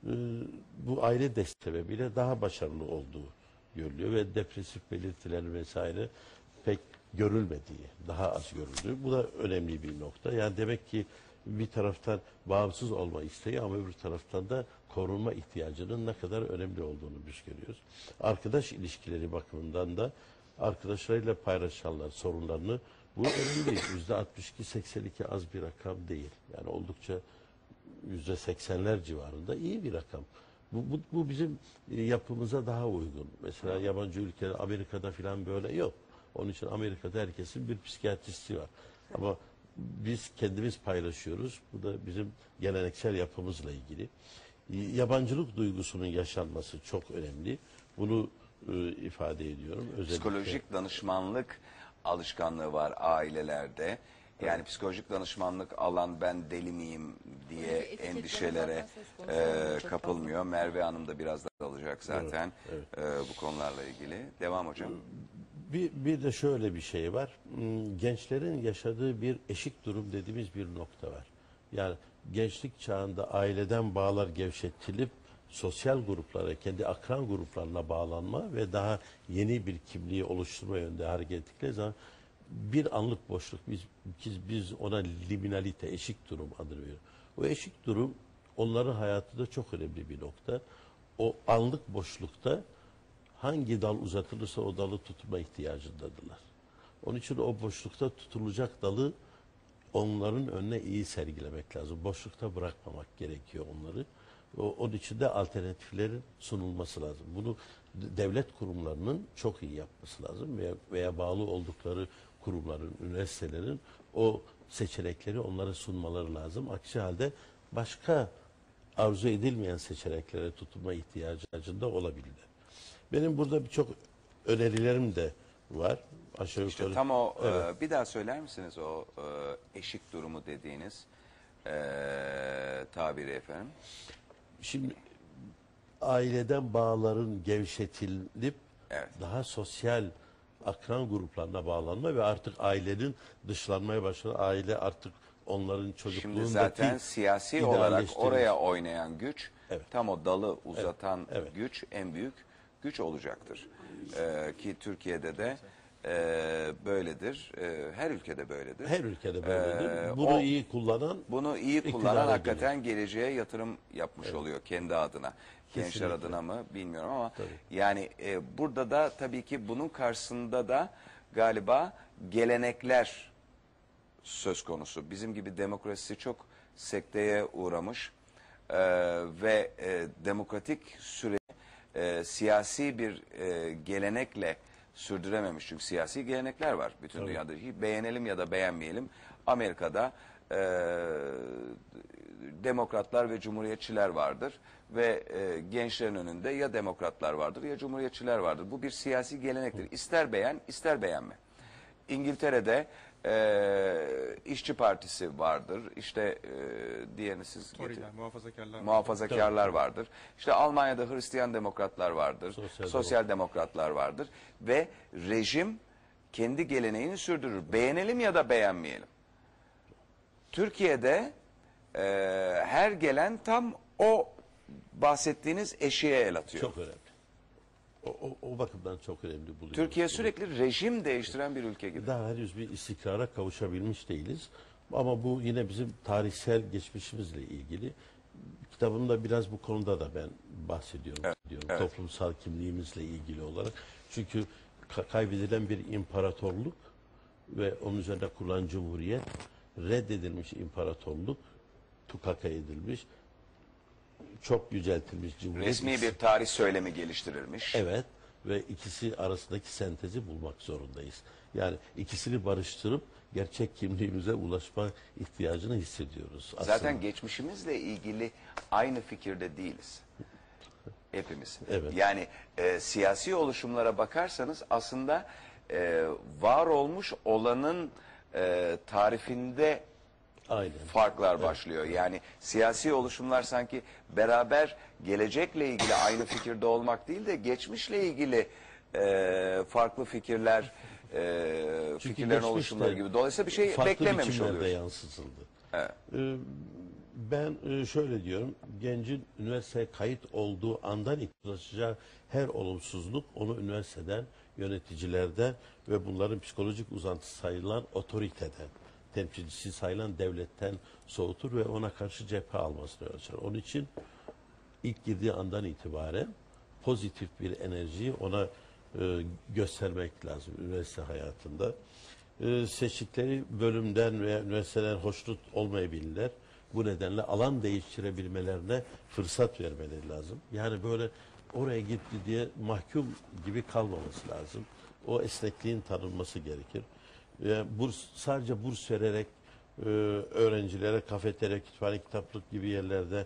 bu aile desteği sebebiyle daha başarılı olduğu görülüyor ve depresif belirtiler vesaire pek görülmediği, daha az görüldüğü. Bu da önemli bir nokta. Yani demek ki bir taraftan bağımsız olma isteği ama öbür taraftan da korunma ihtiyacının ne kadar önemli olduğunu biz görüyoruz. Arkadaş ilişkileri bakımından da arkadaşlarıyla paylaşanlar sorunlarını, bu önemli. %62-82 az bir rakam değil. Yani oldukça %80'ler civarında iyi bir rakam. Bu bizim yapımıza daha uygun. Mesela yabancı ülkeler, Amerika'da falan böyle yok. Onun için Amerika'da herkesin bir psikiyatristi var. Ama biz kendimiz paylaşıyoruz. Bu da bizim geleneksel yapımızla ilgili. Yabancılık duygusunun yaşanması çok önemli. Bunu ifade ediyorum. Özellikle Psikolojik danışmanlık alışkanlığı var ailelerde. Yani psikolojik danışmanlık alan ben deli miyim diye endişelere kapılmıyor. Merve Hanım da biraz daha alacak zaten bu konularla ilgili. Devam hocam. Bir de şöyle bir şey var. Gençlerin yaşadığı bir eşik durum dediğimiz bir nokta var. Yani gençlik çağında aileden bağlar gevşetilip sosyal gruplara, kendi akran gruplarına bağlanma ve daha yeni bir kimliği oluşturma yönünde hareket ettikleri zaman bir anlık boşluk, biz ona liminalite, eşik durum adını veriyoruz. O eşik durum onların hayatında çok önemli bir nokta. O anlık boşlukta hangi dal uzatılırsa o dalı tutma ihtiyacındadılar. Onun için o boşlukta tutulacak dalı onların önüne iyi sergilemek lazım. Boşlukta bırakmamak gerekiyor onları. Onun için de alternatiflerin sunulması lazım. Bunu devlet kurumlarının çok iyi yapması lazım veya bağlı oldukları kurumların, üniversitelerin o seçenekleri onlara sunmaları lazım. Aksi halde başka arzu edilmeyen seçeneklere tutunma ihtiyacında olabilirler. Benim burada birçok önerilerim de var. Aşağı yukarı. İşte tam o bir daha söyler misiniz o eşik durumu dediğiniz tabiri efendim? Şimdi aileden bağların gevşetilip daha sosyal akran gruplarına bağlanma ve artık ailenin dışlanmaya başladığı, aile artık onların çocukluğundaki Şimdi zaten siyasi olarak oraya oynayan güç, tam o dalı uzatan güç en büyük güç olacaktır. Ki Türkiye'de de böyledir. Her ülkede böyledir. Her ülkede böyledir. Bunu iyi kullanan hakikaten geleceğe yatırım yapmış oluyor kendi adına. Gençler Kesinlikle. adına mı bilmiyorum ama yani burada da tabii ki bunun karşısında da galiba gelenekler söz konusu. Bizim gibi demokrasi çok sekteye uğramış ve demokratik süre siyasi bir gelenekle sürdürememiş. Çünkü siyasi gelenekler var bütün dünyada. Beğenelim ya da beğenmeyelim. Amerika'da demokratlar ve cumhuriyetçiler vardır ve gençlerin önünde ya demokratlar vardır ya cumhuriyetçiler vardır. Bu bir siyasi gelenektir. İster beğen, ister beğenme. İngiltere'de İşçi Partisi vardır. İşte diğerini siz Tory'ler, muhafazakarlar vardır. İşte Almanya'da Hristiyan demokratlar vardır. Sosyal demokratlar vardır. Ve rejim kendi geleneğini sürdürür. Beğenelim ya da beğenmeyelim. Türkiye'de her gelen tam o bahsettiğiniz eşiğe el atıyor. Çok önemli. O bakımdan çok önemli buluyoruz. Türkiye sürekli rejim değiştiren bir ülke gibi. Daha henüz bir istikrara kavuşabilmiş değiliz. Ama bu yine bizim tarihsel geçmişimizle ilgili. Kitabımda biraz bu konuda da ben bahsediyorum. Evet. Toplumsal kimliğimizle ilgili olarak. Çünkü kaybedilen bir imparatorluk ve onun üzerine kurulan cumhuriyet, reddedilmiş imparatorluk, tukaka edilmiş, çok yüceltilmiş cumhuriyet. Resmi bir tarih söylemi geliştirilmiş. Evet ve ikisi arasındaki sentezi bulmak zorundayız. Yani ikisini barıştırıp gerçek kimliğimize ulaşma ihtiyacını hissediyoruz. Zaten geçmişimizle ilgili aynı fikirde değiliz. Hepimiz. Evet. Yani siyasi oluşumlara bakarsanız aslında var olmuş olanın tarifinde farklar başlıyor. Yani siyasi oluşumlar sanki beraber gelecekle ilgili aynı fikirde olmak değil de geçmişle ilgili farklı fikirler, fikirlerin oluşumları gibi. Dolayısıyla bir şey beklememiş oluyoruz. Yansıtıldı. Evet. Ben şöyle diyorum, gencin üniversiteye kayıt olduğu andan ulaşacağı her olumsuzluk onu üniversiteden, yöneticilerden ve bunların psikolojik uzantısı sayılan otoriteden, temsilcisi sayılan devletten soğutur ve ona karşı cephe almasını öğretir. Onun için ilk girdiği andan itibaren pozitif bir enerjiyi ona göstermek lazım üniversite hayatında. Seçtikleri bölümden veya üniversiteden hoşnut olmayabilirler. Bu nedenle alan değiştirebilmelerine fırsat vermeleri lazım. Yani böyle oraya gitti diye mahkum gibi kalmaması lazım. O esnekliğin tanınması gerekir. Sadece burs vererek öğrencilere kafeterya, kütüphane, kitaplık gibi yerlerde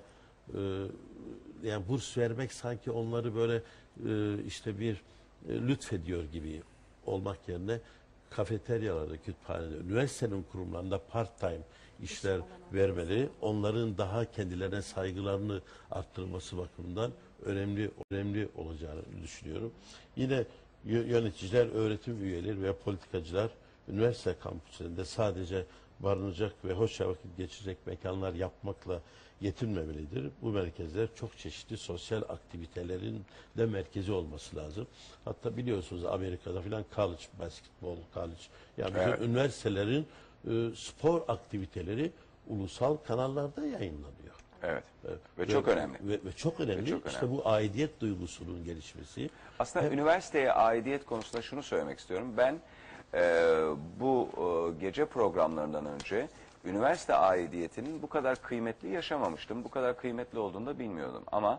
yani burs vermek sanki onları böyle işte bir lütfediyor gibi olmak yerine kafeteryalarda, kütüphanede, üniversitenin kurumlarında part-time işler vermeleri, onların daha kendilerine saygılarını arttırması bakımından önemli olacağını düşünüyorum. Yine yöneticiler, öğretim üyeleri ve politikacılar üniversite kampüslerinde sadece barınacak ve hoşça vakit geçirecek mekanlar yapmakla yetinmemelidir. Bu merkezler çok çeşitli sosyal aktivitelerin de merkezi olması lazım. Hatta biliyorsunuz Amerika'da filan college, basketbol, college, yani bütün üniversitelerin spor aktiviteleri ulusal kanallarda yayınlanıyor. Evet. Ve çok önemli. Ve çok önemli. İşte bu aidiyet duygusunun gelişmesi. Aslında üniversiteye aidiyet konusunda şunu söylemek istiyorum. Ben bu gece programlarından önce üniversite aidiyetinin bu kadar kıymetli yaşamamıştım. Bu kadar kıymetli olduğunu da bilmiyordum. Ama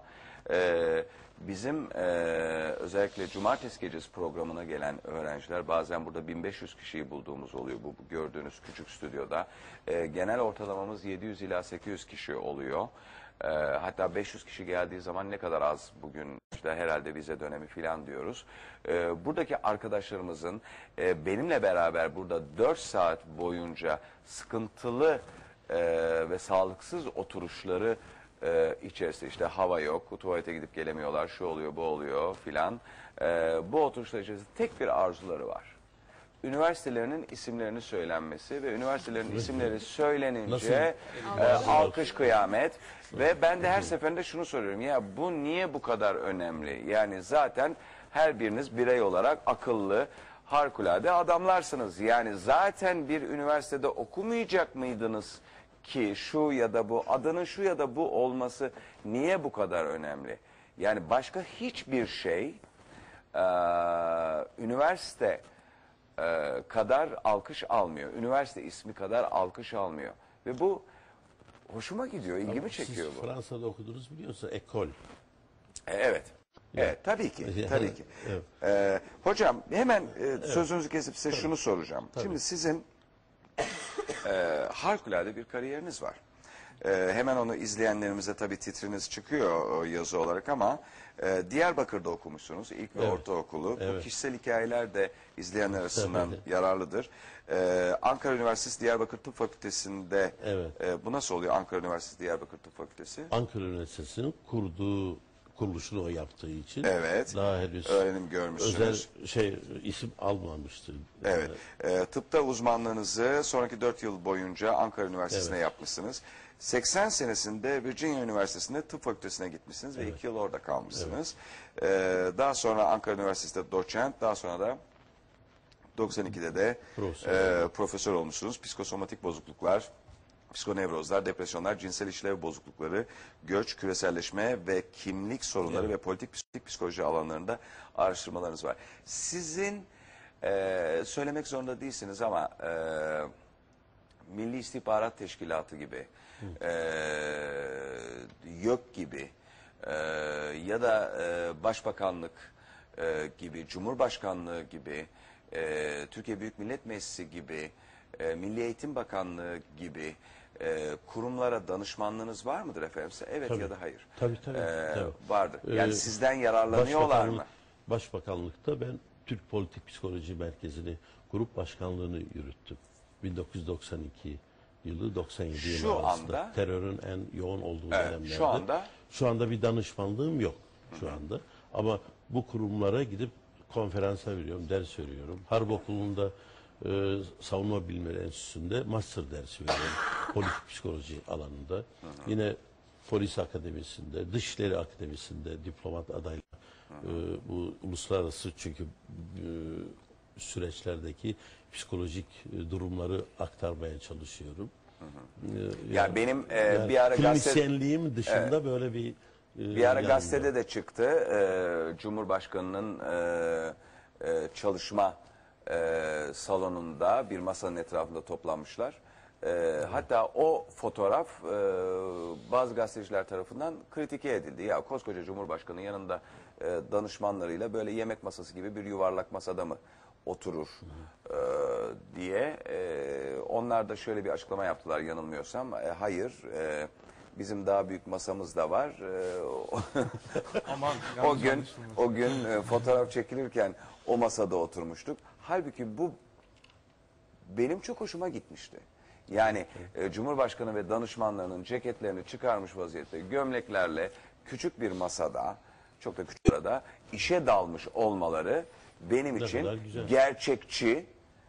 bizim özellikle cumartesi gecesi programına gelen öğrenciler, bazen burada 1500 kişiyi bulduğumuz oluyor bu gördüğünüz küçük stüdyoda. Genel ortalamamız 700 ila 800 kişi oluyor. Hatta 500 kişi geldiği zaman ne kadar az bugün, işte herhalde vize dönemi falan diyoruz. Buradaki arkadaşlarımızın benimle beraber burada 4 saat boyunca sıkıntılı ve sağlıksız oturuşları içerisinde, işte hava yok, tuvalete gidip gelemiyorlar, şu oluyor, bu oluyor filan. Bu oturuşlar içerisinde tek bir arzuları var. üniversitelerinin isimlerini söylenmesi ve üniversitelerin isimleri Nasıl? söylenince alkış kıyamet ve ben de her seferinde şunu soruyorum, ya bu niye bu kadar önemli? Yani zaten her biriniz birey olarak akıllı, harikulade adamlarsınız. Yani zaten bir üniversitede okumayacak mıydınız ki şu ya da bu, adının şu ya da bu olması niye bu kadar önemli? Yani başka hiçbir şey üniversite kadar alkış almıyor. Üniversite ismi kadar alkış almıyor. Ve bu hoşuma gidiyor, ilgimi çekiyor Siz bu. Fransa'da okudunuz biliyorsunuz, ekol. Evet. Evet, tabii ki, tabii ki. Hocam hemen sözünüzü kesip size şunu soracağım. Şimdi sizin harikulade bir kariyeriniz var. Hemen onu izleyenlerimize tabii titriniz çıkıyor yazı olarak ama Diyarbakır'da okumuşsunuz ilk ve ortaokulu. Bu kişisel hikayeler de izleyenler açısından yararlıdır. Ankara Üniversitesi Diyarbakır Tıp Fakültesi'nde bu nasıl oluyor, Ankara Üniversitesi Diyarbakır Tıp Fakültesi? Ankara Üniversitesi'nin kuruluşunu o yaptığı için daha henüz öğrenim görmüşsünüz. Özel isim almamıştı. Evet. Tıpta uzmanlığınızı sonraki 4 yıl boyunca Ankara Üniversitesi'ne yapmışsınız. 80 senesinde Virginia Üniversitesi'nde tıp fakültesine gitmişsiniz ve 2 yıl orada kalmışsınız. Daha sonra Ankara Üniversitesi'nde doçent, daha sonra da 92'de de profesör olmuşsunuz. Psikosomatik bozukluklar, psikonevrozlar, depresyonlar, cinsel işlev bozuklukları, göç, küreselleşme ve kimlik sorunları ve politik psikoloji alanlarında araştırmalarınız var. Sizin söylemek zorunda değilsiniz ama Milli İstihbarat Teşkilatı gibi, YÖK gibi ya da Başbakanlık gibi, Cumhurbaşkanlığı gibi, Türkiye Büyük Millet Meclisi gibi, Milli Eğitim Bakanlığı gibi kurumlara danışmanlığınız var mıdır efendim? Evet ya da hayır. Tabii. Vardır. Yani sizden yararlanıyorlar mı? Başbakanlıkta ben Türk Politik Psikoloji Merkezi'ni, grup başkanlığını yürüttüm. 1992 yılı 97 yılı arasında terörün en yoğun olduğu dönemlerde. Şu anda bir danışmanlığım yok şu anda. Ama bu kurumlara gidip konferansa veriyorum, ders veriyorum. Harp Okulu'nda Savunma Bilimleri Enstitüsü'nde master dersi veriyorum. Politik psikoloji alanında. Yine Polis Akademisi'nde, Dışişleri Akademisi'nde diplomat adaylar. Bu uluslararası çünkü süreçlerdeki psikolojik durumları aktarmaya çalışıyorum. Yani benim bir ara klinisyenliğim dışında böyle bir ara gazetede de çıktı. Cumhurbaşkanının çalışma salonunda bir masanın etrafında toplanmışlar. Hatta o fotoğraf bazı gazeteciler tarafından kritike edildi. Ya koskoca Cumhurbaşkanı yanında danışmanlarıyla böyle yemek masası gibi bir yuvarlak masada mı oturur diye. Onlar da şöyle bir açıklama yaptılar yanılmıyorsam. Hayır, bizim daha büyük masamız da var. Aman, o gün fotoğraf çekilirken o masada oturmuştuk. Halbuki bu benim çok hoşuma gitmişti. Yani Cumhurbaşkanı ve danışmanlarının ceketlerini çıkarmış vaziyette gömleklerle küçük bir masada, çok da küçük arada işe dalmış olmaları benim için gerçekçi,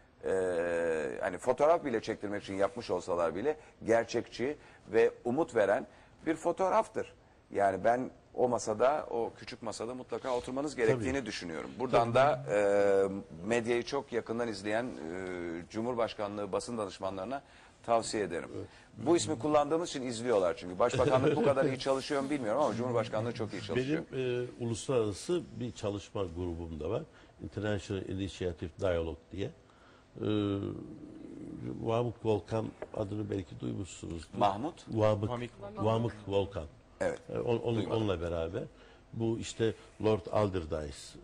hani fotoğraf bile çektirmek için yapmış olsalar bile gerçekçi ve umut veren bir fotoğraftır. Yani ben o masada, o küçük masada mutlaka oturmanız gerektiğini düşünüyorum. Buradan da medyayı çok yakından izleyen Cumhurbaşkanlığı basın danışmanlarına tavsiye ederim. Bu ismi kullandığımız için izliyorlar çünkü. Başbakanlık bu kadar iyi çalışıyor mu bilmiyorum ama Cumhurbaşkanlığı çok iyi çalışıyor. Benim uluslararası bir çalışma grubum da var. International Initiative Dialogue diye. Vamık Volkan adını belki duymuşsunuz. Mahmut? Vamık Volkan. Evet. Onunla beraber bu işte Lord Alderdice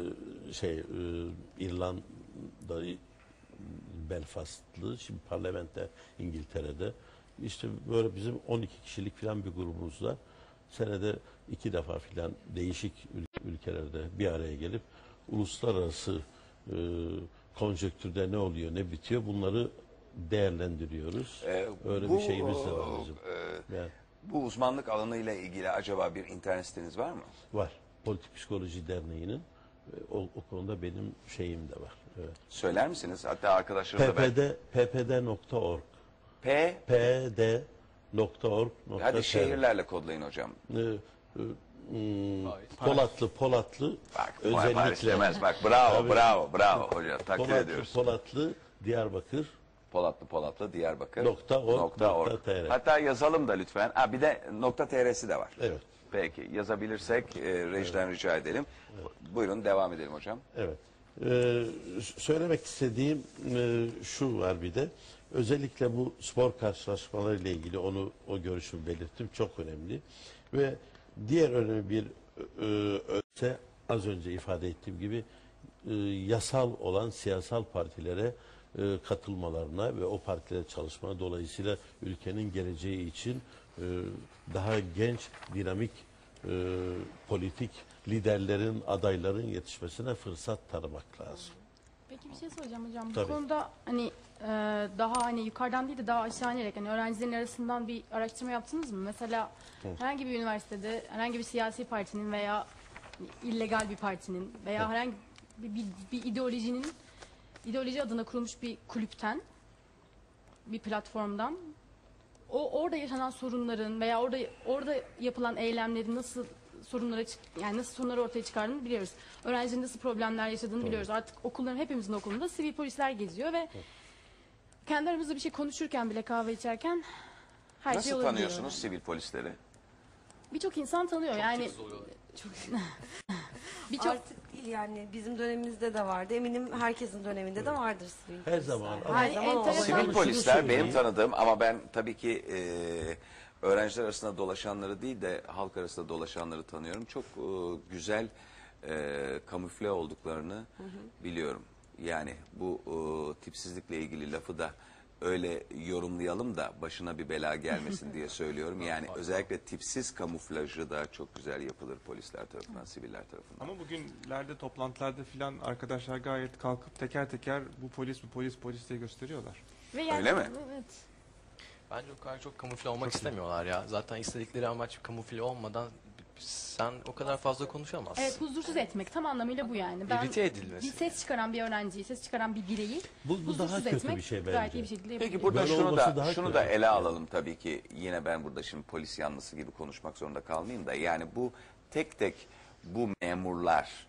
İrlanda Belfastlı, şimdi parlamenter İngiltere'de, işte böyle bizim 12 kişilik falan bir grubumuz var. Senede 2 defa falan değişik ülkelerde bir araya gelip uluslararası konjektürde ne oluyor ne bitiyor bunları değerlendiriyoruz. Öyle bir şeyimiz de var bizim. Bu uzmanlık alanıyla ilgili acaba bir internet siteniz var mı? Var. Politik Psikoloji Derneği'nin o konuda benim şeyim de var. Evet. Söyler misiniz? Hatta arkadaşlarım da ben... ppd.org P? pd.org. Hadi şehirlerle kodlayın hocam. Polatlı Bak, özellikle. demez. Bak bravo, bravo hocam. Takdir ediyoruz. Polatlı, Diyarbakır. Polatlı, Diyarbakır. .org.tr. Hatta yazalım da lütfen. Bir de .tr'si de var. Evet. Peki, yazabilirsek rejiden rica edelim. Evet. Buyurun, devam edelim hocam. Evet. Söylemek istediğim şu var bir de. Özellikle bu spor karşılaşmaları ile ilgili o görüşümü belirttim. Çok önemli. Ve diğer önemli bir öte az önce ifade ettiğim gibi yasal olan siyasal partilere katılmalarına ve o partilere çalışma dolayısıyla ülkenin geleceği için daha genç, dinamik politik liderlerin, adayların yetişmesine fırsat tanımak lazım. Peki bir şey soracağım hocam. Bu Tabii. konuda hani daha hani yukarıdan değil de daha aşağı inerek hani öğrencilerin arasından bir araştırma yaptınız mı? Mesela herhangi bir üniversitede herhangi bir siyasi partinin veya illegal bir partinin veya herhangi bir ideoloji adına kurulmuş bir kulüpten, bir platformdan orada yaşanan sorunların veya orada yapılan eylemlerin nasıl sorunları ortaya çıkardığını biliyoruz. Öğrencinin nasıl problemler yaşadığını biliyoruz. Artık hepimizin okulunda sivil polisler geziyor ve kendi aramızda bir şey konuşurken bile kahve içerken her nasıl şey olabiliyor. Nasıl tanıyorsunuz sivil polisleri? Birçok insan tanıyor. Artık değil yani bizim dönemimizde de vardı. Eminim herkesin döneminde de vardır sivil Her zaman. Sivil polisler benim tanıdığım ama ben tabii ki öğrenciler arasında dolaşanları değil de halk arasında dolaşanları tanıyorum. Çok güzel kamufle olduklarını biliyorum. Yani bu tipsizlikle ilgili lafı da öyle yorumlayalım da başına bir bela gelmesin diye söylüyorum. Yani özellikle tipsiz kamuflajı da çok güzel yapılır polisler tarafından, siviller tarafından. Ama bugünlerde toplantılarda filan arkadaşlar gayet kalkıp teker teker bu polis diye gösteriyorlar. Öyle mi? Evet. Bence o kadar çok kamufle olmak istemiyorlar ya. Zaten istedikleri amaç kamufle olmadan sen o kadar fazla konuşamazsın. Evet, huzursuz etmek tam anlamıyla bu yani. İrite edilmesi. Bir ses çıkaran bir öğrenciyi, ses çıkaran bir bireyi bu daha kötü bir şey bence. Gayet iyi bir şekilde Peki burada şunu da ele alalım tabii ki. Yine ben burada şimdi polis yanlısı gibi konuşmak zorunda kalmayayım da. Yani bu tek tek bu memurlar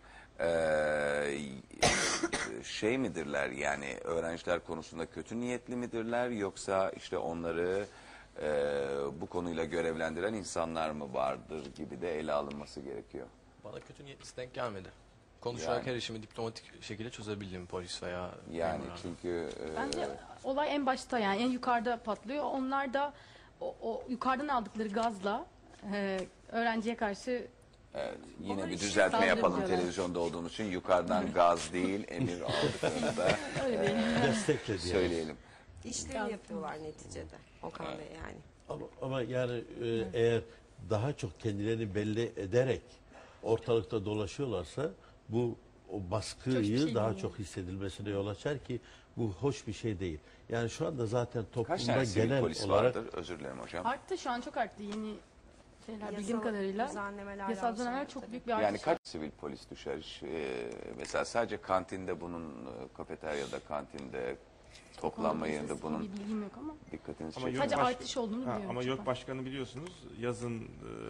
şey midirler yani öğrenciler konusunda kötü niyetli midirler yoksa işte onları bu konuyla görevlendiren insanlar mı vardır gibi de ele alınması gerekiyor. Bana kötü niyetlisi denk gelmedi. Konuşarak her işimi diplomatik şekilde çözebildim polis veya yani çünkü bence olay en başta yani en yukarıda patlıyor. Onlar da o yukarıdan aldıkları gazla öğrenciye karşı evet, yine bir düzeltme yapalım televizyonda olduğumuz için yukarıdan gaz değil emir aldıklarında destekle söyleyelim. İşlerini yapıyorlar neticede Okan Bey yani. Ama yani eğer daha çok kendilerini belli ederek ortalıkta dolaşıyorlarsa bu o baskıyı daha çok hissedilmesine yol açar ki bu hoş bir şey değil. Yani şu anda zaten toplumda genel polis olarak vardır? Özür dilerim hocam. Arttı, şu an çok arttı yeni şeyler bildiğim kadarıyla. Yasal düzenlemeler çok büyük bir artış. Yani kaç sivil polis düşer? Mesela sadece kantinde bunun kafeteryada, kantinde toplanma yerinde bunun bir bilgim yok ama dikkatinizi çekiyor. Sadece artış olduğunu biliyorum. Ama YÖK Başkanı biliyorsunuz yazın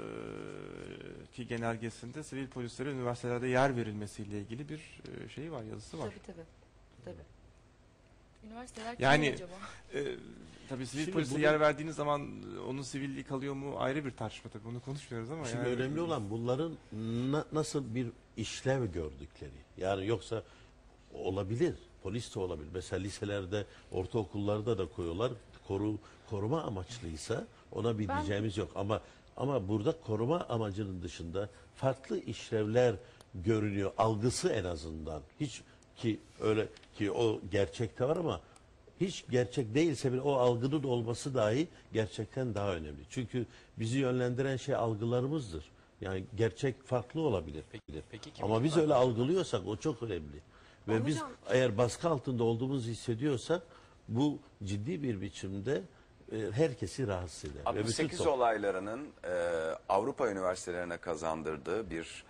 ki genelgesinde sivil polislere üniversitelerde yer verilmesiyle ilgili bir şey var, yazısı var. Tabii. Üniversiteler yani, acaba? Tabii sivil polise yer verdiğiniz zaman onun sivilliği kalıyor mu ayrı bir tartışma tabii. Onu konuşmuyoruz ama. Şimdi yani, önemli olan bunların nasıl bir işlev gördükleri. Yani yoksa olabilir. Polis de olabilir. Mesela liselerde, ortaokullarda da koyuyorlar. Koruma amaçlıysa ona bir diyeceğimiz yok. Ama burada koruma amacının dışında farklı işlevler görünüyor. Algısı en azından. Hiç ki öyle ki o gerçekte var ama hiç gerçek değilse bile o algının olması dahi gerçekten daha önemli. Çünkü bizi yönlendiren şey algılarımızdır. Yani gerçek farklı olabilir. Ama biz öyle algılıyorsak o çok önemli. Ve biz eğer baskı altında olduğumuzu hissediyorsak bu ciddi bir biçimde herkesi rahatsız eder. 68 olaylarının Avrupa üniversitelerine kazandırdığı bir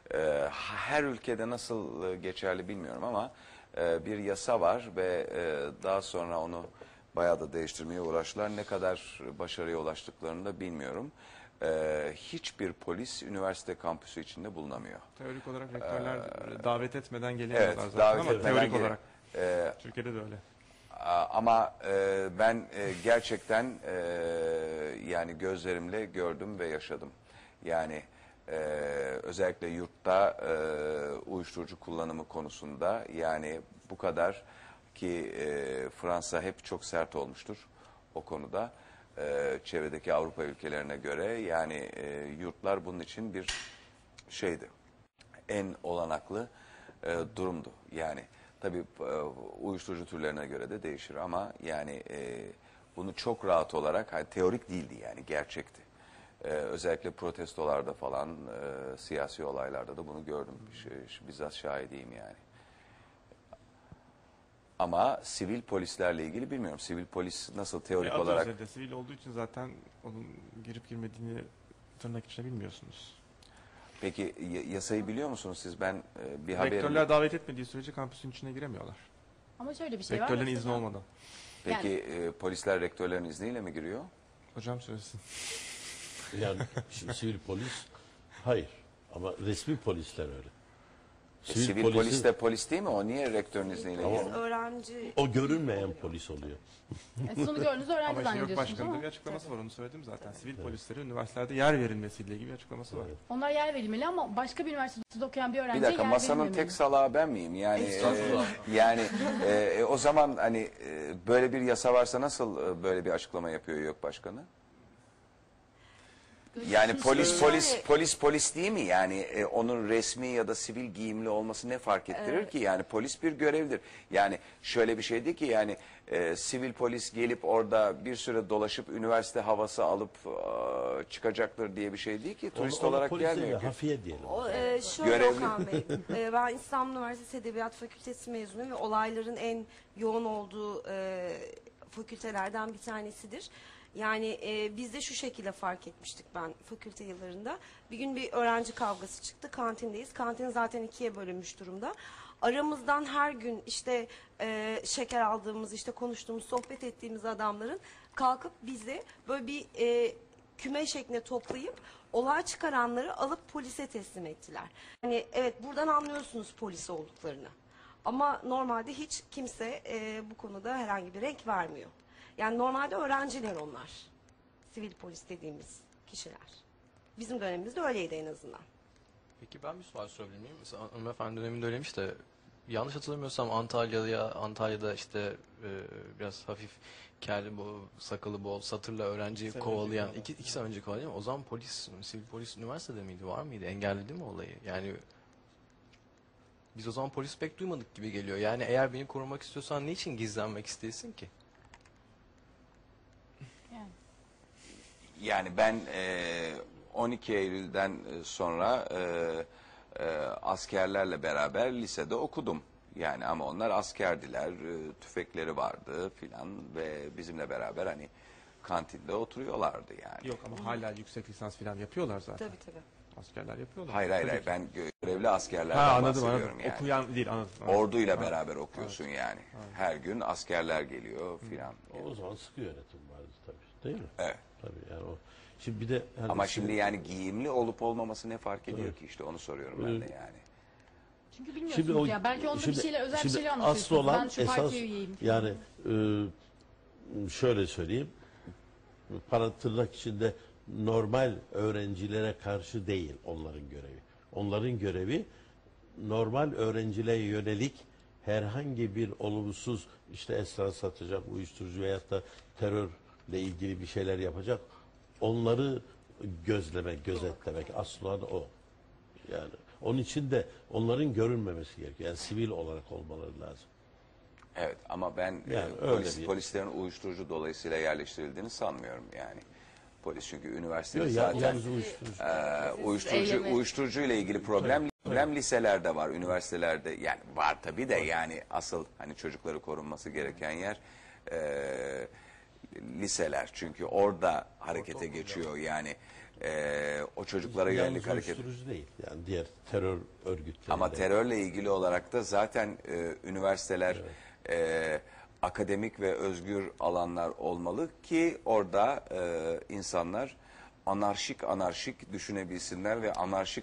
Her ülkede nasıl geçerli bilmiyorum ama bir yasa var ve daha sonra onu bayağı da değiştirmeye uğraştılar. Ne kadar başarıya ulaştıklarını da bilmiyorum. Hiçbir polis üniversite kampüsü içinde bulunamıyor. Teorik olarak rektörler davet etmeden geliyorlar Evet, zaten davet ama etmeden teorik olarak. Türkiye'de de öyle. Ama ben gerçekten yani gözlerimle gördüm ve yaşadım. Yani özellikle yurtta uyuşturucu kullanımı konusunda yani bu kadar ki Fransa hep çok sert olmuştur o konuda. Çevredeki Avrupa ülkelerine göre yani yurtlar bunun için bir şeydi. En olanaklı durumdu. Yani tabii uyuşturucu türlerine göre de değişir ama yani bunu çok rahat olarak hani teorik değildi yani gerçekti. Özellikle protestolarda falan siyasi olaylarda da bunu gördüm. Bizzat şahidiyim yani. Ama sivil polislerle ilgili bilmiyorum. Sivil polis nasıl teorik olarak... Sivil olduğu için zaten onun girip girmediğini tırnak içinde bilmiyorsunuz. Peki yasayı biliyor musunuz siz? Ben bir haberim... Rektörler davet etmediği sürece kampüsün içine giremiyorlar. Ama şöyle bir şey var. Rektörlerin izni olmadan. Peki polisler rektörlerin izniyle mi giriyor? Hocam söylesin. Yani şimdi sivil polis hayır ama resmi polisler öyle. Sivil polis de polis değil mi? O niye rektörün izniyle giriyor? Öğrenci... O görünmeyen polis oluyor. Siz onu gördüğünüzde öğrenci Ama zannediyorsunuz yok başkanın ama. bir açıklaması var onu söyledim zaten. Sivil polislere üniversitelerde yer verilmesiyle ilgili bir açıklaması var. Onlar yer verilmeli ama başka bir üniversitede okuyan bir öğrenciye Bir dakika yer masanın verilmemeli. tek salağı ben miyim? Yani o zaman hani böyle bir yasa varsa nasıl böyle bir açıklama yapıyor YÖK Başkanı? Yani polis değil mi? Yani onun resmi ya da sivil giyimli olması ne fark ettirir ki? Yani polis bir görevdir. Yani şöyle bir şey değil ki yani sivil polis gelip orada bir süre dolaşıp üniversite havası alıp çıkacaktır diye bir şey değil ki. Turist olarak gelmiyor ki. Hafiye diyelim. Şöyle Okan Bey, ben İstanbul Üniversitesi Edebiyat Fakültesi mezunuyum ve olayların en yoğun olduğu fakültelerden bir tanesidir. Yani biz de şu şekilde fark etmiştik ben fakülte yıllarında. Bir gün bir öğrenci kavgası çıktı. Kantindeyiz. Kantin zaten ikiye bölünmüş durumda. Aramızdan her gün işte şeker aldığımız, işte konuştuğumuz, sohbet ettiğimiz adamların kalkıp bizi böyle bir küme şeklinde toplayıp olay çıkaranları alıp polise teslim ettiler. Yani evet buradan anlıyorsunuz polis olduklarını. Ama normalde hiç kimse bu konuda herhangi bir renk vermiyor. Yani normalde öğrenciler onlar. Sivil polis dediğimiz kişiler. Bizim dönemimizde öyleydi en azından. Peki ben bir soru sorabilir miyim? Mesela hanımefendi döneminde öyleymiş de yanlış hatırlamıyorsam Antalya'da işte biraz hafif kelli bu sakalı bol satırla öğrenciyi kovalayan iki sene önce kovalayan o zaman sivil polis üniversitede miydi, var mıydı, engelledi mi olayı? Yani biz o zaman polis pek duymadık gibi geliyor. Yani eğer beni korumak istiyorsan niçin gizlenmek istesin ki? Yani ben 12 Eylül'den sonra askerlerle beraber lisede okudum. Yani ama onlar askerdiler, tüfekleri vardı filan ve bizimle beraber hani kantinde oturuyorlardı yani. Yok ama hala yüksek lisans filan yapıyorlar zaten. Tabii. Askerler yapıyorlar. Hayır ben görevli askerlerden bahsediyorum yani. Okuyan değil anladım. Orduyla beraber okuyorsun yani. Her gün askerler geliyor filan. O zaman sıkı yönetim vardı tabii değil mi? Evet. Tabii yani o. Şimdi bir de hani ama şimdi yani giyimli olup olmaması ne fark ediyor ki işte onu soruyorum ben de yani. Çünkü bilmiyorsunuz ya belki onda bir şeyler özel bir şeyler anlatıyorsunuz. Asıl olan ben şu esas üyeyim. yani şöyle söyleyeyim. Tırnak içinde normal öğrencilere karşı değil onların görevi. Onların görevi normal öğrencilere yönelik herhangi bir olumsuz işte esrar satacak, uyuşturucu veyahut da terörle ilgili bir şeyler yapacak. Onları gözlemek, gözetlemek asıl olan o. Yani onun için de onların görünmemesi gerekiyor. Yani sivil olarak olmaları lazım. Evet ama ben yani polislerin uyuşturucu dolayısıyla yerleştirildiğini sanmıyorum yani. Polis çünkü üniversitede yok, zaten uyuşturucu ile ilgili problem liselerde var, üniversitelerde yani var tabii de yani asıl hani çocukları korunması gereken yer liseler çünkü orada harekete geçiyor yani O çocuklara Yalnız yönelik hareket. uyuşturucu değil. Yani diğer terör örgütleri. Ama terörle ilgili olarak da zaten üniversiteler akademik ve özgür alanlar olmalı ki orada insanlar anarşik düşünebilsinler ve anarşik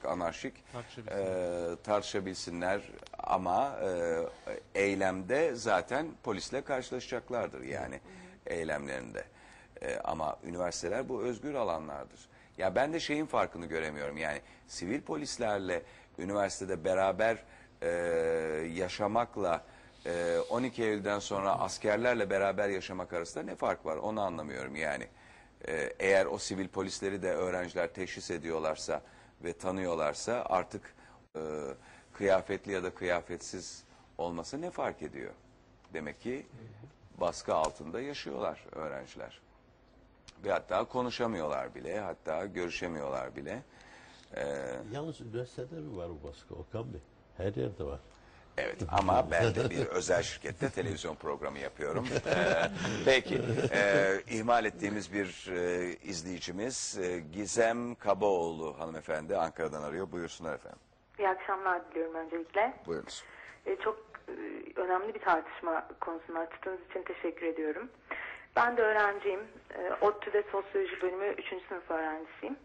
tartışabilsinler ama eylemde zaten polisle karşılaşacaklardır yani eylemlerinde. Ama üniversiteler bu özgür alanlardır. Ya ben de şeyin farkını göremiyorum yani sivil polislerle üniversitede beraber yaşamakla 12 Eylül'den sonra askerlerle beraber yaşamak arasında ne fark var onu anlamıyorum yani. Eğer o sivil polisleri de öğrenciler teşhis ediyorlarsa ve tanıyorlarsa artık kıyafetli ya da kıyafetsiz olması ne fark ediyor? Demek ki baskı altında yaşıyorlar öğrenciler. Ve hatta konuşamıyorlar bile, hatta görüşemiyorlar bile. Yalnız üniversitede mi var bu baskı Okan Bey? Her yerde var. Evet ama ben de bir özel şirkette televizyon programı yapıyorum. Peki, ihmal ettiğimiz bir izleyicimiz Gizem Kabaoğlu hanımefendi Ankara'dan arıyor. Buyursunlar efendim. İyi akşamlar diliyorum öncelikle. Buyurunuz. Çok önemli bir tartışma konusunu açtığınız için teşekkür ediyorum. Ben de öğrenciyim. ODTÜ'de Sosyoloji Bölümü 3. sınıf öğrencisiyim.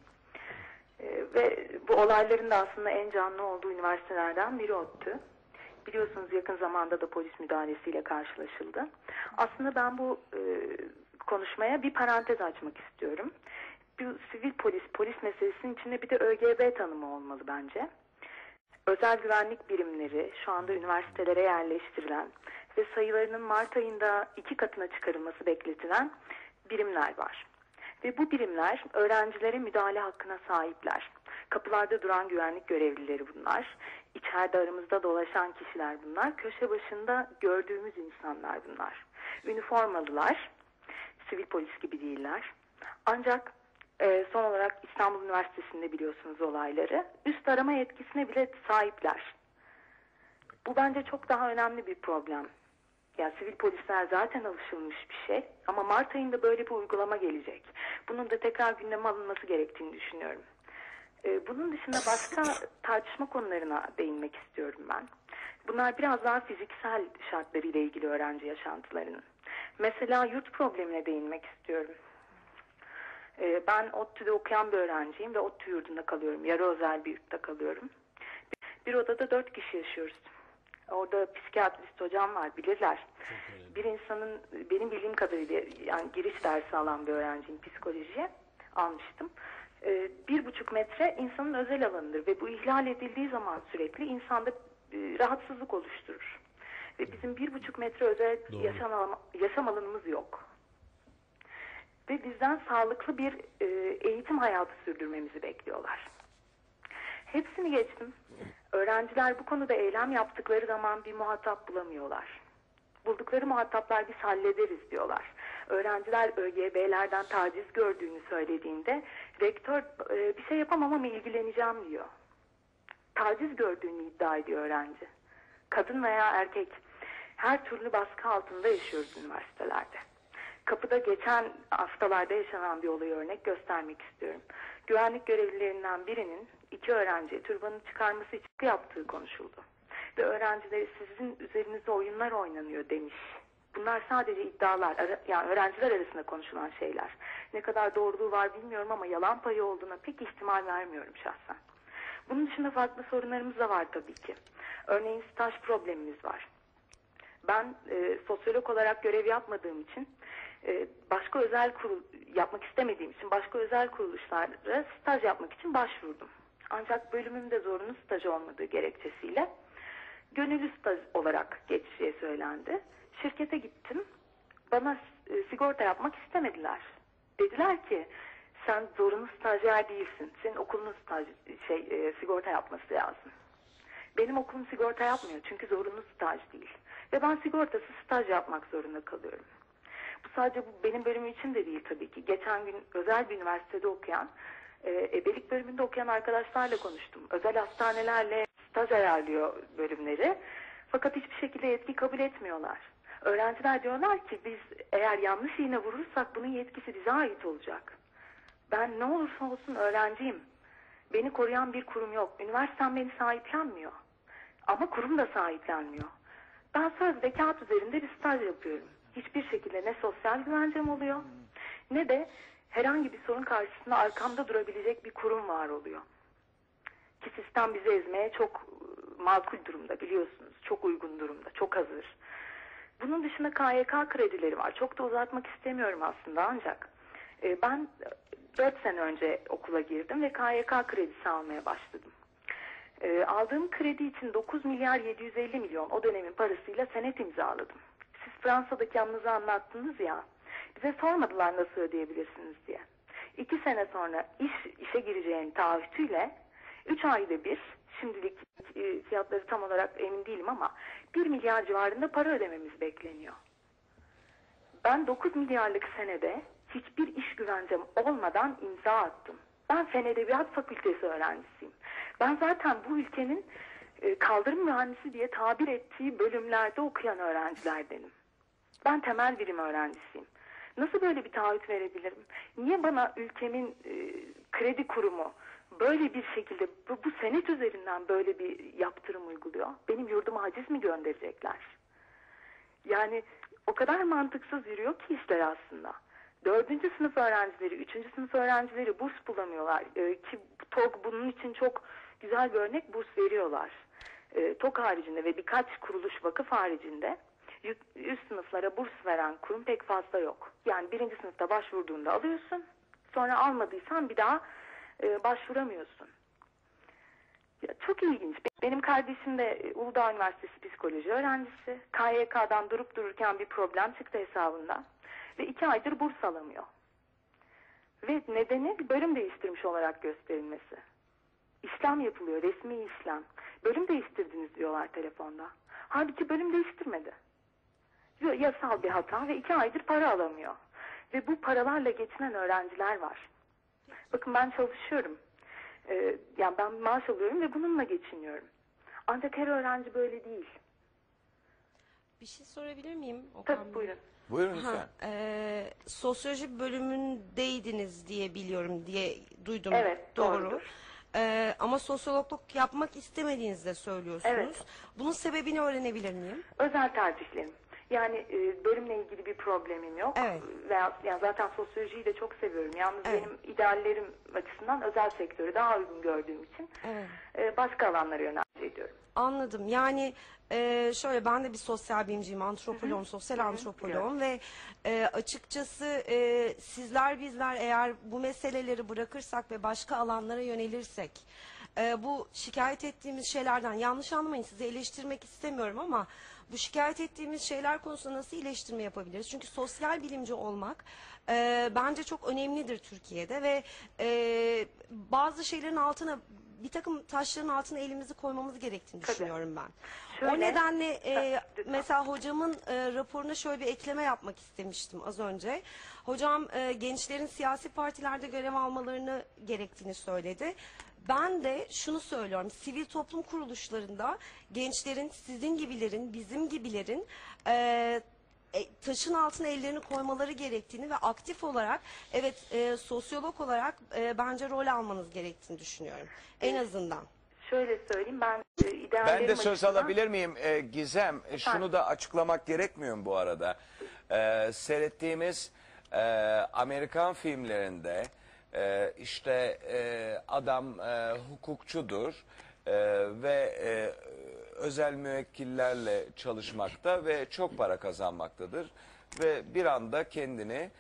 Ve bu olayların da aslında en canlı olduğu üniversitelerden biri ODTÜ. Biliyorsunuz yakın zamanda da polis müdahalesiyle karşılaşıldı. Aslında ben bu konuşmaya bir parantez açmak istiyorum. Bu sivil polis meselesinin içinde bir de ÖGB tanımı olmalı bence. Özel güvenlik birimleri şu anda üniversitelere yerleştirilen ve sayılarının Mart ayında 2 katına çıkarılması bekletilen birimler var. Ve bu birimler öğrencilere müdahale hakkına sahipler. Kapılarda duran güvenlik görevlileri bunlar. İçeride aramızda dolaşan kişiler bunlar. Köşe başında gördüğümüz insanlar bunlar. Üniformalılar, sivil polis gibi değiller. Ancak son olarak İstanbul Üniversitesi'nde biliyorsunuz olayları. Üst arama yetkisine bile sahipler. Bu bence çok daha önemli bir problem. Yani sivil polisler zaten alışılmış bir şey ama Mart ayında böyle bir uygulama gelecek. Bunun da tekrar gündeme alınması gerektiğini düşünüyorum. Bunun dışında başka tartışma konularına değinmek istiyorum ben. Bunlar biraz daha fiziksel şartlarıyla ilgili öğrenci yaşantılarının. Mesela yurt problemine değinmek istiyorum. Ben ODTÜ'de okuyan bir öğrenciyim ve ODTÜ yurdunda kalıyorum. Yarı özel bir yurtta kalıyorum. Bir odada 4 kişi yaşıyoruz. Orada psikiyatrist hocam var, bilirler. Bir insanın, benim bildiğim kadarıyla yani giriş dersi alan bir öğrenciyim, psikolojiye almıştım. 1,5 metre insanın özel alanıdır ve bu ihlal edildiği zaman sürekli insanda rahatsızlık oluşturur. Ve bizim 1,5 metre özel yaşam alanımız yok. Ve bizden sağlıklı bir eğitim hayatı sürdürmemizi bekliyorlar. Hepsini geçtim. Öğrenciler bu konuda eylem yaptıkları zaman bir muhatap bulamıyorlar. Buldukları muhataplar biz hallederiz diyorlar. Öğrenciler ÖGB'lerden taciz gördüğünü söylediğinde rektör bir şey yapamam ama ilgileneceğim diyor. Taciz gördüğünü iddia ediyor öğrenci. Kadın veya erkek. Her türlü baskı altında yaşıyoruz üniversitelerde. Kapıda geçen haftalarda yaşanan bir olayı örnek göstermek istiyorum. Güvenlik görevlilerinden birinin 2 öğrenciye türbanı çıkarması için yaptığı konuşuldu. Ve öğrencileri sizin üzerinizde oyunlar oynanıyor demiş. Bunlar sadece iddialar, yani öğrenciler arasında konuşulan şeyler. Ne kadar doğruluğu var bilmiyorum ama yalan payı olduğuna pek ihtimal vermiyorum şahsen. Bunun dışında farklı sorunlarımız da var tabii ki. Örneğin staj problemimiz var. Ben sosyolog olarak görev yapmadığım için, başka özel yapmak istemediğim için başka özel kuruluşlara staj yapmak için başvurdum. Ancak bölümümde zorunlu staj olmadığı gerekçesiyle gönüllü staj olarak geçişe söylendi. Şirkete gittim. Bana sigorta yapmak istemediler. Dediler ki sen zorunlu stajyer değilsin. Senin okulun sigorta yapması lazım. Benim okulum sigorta yapmıyor çünkü zorunlu staj değil. Ve ben sigortasız staj yapmak zorunda kalıyorum. Bu sadece benim bölümüm için de değil tabii ki. Geçen gün özel bir üniversitede okuyan, ebelik bölümünde okuyan arkadaşlarla konuştum. Özel hastanelerle staj ayarlıyor bölümleri. Fakat hiçbir şekilde yetki kabul etmiyorlar. Öğrenciler diyorlar ki biz eğer yanlış iğne vurursak bunun yetkisi bize ait olacak. Ben ne olursa olsun öğrenciyim. Beni koruyan bir kurum yok. Üniversitem beni sahiplenmiyor. Ama kurum da sahiplenmiyor. Ben sözde kağıt üzerinde bir staj yapıyorum. Hiçbir şekilde ne sosyal güvencem oluyor ne de herhangi bir sorun karşısında arkamda durabilecek bir kurum var oluyor. Ki sistem bizi ezmeye çok makul durumda, biliyorsunuz. Çok uygun durumda, çok hazır. Bunun dışında KYK kredileri var. Çok da uzatmak istemiyorum aslında, ancak ben 4 sene önce okula girdim ve KYK kredisi almaya başladım. Aldığım kredi için 9 milyar 750 milyon o dönemin parasıyla senet imzaladım. Siz Fransa'daki yanınızı anlattınız ya, bize sormadılar nasıl ödeyebilirsiniz diye. 2 sene sonra işe gireceğin taahhütüyle 3 ayda bir, şimdilik fiyatları tam olarak emin değilim ama 1 milyar civarında para ödememiz bekleniyor. Ben 9 milyarlık senede hiçbir iş güvencem olmadan imza attım. Ben Fen Edebiyat Fakültesi öğrencisiyim. Ben zaten bu ülkenin kaldırım mühendisi diye tabir ettiği bölümlerde okuyan öğrencilerdenim. Ben temel birim öğrencisiyim. Nasıl böyle bir taahhüt verebilirim? Niye bana ülkemin kredi kurumu böyle bir şekilde bu senet üzerinden böyle bir yaptırım uyguluyor? Benim yurduma haciz mi gönderecekler? Yani o kadar mantıksız yürüyor ki işler aslında. 4. sınıf öğrencileri, 3. sınıf öğrencileri burs bulamıyorlar. Ki TOG bunun için çok güzel bir örnek, burs veriyorlar. TOG haricinde ve birkaç kuruluş, vakıf haricinde üst sınıflara burs veren kurum pek fazla yok. Yani 1. sınıfta başvurduğunda alıyorsun, sonra almadıysan bir daha başvuramıyorsun. Ya, çok ilginç. Benim kardeşim de Uludağ Üniversitesi psikoloji öğrencisi. KYK'dan durup dururken bir problem çıktı hesabında. Ve 2 aydır burs alamıyor. Ve nedeni bir bölüm değiştirmiş olarak gösterilmesi. İşlem yapılıyor, resmi işlem. Bölüm değiştirdiniz diyorlar telefonda. Halbuki bölüm değiştirmedi. Yasal bir hata ve 2 aydır para alamıyor. Ve bu paralarla geçinen öğrenciler var. Bakın ben çalışıyorum. Yani ben maaş alıyorum ve bununla geçiniyorum. Ancak her öğrenci böyle değil. Bir şey sorabilir miyim? Tabii, buyurun. Buyurun lütfen. Sosyoloji bölümündeydiniz diye biliyorum, diye duydum. Evet, doğru. doğrudur. Ama sosyologluk yapmak istemediğinizi de söylüyorsunuz. Evet. Bunun sebebini öğrenebilir miyim? Özel tercihlerim. Yani bölümle ilgili bir problemim yok. Evet. Yani zaten sosyolojiyi de çok seviyorum. Yalnız Evet. benim ideallerim açısından özel sektörü daha uygun gördüğüm için başka alanlara yönelmiş ediyorum. Anladım. Yani şöyle, ben de bir sosyal bilimciyim, antropoloğum, sosyal antropoloğum ve açıkçası bizler eğer bu meseleleri bırakırsak ve başka alanlara yönelirsek, bu şikayet ettiğimiz şeylerden, yanlış anlamayın, sizi eleştirmek istemiyorum ama bu şikayet ettiğimiz şeyler konusunda nasıl iyileştirme yapabiliriz? Çünkü sosyal bilimci olmak bence çok önemlidir Türkiye'de ve bazı şeylerin altına, bir takım taşların altına elimizi koymamız gerektiğini düşünüyorum ben. Şöyle, o nedenle mesela hocamın raporuna şöyle bir ekleme yapmak istemiştim az önce. Hocam gençlerin siyasi partilerde görev almalarını gerektiğini söyledi. Ben de şunu söylüyorum, sivil toplum kuruluşlarında gençlerin, sizin gibilerin, bizim gibilerin taşın altına ellerini koymaları gerektiğini ve aktif olarak, sosyolog olarak bence rol almanız gerektiğini düşünüyorum. En azından. Şöyle söyleyeyim, ben Ben de söz alabilir miyim Gizem? Şunu da açıklamak gerekmiyor mu bu arada? Seyrettiğimiz Amerikan filmlerinde işte adam hukukçudur ve özel müvekkillerle çalışmakta ve çok para kazanmaktadır ve bir anda kendini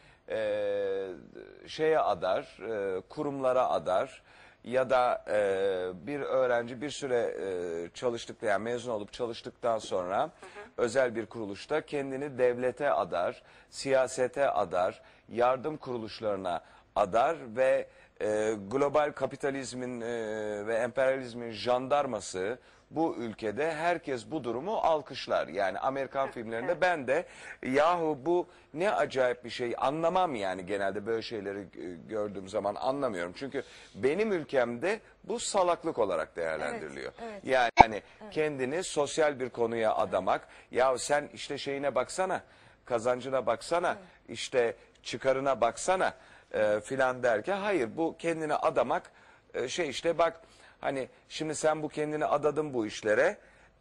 şeye adar, kurumlara adar ya da bir öğrenci bir süre çalıştıkta, yani mezun olup çalıştıktan sonra özel bir kuruluşta kendini devlete adar, siyasete adar, yardım kuruluşlarına adar ve global kapitalizmin ve emperyalizmin jandarması bu ülkede, herkes bu durumu alkışlar. Yani Amerikan filmlerinde ben de yahu bu ne acayip bir şey, anlamam yani, genelde böyle şeyleri gördüğüm zaman anlamıyorum. Çünkü benim ülkemde bu salaklık olarak değerlendiriliyor. Yani kendini sosyal bir konuya adamak, ya sen işte şeyine baksana, kazancına baksana, işte çıkarına baksana, filan derken hayır, bu kendini adamak işte bak hani şimdi sen bu kendini adadın bu işlere,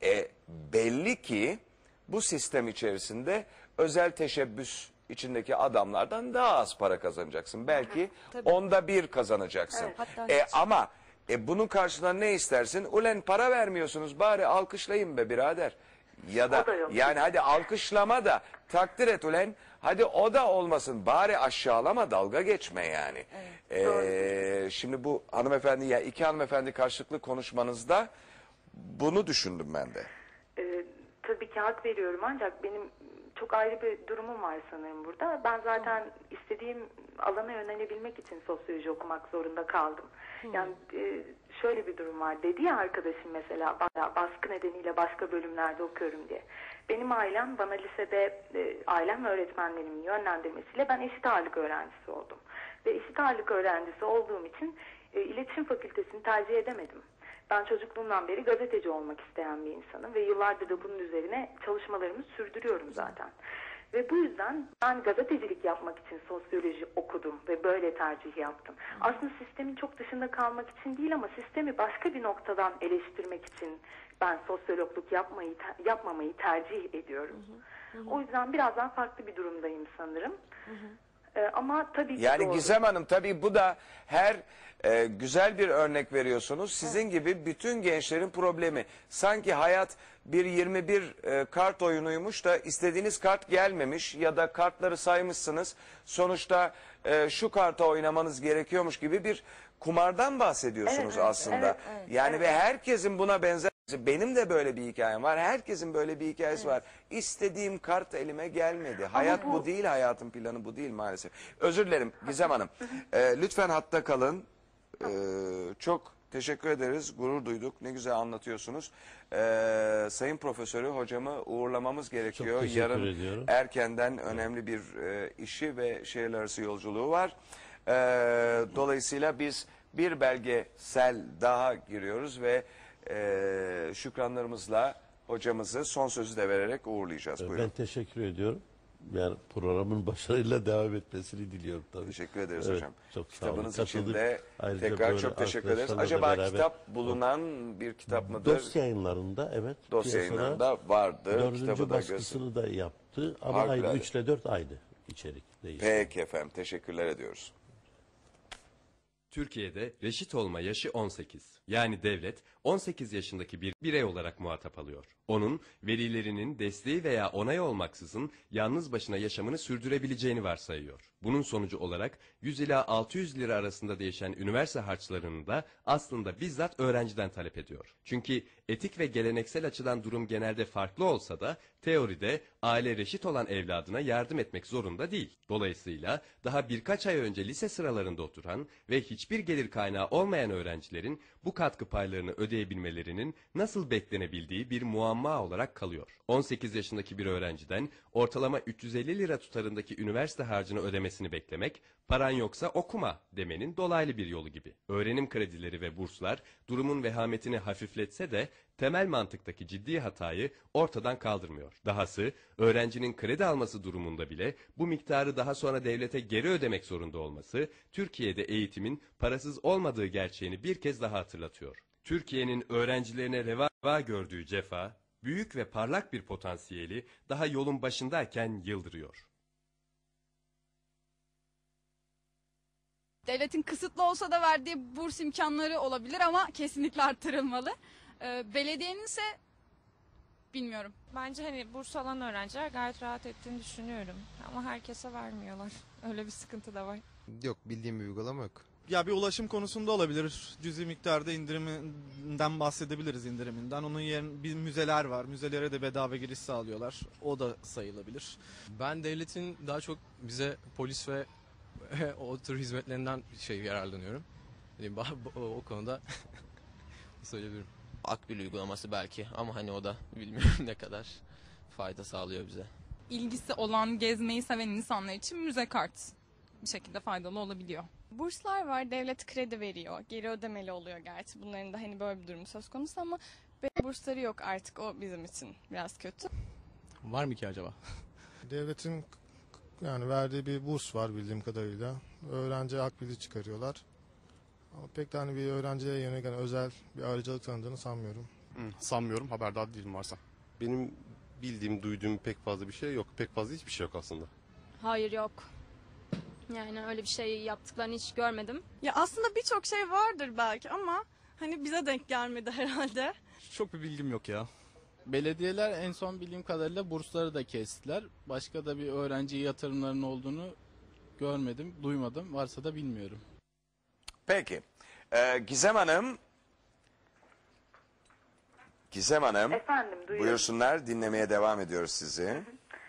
belli ki bu sistem içerisinde özel teşebbüs içindeki adamlardan daha az para kazanacaksın. Belki onda bir kazanacaksın. Evet, hatta Ama bunun karşılığında ne istersin? Ulen para vermiyorsunuz, bari alkışlayın be birader. Ya da yani hadi alkışlama da takdir et ulen. Hadi o da olmasın. Bari aşağılama, dalga geçme yani. Şimdi bu hanımefendi, ya iki hanımefendi karşılıklı konuşmanızda bunu düşündüm ben de. Tabii ki hak veriyorum ancak benim çok ayrı bir durumum var sanırım burada. Ben zaten istediğim alana yönelebilmek için sosyoloji okumak zorunda kaldım. Yani şöyle bir durum var. Dedi ya arkadaşım mesela baskı nedeniyle başka bölümlerde okuyorum diye. Benim ailem bana lisede ailem ve öğretmenlerimin yönlendirmesiyle ben eşit ağırlık öğrencisi oldum. Ve eşit ağırlık öğrencisi olduğum için iletişim fakültesini tercih edemedim. Ben çocukluğumdan beri gazeteci olmak isteyen bir insanım ve yıllardır da bunun üzerine çalışmalarımı sürdürüyorum zaten. Ve bu yüzden ben gazetecilik yapmak için sosyoloji okudum ve böyle tercih yaptım. Aslında sistemin çok dışında kalmak için değil ama sistemi başka bir noktadan eleştirmek için ben sosyologluk yapmamayı tercih ediyorum. O yüzden biraz daha farklı bir durumdayım sanırım. Ama tabii ki yani doğru. Gizem Hanım, tabii bu da her güzel bir örnek veriyorsunuz. Sizin gibi bütün gençlerin problemi. Sanki hayat bir 21 kart oyunuymuş da istediğiniz kart gelmemiş ya da kartları saymışsınız. Sonuçta şu karta oynamanız gerekiyormuş gibi bir kumardan bahsediyorsunuz aslında. Ve herkesin buna benzer. Benim de böyle bir hikayem var. Herkesin böyle bir hikayesi var. İstediğim kart elime gelmedi. Hayat bu değil, hayatın planı bu değil maalesef. Özür dilerim Gizem Hanım. Lütfen hatta kalın. Çok teşekkür ederiz. Gurur duyduk. Ne güzel anlatıyorsunuz. Sayın Profesörü, hocamı uğurlamamız gerekiyor. Yarın ediyorum. erkenden önemli bir işi ve şehirler arası yolculuğu var. Dolayısıyla biz bir belgesel daha giriyoruz ve şükranlarımızla hocamızı son sözü de vererek uğurlayacağız. Buyurun. Ben teşekkür ediyorum. Yani programın başarıyla devam etmesini diliyorum tabii. Teşekkür ederiz hocam. Çok sağ olun. Kitabınız için Katıldık. de Ayrıca tekrar böyle çok teşekkür ederiz. arkadaşlarla Acaba beraber- kitap bulunan bir kitap mıdır? Dost yayınlarında, evet. Dost piyasada yayınlarında vardı. Dördüncü Kitabı da baskısını da yaptı. Ama Harikulade. aynı 3 ile 4 aynı içerik değişti. Peki efendim, teşekkürler ediyoruz. Türkiye'de reşit olma yaşı 18. Yani devlet 18 yaşındaki bir birey olarak muhatap alıyor. Onun velilerinin desteği veya onayı olmaksızın yalnız başına yaşamını sürdürebileceğini varsayıyor. Bunun sonucu olarak 100 ila 600 lira arasında değişen üniversite harçlarını da aslında bizzat öğrenciden talep ediyor. Çünkü etik ve geleneksel açıdan durum genelde farklı olsa da teoride aile reşit olan evladına yardım etmek zorunda değil. Dolayısıyla daha birkaç ay önce lise sıralarında oturan ve hiçbir gelir kaynağı olmayan öğrencilerin bu katkı paylarını ödeyebilmelerinin nasıl beklenebildiği bir muamma olarak kalıyor. 18 yaşındaki bir öğrenciden ortalama 350 lira tutarındaki üniversite harcını ödemesini beklemek, paran yoksa okuma demenin dolaylı bir yolu gibi. Öğrenim kredileri ve burslar durumun vehametini hafifletse de temel mantıktaki ciddi hatayı ortadan kaldırmıyor. Dahası öğrencinin kredi alması durumunda bile bu miktarı daha sonra devlete geri ödemek zorunda olması Türkiye'de eğitimin parasız olmadığı gerçeğini bir kez daha hatırlatıyor. Türkiye'nin öğrencilerine reva gördüğü cefa, büyük ve parlak bir potansiyeli daha yolun başındayken yıldırıyor. Devletin kısıtlı olsa da verdiği burs imkanları olabilir ama kesinlikle arttırılmalı. Belediyenin ise bilmiyorum. Bence hani burs alan öğrenciler gayet rahat ettiğini düşünüyorum. Ama herkese vermiyorlar. Öyle bir sıkıntı da var. Yok, bildiğim bir uygulama yok. Ya bir ulaşım konusunda olabilir. Cüzi miktarda indiriminden bahsedebiliriz, indiriminden. Onun yerine bir müzeler var. Müzelere de bedava giriş sağlıyorlar. O da sayılabilir. Ben devletin daha çok bize polis ve o tür hizmetlerinden yararlanıyorum. O konuda söyleyebilirim. Akbil uygulaması belki ama hani o da bilmiyorum ne kadar fayda sağlıyor bize. İlgisi olan, gezmeyi seven insanlar için müze kart bir şekilde faydalı olabiliyor. Burslar var, devlet kredi veriyor. Geri ödemeli oluyor gerçi. Bunların da hani böyle bir durum söz konusu ama bursları yok artık. O bizim için biraz kötü. Var mı ki acaba? Devletin Yani verdiği bir burs var bildiğim kadarıyla. Öğrenci akbili çıkarıyorlar. Ama pek de hani bir öğrenciye yönelik hani özel bir ayrıcalık tanıdığını sanmıyorum. Sanmıyorum. Haberdar değilim varsa. Benim bildiğim, duyduğum pek fazla bir şey yok. Pek fazla hiçbir şey yok aslında. Hayır, yok. Yani öyle bir şey yaptıklarını hiç görmedim. Ya aslında birçok şey vardır belki ama hani bize denk gelmedi herhalde. Çok bir bilgim yok ya. Belediyeler en son bildiğim kadarıyla bursları da kestiler. Başka da bir öğrenci yatırımlarının olduğunu görmedim, duymadım. Varsa da bilmiyorum. Peki. Gizem Hanım. Efendim, duyuyorum. Buyursunlar, dinlemeye devam ediyoruz sizi.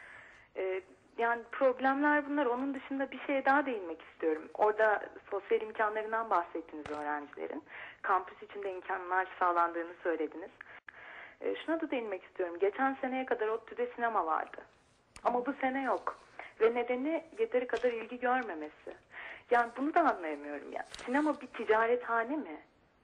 Yani problemler bunlar. Onun dışında bir şeye daha değinmek istiyorum. Orada sosyal imkanlarından bahsettiniz öğrencilerin. Kampüs içinde imkanlar sağlandığını söylediniz. Şuna da değinmek istiyorum. Geçen seneye kadar ODTÜ'de sinema vardı. Ama bu sene yok. Ve nedeni yeteri kadar ilgi görmemesi. Yani bunu da anlayamıyorum. Yani sinema bir ticarethane mi?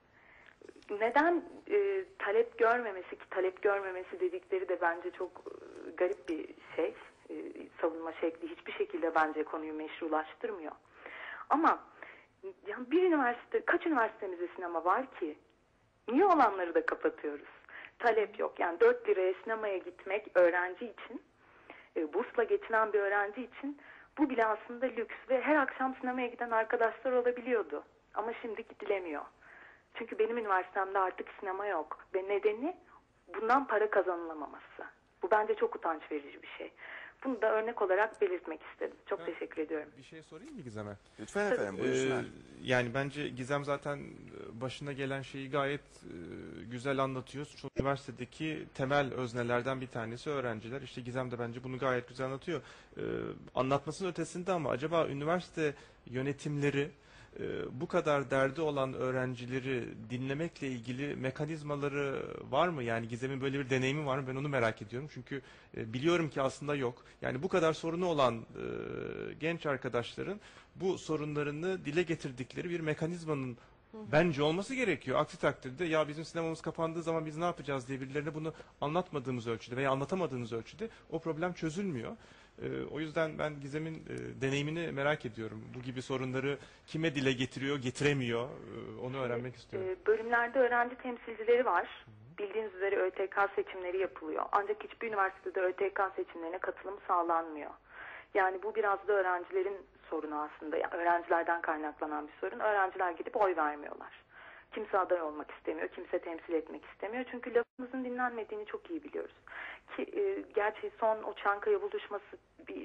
Neden talep görmemesi, ki talep görmemesi dedikleri de bence çok garip bir şey. Savunma şekli hiçbir şekilde bence konuyu meşrulaştırmıyor. Ama yani bir üniversite, kaç üniversitemizde sinema var ki? Niye olanları da kapatıyoruz? Talep yok. Yani 4 liraya sinemaya gitmek öğrenci için, bursla geçinen bir öğrenci için bu bile aslında lüks ve her akşam sinemaya giden arkadaşlar olabiliyordu. Ama şimdi gidilemiyor. Çünkü benim üniversitemde artık sinema yok. Ve nedeni bundan para kazanılamaması. Bu bence çok utanç verici bir şey. Bunu da örnek olarak belirtmek istedim. Çok teşekkür ediyorum. Bir şey sorayım mı Gizem'e? Lütfen efendim, buyursunlar. Yani bence Gizem zaten başına gelen şeyi gayet güzel anlatıyor. Şu üniversitedeki temel öznelerden bir tanesi öğrenciler. İşte Gizem de bence bunu gayet güzel anlatıyor. Anlatmasının ötesinde ama acaba üniversite yönetimleri bu kadar derdi olan öğrencileri dinlemekle ilgili mekanizmaları var mı? Yani Gizem'in böyle bir deneyimi var mı? Ben onu merak ediyorum. Çünkü biliyorum ki aslında yok. Yani bu kadar sorunu olan genç arkadaşların bu sorunlarını dile getirdikleri bir mekanizmanın bence olması gerekiyor. Aksi takdirde ya bizim sinemamız kapandığı zaman biz ne yapacağız diye birilerine bunu anlatmadığımız ölçüde veya anlatamadığınız ölçüde o problem çözülmüyor. O yüzden ben Gizem'in deneyimini merak ediyorum. Bu gibi sorunları kime dile getiriyor, getiremiyor onu öğrenmek istiyorum. Bölümlerde öğrenci temsilcileri var. Bildiğiniz üzere ÖTK seçimleri yapılıyor. Ancak hiçbir üniversitede ÖTK seçimlerine katılım sağlanmıyor. Yani bu biraz da öğrencilerin sorunu aslında. Yani öğrencilerden kaynaklanan bir sorun. Öğrenciler gidip oy vermiyorlar. Kimse aday olmak istemiyor, kimse temsil etmek istemiyor. Çünkü lafımızın dinlenmediğini çok iyi biliyoruz. Ki gerçi son o Çankaya buluşması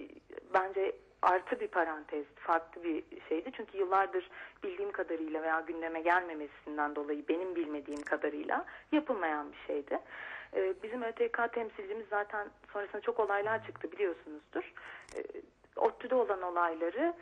bence artı bir parantez, farklı bir şeydi. Çünkü yıllardır bildiğim kadarıyla veya gündeme gelmemesinden dolayı benim bilmediğim kadarıyla yapılmayan bir şeydi. Bizim ÖTK temsilcimiz zaten sonrasında çok olaylar çıktı biliyorsunuzdur. ODTÜ'de olan olayları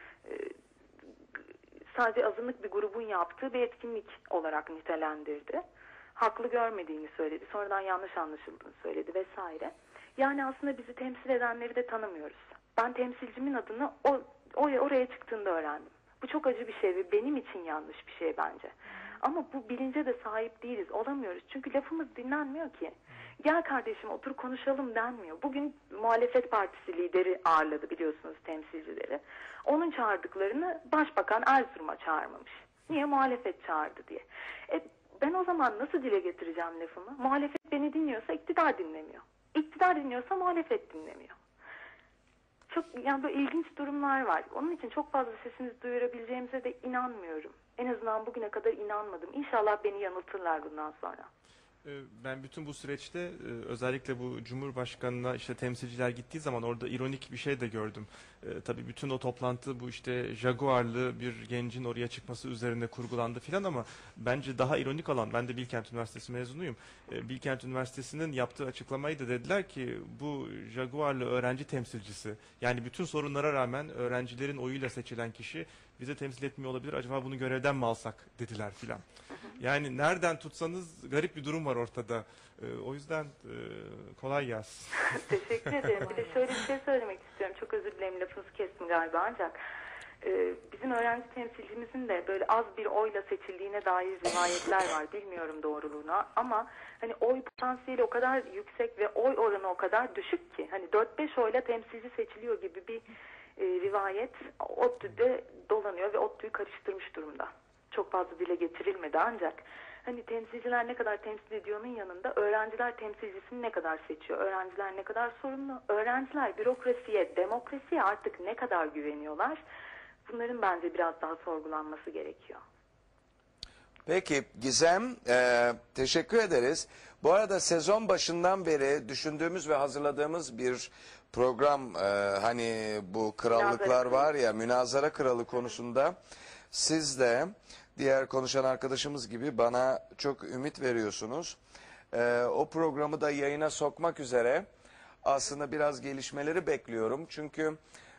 sadece azınlık bir grubun yaptığı bir etkinlik olarak nitelendirdi. Haklı görmediğini söyledi. Sonradan yanlış anlaşıldığını söyledi vesaire. Yani aslında bizi temsil edenleri de tanımıyoruz. Ben temsilcimin adını oraya çıktığında öğrendim. Bu çok acı bir şey ve benim için yanlış bir şey bence. Ama bu bilince de sahip değiliz, olamıyoruz. Çünkü lafımız dinlenmiyor ki. Gel kardeşim otur konuşalım denmiyor. Bugün muhalefet partisi lideri ağırladı biliyorsunuz temsilcileri. Onun çağırdıklarını Başbakan Erzurum'a çağırmamış. Niye? Muhalefet çağırdı diye. Ben o zaman nasıl dile getireceğim lafımı? Muhalefet beni dinliyorsa iktidar dinlemiyor. İktidar dinliyorsa muhalefet dinlemiyor. Çok yani böyle ilginç durumlar var. Onun için çok fazla sesimizi duyurabileceğimize de inanmıyorum. En azından bugüne kadar inanmadım. İnşallah beni yanıltırlar bundan sonra. Ben bütün bu süreçte özellikle bu Cumhurbaşkanı'na işte temsilciler gittiği zaman orada ironik bir şey de gördüm. Tabii bütün o toplantı bu işte Jaguar'lı bir gencin oraya çıkması üzerine kurgulandı filan ama bence daha ironik olan, ben de Bilkent Üniversitesi mezunuyum. Bilkent Üniversitesi'nin yaptığı açıklamayı da dediler ki bu Jaguar'lı öğrenci temsilcisi, yani bütün sorunlara rağmen öğrencilerin oyuyla seçilen kişi bize temsil etmiyor olabilir. Acaba bunu görevden mi alsak dediler filan. Yani nereden tutsanız garip bir durum var ortada. O yüzden kolay gelsin. Teşekkür ederim. Bir de şöyle bir şey söylemek istiyorum. Çok özür dilerim, lafınızı kestim galiba ancak. Bizim öğrenci temsilcimizin de böyle az bir oyla seçildiğine dair rivayetler var. Bilmiyorum doğruluğuna ama hani oy potansiyeli o kadar yüksek ve oy oranı o kadar düşük ki hani 4-5 oyla temsilci seçiliyor gibi bir rivayet ODTÜ'de dolanıyor ve ODTÜ'yü karıştırmış durumda. Çok fazla dile getirilmedi ancak hani temsilciler ne kadar temsil ediyor'nun yanında öğrenciler temsilcisini ne kadar seçiyor, öğrenciler ne kadar sorumlu, öğrenciler bürokrasiye, demokrasiye artık ne kadar güveniyorlar? Bunların bence biraz daha sorgulanması gerekiyor. Peki Gizem, teşekkür ederiz. Bu arada sezon başından beri düşündüğümüz ve hazırladığımız bir program, hani bu krallıklar var ya, münazara kralı konusunda siz de diğer konuşan arkadaşımız gibi bana çok ümit veriyorsunuz. O programı da yayına sokmak üzere aslında biraz gelişmeleri bekliyorum. Çünkü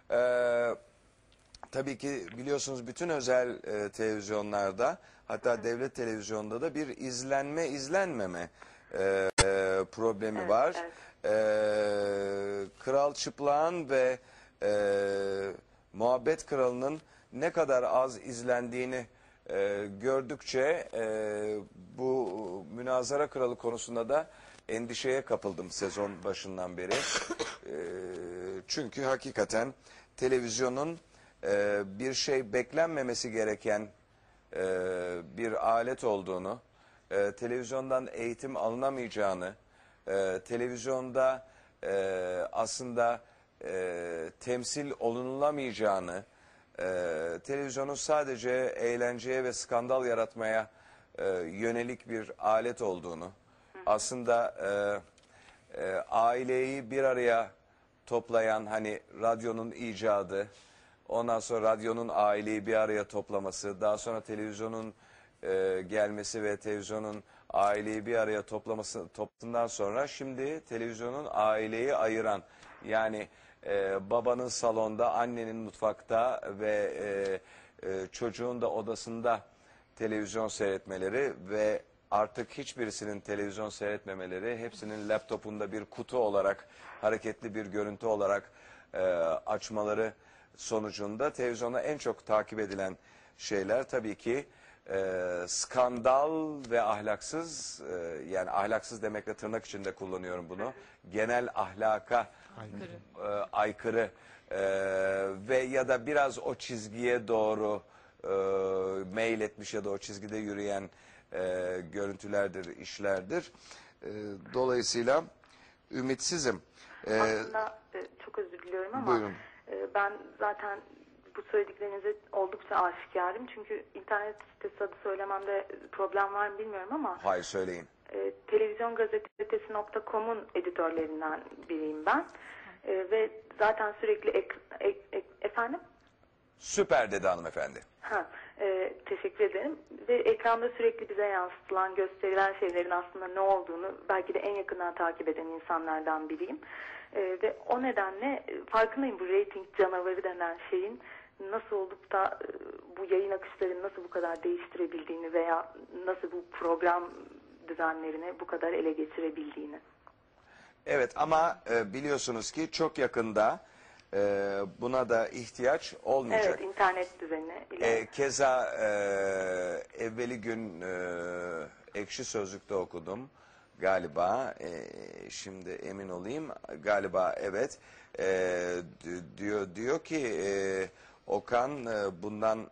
tabii ki biliyorsunuz bütün özel televizyonlarda, hatta devlet televizyonda da bir izlenmeme problemi var. Kral Çıplak'ın ve Muhabbet Kralı'nın ne kadar az izlendiğini gördükçe bu münazara kralı konusunda da endişeye kapıldım sezon başından beri. Çünkü hakikaten televizyonun bir şey beklenmemesi gereken bir alet olduğunu, televizyondan eğitim alınamayacağını, televizyonda aslında temsil olunulamayacağını, televizyonun sadece eğlenceye ve skandal yaratmaya yönelik bir alet olduğunu, aslında aileyi bir araya toplayan, hani radyonun icadı, ondan sonra radyonun aileyi bir araya toplaması, daha sonra televizyonun gelmesi ve televizyonun aileyi bir araya topladığından sonra şimdi televizyonun aileyi ayıran, yani babanın salonda, annenin mutfakta ve çocuğun da odasında televizyon seyretmeleri ve artık hiçbirisinin televizyon seyretmemeleri, hepsinin laptopunda bir kutu olarak, hareketli bir görüntü olarak açmaları sonucunda televizyonda en çok takip edilen şeyler tabii ki skandal ve ahlaksız, yani ahlaksız demekle tırnak içinde kullanıyorum bunu, genel ahlaka aykırı ve ya da biraz o çizgiye doğru meyletmiş ya da o çizgide yürüyen görüntülerdir, işlerdir. Dolayısıyla ümitsizim. Aslında çok özür diliyorum ama buyurun. Ben zaten bu söylediklerinize oldukça aşikarım. Çünkü internet sitesi adı söylememde problem var mı bilmiyorum ama. Hayır, söyleyin. Televizyongazetesi.com'un editörlerinden biriyim ben. Ve zaten sürekli efendim? Süper dedi hanımefendi. Teşekkür ederim. Ve ekranda sürekli bize yansıtılan, gösterilen şeylerin aslında ne olduğunu belki de en yakından takip eden insanlardan biriyim. Ve o nedenle farkındayım bu reyting canavarı denen şeyin nasıl olup da bu yayın akışlarını nasıl bu kadar değiştirebildiğini veya nasıl bu program düzenlerini bu kadar ele geçirebildiğini. Evet ama biliyorsunuz ki çok yakında buna da ihtiyaç olmayacak. Evet, internet düzeni. Keza evveli gün Ekşi Sözlük'te okudum galiba, şimdi emin olayım, galiba evet, diyor ki Okan bundan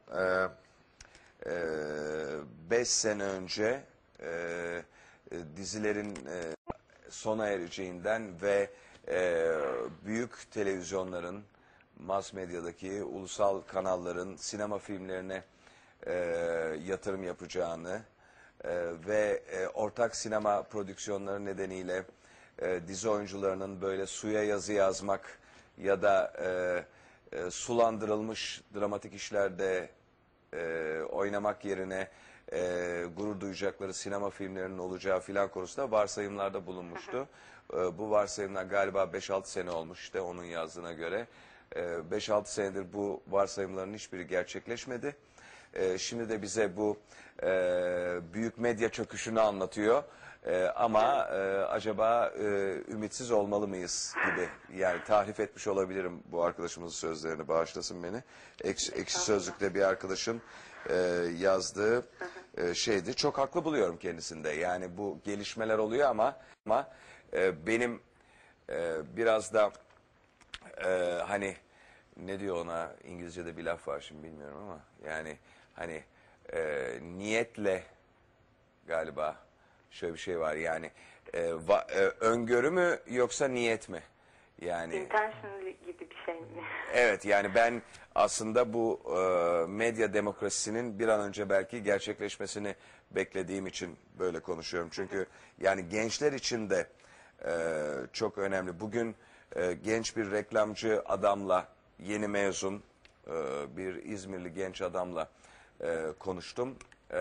5 sene önce dizilerin sona ereceğinden ve büyük televizyonların, mass medyadaki ulusal kanalların sinema filmlerine yatırım yapacağını ve ortak sinema prodüksiyonları nedeniyle dizi oyuncularının böyle suya yazı yazmak ya da sulandırılmış dramatik işlerde oynamak yerine gurur duyacakları sinema filmlerinin olacağı filan konusunda varsayımlarda bulunmuştu. Bu varsayımlar galiba 5-6 sene olmuş işte onun yazdığına göre. 5-6 senedir bu varsayımların hiçbiri gerçekleşmedi. Şimdi de bize bu büyük medya çöküşünü anlatıyor. Ama acaba ümitsiz olmalı mıyız gibi, yani tahrif etmiş olabilirim bu arkadaşımızın sözlerini, bağışlasın beni. Ekşi Sözlük'te bir arkadaşın yazdığı şeydi. Çok haklı buluyorum kendisinde. Yani bu gelişmeler oluyor ama benim biraz da hani ne diyor ona, İngilizce'de bir laf var şimdi bilmiyorum ama yani hani niyetle galiba şöyle bir şey var yani öngörü mü yoksa niyet mi? Yani intentional gibi bir şey mi? evet, yani ben aslında bu medya demokrasisinin bir an önce belki gerçekleşmesini beklediğim için böyle konuşuyorum. Çünkü yani gençler için de çok önemli. Bugün genç bir reklamcı adamla, yeni mezun bir İzmirli genç adamla konuştum.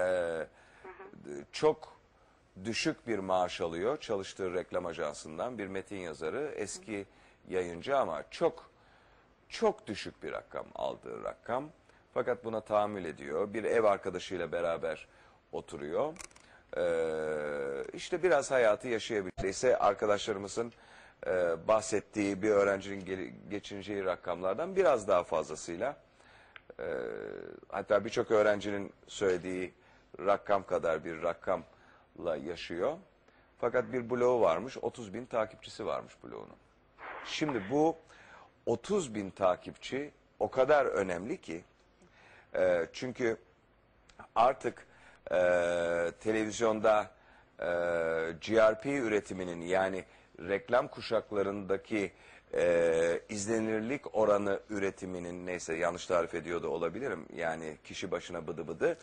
Çok düşük bir maaş alıyor çalıştığı reklam ajansından, bir metin yazarı, eski yayıncı ama çok düşük bir rakam, aldığı rakam. Fakat buna tahammül ediyor. Bir ev arkadaşıyla beraber oturuyor. İşte biraz hayatı yaşayabilirse arkadaşlarımızın bahsettiği bir öğrencinin geçineceği rakamlardan biraz daha fazlasıyla, hatta birçok öğrencinin söylediği rakam kadar bir rakamla yaşıyor. Fakat bir blogu varmış, 30.000 takipçisi varmış blogunun. Şimdi bu 30.000 takipçi o kadar önemli ki, çünkü artık televizyonda GRP üretiminin, yani reklam kuşaklarındaki izlenirlik oranı üretiminin, neyse yanlış tarif ediyor da olabilirim, yani kişi başına bıdı bıdı,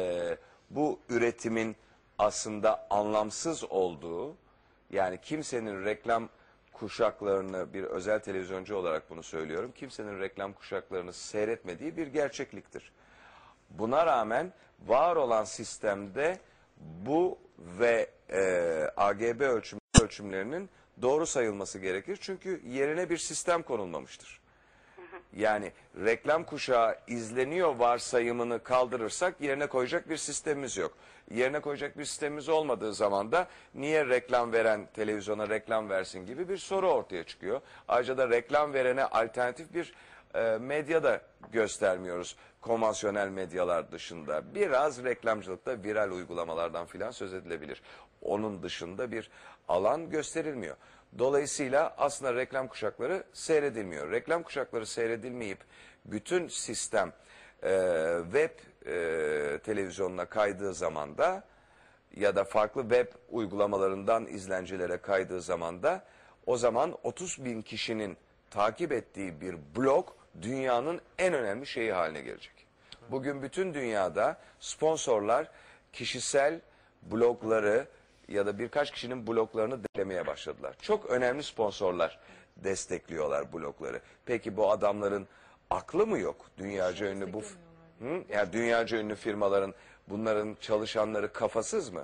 bu üretimin aslında anlamsız olduğu, yani kimsenin reklam kuşaklarını, bir özel televizyoncu olarak bunu söylüyorum, kimsenin reklam kuşaklarını seyretmediği bir gerçekliktir. Buna rağmen var olan sistemde bu ve AGB ölçümlerinin doğru sayılması gerekir. Çünkü yerine bir sistem konulmamıştır. Yani reklam kuşağı izleniyor varsayımını kaldırırsak yerine koyacak bir sistemimiz yok. Yerine koyacak bir sistemimiz olmadığı zaman da niye reklam veren televizyona reklam versin gibi bir soru ortaya çıkıyor. Ayrıca da reklam verene alternatif bir medya da göstermiyoruz. Konvansiyonel medyalar dışında. Biraz reklamcılıkta viral uygulamalardan filan söz edilebilir. Onun dışında bir alan gösterilmiyor. Dolayısıyla aslında reklam kuşakları seyredilmiyor. Reklam kuşakları seyredilmeyip bütün sistem web televizyonuna kaydığı zaman da ya da farklı web uygulamalarından izlencilere kaydığı zaman da o zaman 30.000 kişinin takip ettiği bir blog dünyanın en önemli şeyi haline gelecek. Bugün bütün dünyada sponsorlar kişisel blogları ya da birkaç kişinin bloglarını desteklemeye başladılar. Çok önemli sponsorlar destekliyorlar blogları. Peki bu adamların aklı mı yok? Dünyaca ünlü bu yani dünyaca ünlü firmaların, bunların çalışanları kafasız mı?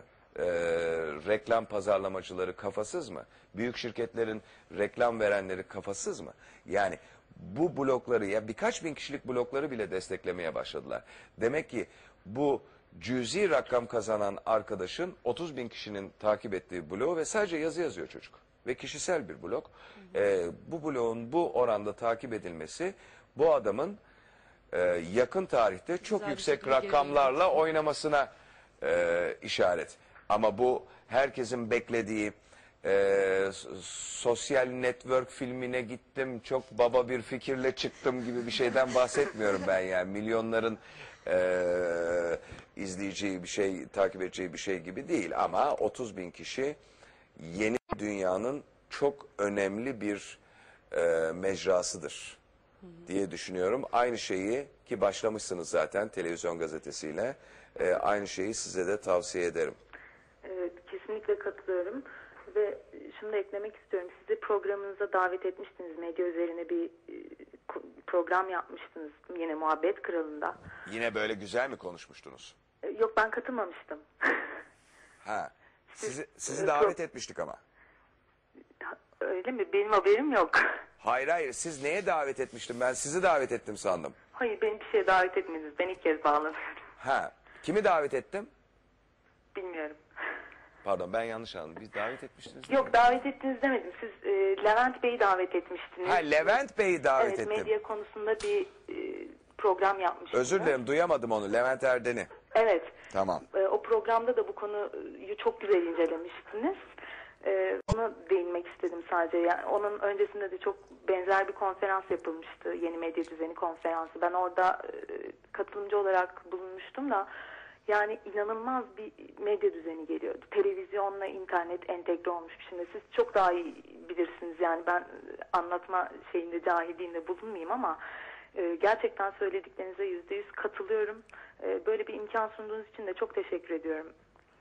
Reklam pazarlamacıları kafasız mı? Büyük şirketlerin reklam verenleri kafasız mı? Yani bu blogları, ya birkaç bin kişilik blogları bile desteklemeye başladılar. Demek ki bu cüzi rakam kazanan arkadaşın 30.000 kişinin takip ettiği blog ve sadece yazı yazıyor çocuk. Ve kişisel bir blog. Bu blogun bu oranda takip edilmesi bu adamın yakın tarihte çok yüksek rakamlarla oynamasına işaret. Ama bu herkesin beklediği sosyal network filmine gittim, çok baba bir fikirle çıktım gibi bir şeyden bahsetmiyorum ben yani. Milyonların izleyeceği bir şey, takip edeceği bir şey gibi değil. Ama 30.000 kişi yeni dünyanın çok önemli bir mecrasıdır diye düşünüyorum. Aynı şeyi, ki başlamışsınız zaten televizyon gazetesiyle, aynı şeyi size de tavsiye ederim. Evet, kesinlikle katılıyorum ve şunu da eklemek istiyorum. Sizi programınıza davet etmiştiniz. Medya üzerine bir program yapmıştınız yine Muhabbet Kralı'nda. Yine böyle güzel mi konuşmuştunuz? Yok, ben katılmamıştım. Ha, sizi davet etmiştik ama. Öyle mi? Benim haberim yok. Hayır, siz neye davet etmiştim? Ben sizi davet ettim sandım. Hayır, beni bir şeye davet etmediniz. Ben ilk kez bağlanıyorum. Ha, kimi davet ettim? Bilmiyorum. Pardon, ben yanlış anladım. Biz davet etmiştiniz. Yok, davet ettiniz demedim. Siz Levent Bey'i davet etmiştiniz. Ha, Levent Bey'i davet ettim. Evet, medya konusunda bir program yapmıştınız. Özür dilerim, duyamadım onu. Levent Erden'i. Evet. Tamam. O programda da bu konuyu çok güzel incelemiştiniz. Ona değinmek istedim sadece. Yani onun öncesinde de çok benzer bir konferans yapılmıştı. Yeni Medya Düzeni konferansı. Ben orada katılımcı olarak bulunmuştum da yani inanılmaz bir medya düzeni geliyordu. Televizyonla internet entegre olmuş. Şimdi siz çok daha iyi bilirsiniz. Yani ben anlatma şeyinde, cahilliğinde bulunmayayım ama gerçekten söylediklerinize %100 katılıyorum. Böyle bir imkan sunduğunuz için de çok teşekkür ediyorum.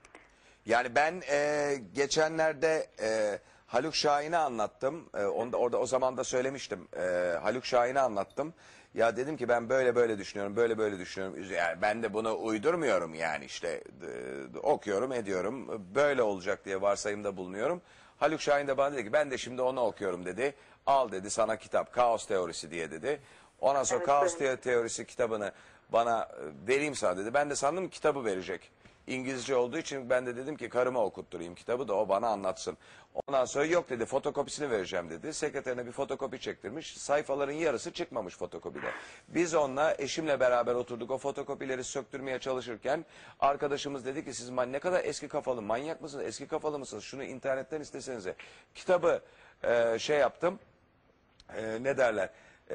Yani ben geçenlerde Haluk Şahin'i anlattım. Orada o zaman da söylemiştim. Haluk Şahin'i anlattım. Ya dedim ki ben böyle düşünüyorum, böyle düşünüyorum. Yani ben de bunu uydurmuyorum yani işte okuyorum, ediyorum. Böyle olacak diye varsayımda bulunuyorum. Haluk Şahin de bana dedi ki ben de şimdi onu okuyorum dedi. Al dedi sana kitap, Kaos Teorisi diye dedi. Ondan sonra Kaos Teorisi kitabını bana vereyim sana dedi. Ben de sandım kitabı verecek. İngilizce olduğu için ben de dedim ki karıma okutturayım kitabı da o bana anlatsın. Ondan sonra yok dedi, fotokopisini vereceğim dedi. Sekreterine bir fotokopi çektirmiş. Sayfaların yarısı çıkmamış fotokopide. Biz onunla eşimle beraber oturduk, o fotokopileri söktürmeye çalışırken arkadaşımız dedi ki siz ne kadar eski kafalı, manyak mısınız, eski kafalı mısınız, şunu internetten istesenize. Kitabı şey yaptım, ne derler,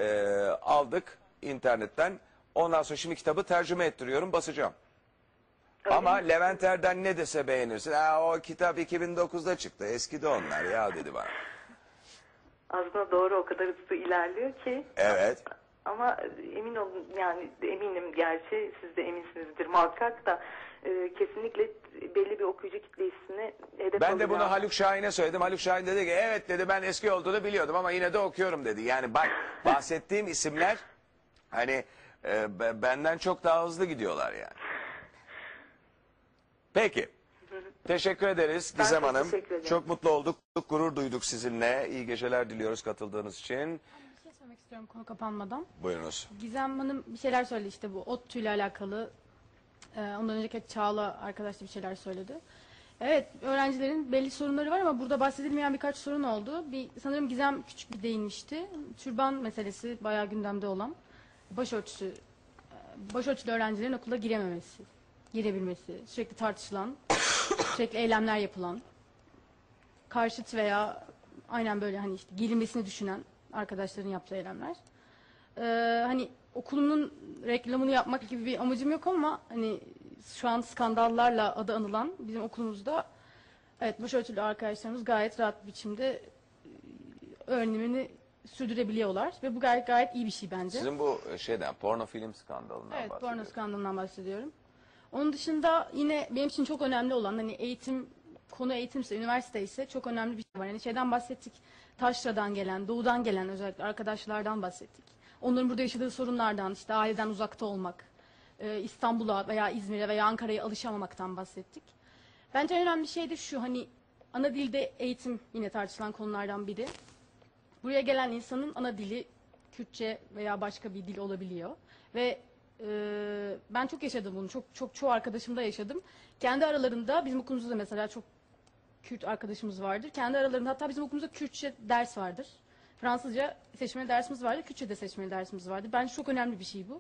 aldık internetten. Ondan sonra şimdi kitabı tercüme ettiriyorum, basacağım. Ama Levent Erden ne dese beğenirsin. O kitap 2009'da çıktı. Eskidi onlar ya dedi bana. Aslında doğru, o kadar hızlı ilerliyor ki. Evet. Ama emin olun, yani eminim, gerçi siz de eminsinizdir muhakkak da kesinlikle belli bir okuyucu kitlesine hedef Ben de bunu alacağım. Haluk Şahin'e söyledim. Haluk Şahin dedi ki evet dedi ben eski olduğunu biliyordum ama yine de okuyorum dedi. Yani bak bahsettiğim isimler hani benden çok daha hızlı gidiyorlar yani. Peki. Teşekkür ederiz Gizem Hanım. Çok mutlu olduk, gurur duyduk sizinle. İyi geceler diliyoruz katıldığınız için. Bir şey söylemek istiyorum konu kapanmadan. Buyurunuz. Gizem Hanım bir şeyler söyledi işte bu ODTÜ ile alakalı. Ondan önceki Çağla arkadaş da bir şeyler söyledi. Evet, öğrencilerin belli sorunları var ama burada bahsedilmeyen birkaç sorun oldu. Sanırım Gizem küçük bir değinmişti. Türban meselesi bayağı gündemde olan. Başörtüsü, başörtülü öğrencilerin okula girememesi, girebilmesi, sürekli tartışılan, sürekli eylemler yapılan, karşıt veya aynen böyle hani işte girilmesini düşünen arkadaşların yaptığı eylemler. Hani okulumun reklamını yapmak gibi bir amacım yok ama hani şu an skandallarla adı anılan bizim okulumuzda evet başörtülü arkadaşlarımız gayet rahat bir biçimde öğrenimini sürdürebiliyorlar ve bu gayet iyi bir şey bence. Sizin bu şeyden porno film skandalından bahsediyorum. Evet, porno skandalından bahsediyorum. Onun dışında yine benim için çok önemli olan hani eğitim, konu eğitimse, üniversite ise çok önemli bir şey var. Yani şeyden bahsettik, Taşra'dan gelen, Doğu'dan gelen özellikle arkadaşlardan bahsettik. Onların burada yaşadığı sorunlardan, işte aileden uzakta olmak, İstanbul'a veya İzmir'e veya Ankara'ya alışamamaktan bahsettik. Bence en önemli şey de şu, hani ana dilde eğitim yine tartışılan konulardan biri. Buraya gelen insanın ana dili Kürtçe veya başka bir dil olabiliyor. Ve ben çok yaşadım bunu, çoğu arkadaşımda yaşadım. Kendi aralarında, bizim okulumuzda mesela çok Kürt arkadaşımız vardır. Kendi aralarında, hatta bizim okulumuzda Kürtçe ders vardır. Fransızca seçmeli dersimiz vardır, Kürtçe de seçmeli dersimiz vardır. Bence çok önemli bir şey bu.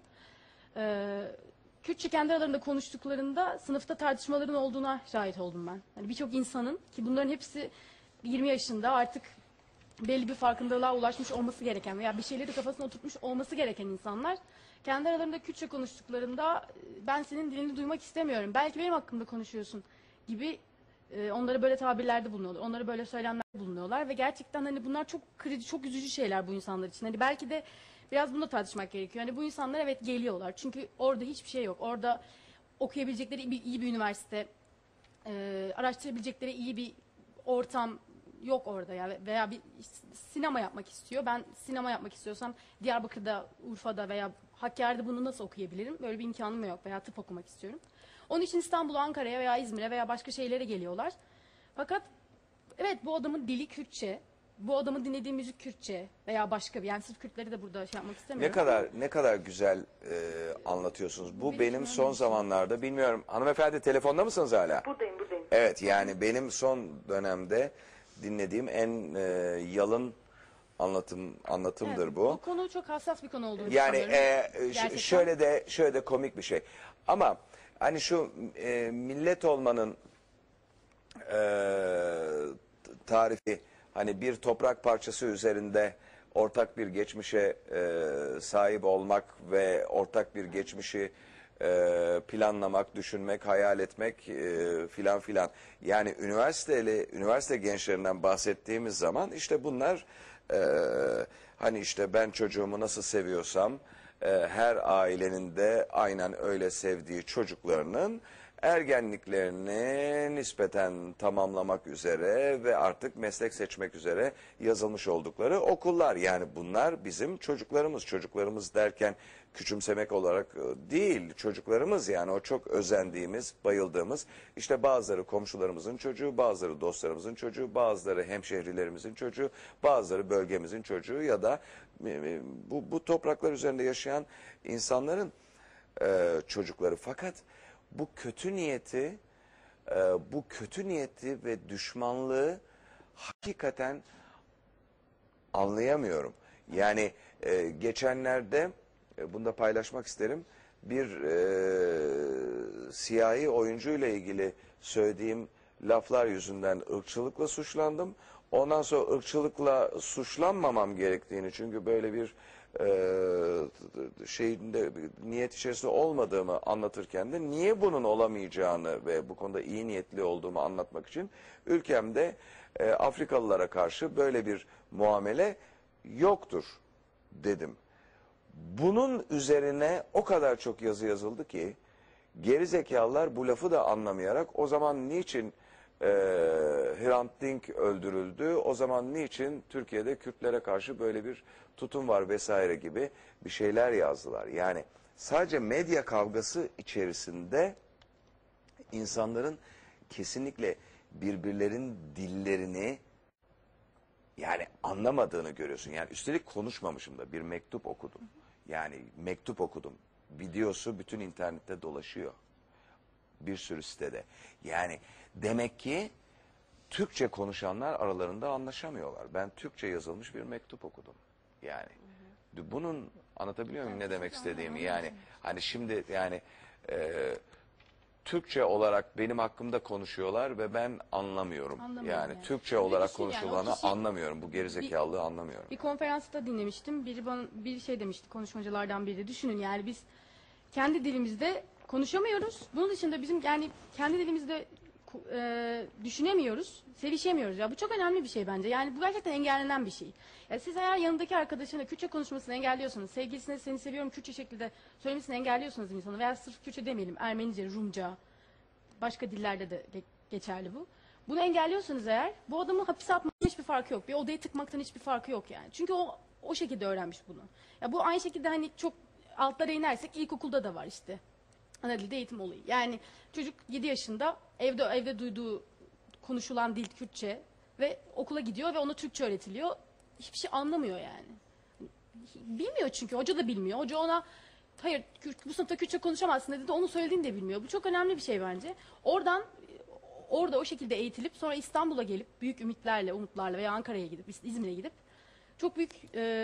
Kürtçe kendi aralarında konuştuklarında sınıfta tartışmaların olduğuna şahit oldum ben. Yani birçok insanın, ki bunların hepsi 20 yaşında artık belli bir farkındalığa ulaşmış olması gereken veya bir şeyleri kafasına oturtmuş olması gereken insanlar kendi aralarında Kürtçe konuştuklarında ben senin dilini duymak istemiyorum, belki benim hakkımda konuşuyorsun gibi onlara böyle tabirlerde bulunuyorlar, onlara böyle söylemlerde bulunuyorlar ve gerçekten hani bunlar çok kırıcı, çok üzücü şeyler bu insanlar için. Hani belki de biraz bunu da tartışmak gerekiyor. Hani bu insanlar evet geliyorlar çünkü orada hiçbir şey yok. Orada okuyabilecekleri iyi bir üniversite, araştırabilecekleri iyi bir ortam yok orada ya, veya bir sinema yapmak istiyor. Ben sinema yapmak istiyorsam Diyarbakır'da, Urfa'da veya Hakkari'de bunu nasıl okuyabilirim? Böyle bir imkanım yok veya tıp okumak istiyorum. Onun için İstanbul'a, Ankara'ya veya İzmir'e veya başka şehirlere geliyorlar. Fakat evet bu adamın dili Kürtçe, bu adamın dinlediği müzik Kürtçe veya başka bir, yani sırf Kürtleri de burada şey yapmak istemiyorum. Ne kadar güzel anlatıyorsunuz. Bu benim son zamanlarda, bilmiyorum hanımefendi telefonda mısınız hala? Buradayım. Evet, yani benim son dönemde dinlediğim en yalın anlatımdır Evet, bu. O konu çok hassas bir konu olduğunu Yani düşünüyorum. Gerçekten. şöyle de komik bir şey. Ama hani şu millet olmanın tarifi, hani bir toprak parçası üzerinde ortak bir geçmişe sahip olmak ve ortak bir geçmişi planlamak, düşünmek, hayal etmek filan filan. Yani üniversite gençlerinden bahsettiğimiz zaman işte bunlar hani işte ben çocuğumu nasıl seviyorsam her ailenin de aynen öyle sevdiği çocuklarının ergenliklerini nispeten tamamlamak üzere ve artık meslek seçmek üzere yazılmış oldukları okullar. Yani bunlar bizim çocuklarımız. Çocuklarımız derken küçümsemek olarak değil, çocuklarımız, yani o çok özendiğimiz, bayıldığımız, işte bazıları komşularımızın çocuğu, bazıları dostlarımızın çocuğu, bazıları hemşehrilerimizin çocuğu, bazıları bölgemizin çocuğu ya da bu topraklar üzerinde yaşayan insanların çocukları. Fakat bu kötü niyeti ve düşmanlığı hakikaten anlayamıyorum. Yani geçenlerde bunu da paylaşmak isterim. Bir siyahi oyuncuyla ilgili söylediğim laflar yüzünden ırkçılıkla suçlandım. Ondan sonra ırkçılıkla suçlanmamam gerektiğini, çünkü böyle bir niyet içerisinde olmadığımı anlatırken de niye bunun olamayacağını ve bu konuda iyi niyetli olduğumu anlatmak için ülkemde Afrikalılara karşı böyle bir muamele yoktur dedim. Bunun üzerine o kadar çok yazı yazıldı ki gerizekalılar bu lafı da anlamayarak o zaman niçin Hrant Dink öldürüldü, o zaman niçin Türkiye'de Kürtlere karşı böyle bir tutum var vesaire gibi bir şeyler yazdılar. Yani sadece medya kavgası içerisinde insanların kesinlikle birbirlerinin dillerini yani anlamadığını görüyorsun. Yani üstelik konuşmamışım da bir mektup okudum. Yani mektup okudum. Videosu bütün internette dolaşıyor. Bir sürü sitede. Yani demek ki Türkçe konuşanlar aralarında anlaşamıyorlar. Ben Türkçe yazılmış bir mektup okudum. Yani bunun, anlatabiliyor muyum ne demek istediğimi? Yani hani şimdi yani Türkçe olarak benim hakkımda konuşuyorlar ve ben anlamıyorum. Yani Türkçe olarak konuşulanı anlamıyorum. Bu gerizekalılığı anlamıyorum. Bir konferansta dinlemiştim. Biri şey demişti, konuşmacılardan biri. Düşünün, yani biz kendi dilimizde konuşamıyoruz. Bunun dışında bizim yani kendi dilimizde düşünemiyoruz, sevişemiyoruz. Ya bu çok önemli bir şey bence. Yani bu gerçekten engellenen bir şey. Ya siz eğer yanındaki arkadaşına Kürtçe konuşmasını engelliyorsanız, sevgilisine seni seviyorum Kürtçe şekilde söylemesini engelliyorsanız insanı, veya sırf Kürtçe demeyelim, Ermenice, Rumca, başka dillerde de geçerli bu. Bunu engelliyorsanız eğer, bu adamı hapise atmaktan hiçbir farkı yok. Bir odaya tıkmaktan hiçbir farkı yok yani. Çünkü o şekilde öğrenmiş bunu. Ya bu aynı şekilde hani çok altlara inersek ilkokulda da var işte. Ana dilde eğitim olayı. Yani çocuk 7 yaşında evde duyduğu konuşulan dil Kürtçe ve okula gidiyor ve ona Türkçe öğretiliyor. Hiçbir şey anlamıyor yani. Bilmiyor çünkü. Hoca da bilmiyor. Hoca ona hayır bu sınıfta Kürtçe konuşamazsın dedi de onun söylediğini de bilmiyor. Bu çok önemli bir şey bence. Orada o şekilde eğitilip sonra İstanbul'a gelip büyük umutlarla veya Ankara'ya gidip İzmir'e gidip çok büyük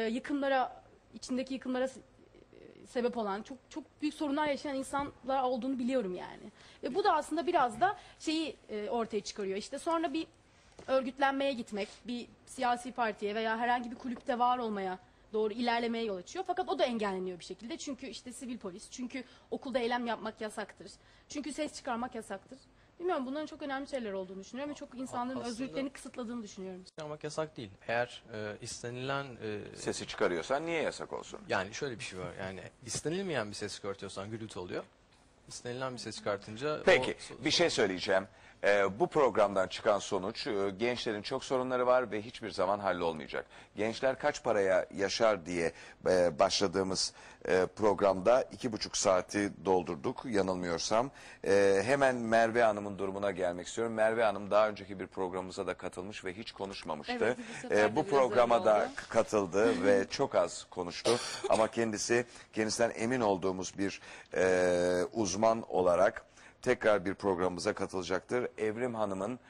içindeki yıkımlara sebep olan çok büyük sorunlar yaşayan insanlar olduğunu biliyorum yani. Ve bu da aslında biraz da şeyi ortaya çıkarıyor. İşte sonra bir örgütlenmeye gitmek, bir siyasi partiye veya herhangi bir kulüpte var olmaya doğru ilerlemeye yol açıyor. Fakat o da engelleniyor bir şekilde. Çünkü işte sivil polis, çünkü okulda eylem yapmak yasaktır. Çünkü ses çıkarmak yasaktır. Bilmiyorum, bunların çok önemli şeyler olduğunu düşünüyorum ve çok insanların özgürlüklerini kısıtladığını düşünüyorum. Çıkarmak yasak değil. Eğer istenilen... sesi çıkarıyorsan niye yasak olsun? Yani şöyle bir şey var. Yani istenilmeyen bir ses çıkartıyorsan gürültü oluyor. İstenilen bir ses çıkartınca... Peki, bir şey söyleyeceğim. Bu programdan çıkan sonuç, gençlerin çok sorunları var ve hiçbir zaman hallolmayacak. Gençler kaç paraya yaşar diye başladığımız programda 2,5 saati doldurduk yanılmıyorsam. Hemen Merve Hanım'ın durumuna gelmek istiyorum. Merve Hanım daha önceki bir programımıza da katılmış ve hiç konuşmamıştı. Evet, bu programa da katıldı ve çok az konuştu. Ama kendisinden emin olduğumuz bir uzman olarak tekrar bir programımıza katılacaktır. Evrim Hanım'ın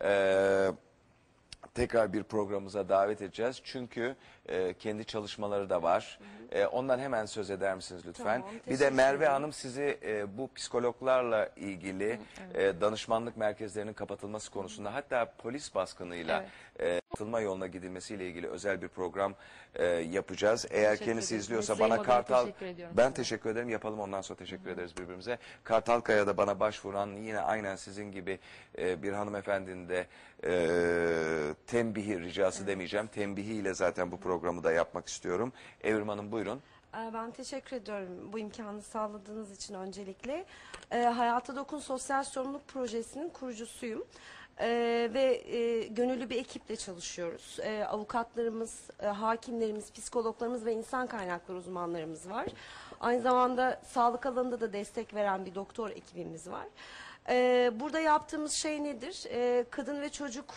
tekrar bir programımıza davet edeceğiz. Çünkü kendi çalışmaları da var. Ondan hemen söz eder misiniz lütfen? Tamam, bir de Merve Hanım sizi bu psikologlarla ilgili danışmanlık merkezlerinin kapatılması konusunda, hatta polis baskınıyla katılma yoluna gidilmesiyle ilgili özel bir program yapacağız. Eğer Teşekkür kendisi ederim. izliyorsa Mesleğim bana adına Kartal, teşekkür ediyorum ben size. teşekkür ederim, yapalım ondan sonra teşekkür ederiz birbirimize. Kartalkaya'da bana başvuran yine aynen sizin gibi bir hanımefendinin de tembihi ricası demeyeceğim. Tembihiyle zaten bu programı da yapmak istiyorum. Evrim Hanım buyurun. Ben teşekkür ediyorum bu imkanı sağladığınız için öncelikle. Hayata Dokun Sosyal Sorumluluk Projesi'nin kurucusuyum. Ve gönüllü bir ekiple çalışıyoruz. Avukatlarımız, hakimlerimiz, psikologlarımız ve insan kaynakları uzmanlarımız var. Aynı zamanda sağlık alanında da destek veren bir doktor ekibimiz var. Burada yaptığımız şey nedir? Kadın ve çocuk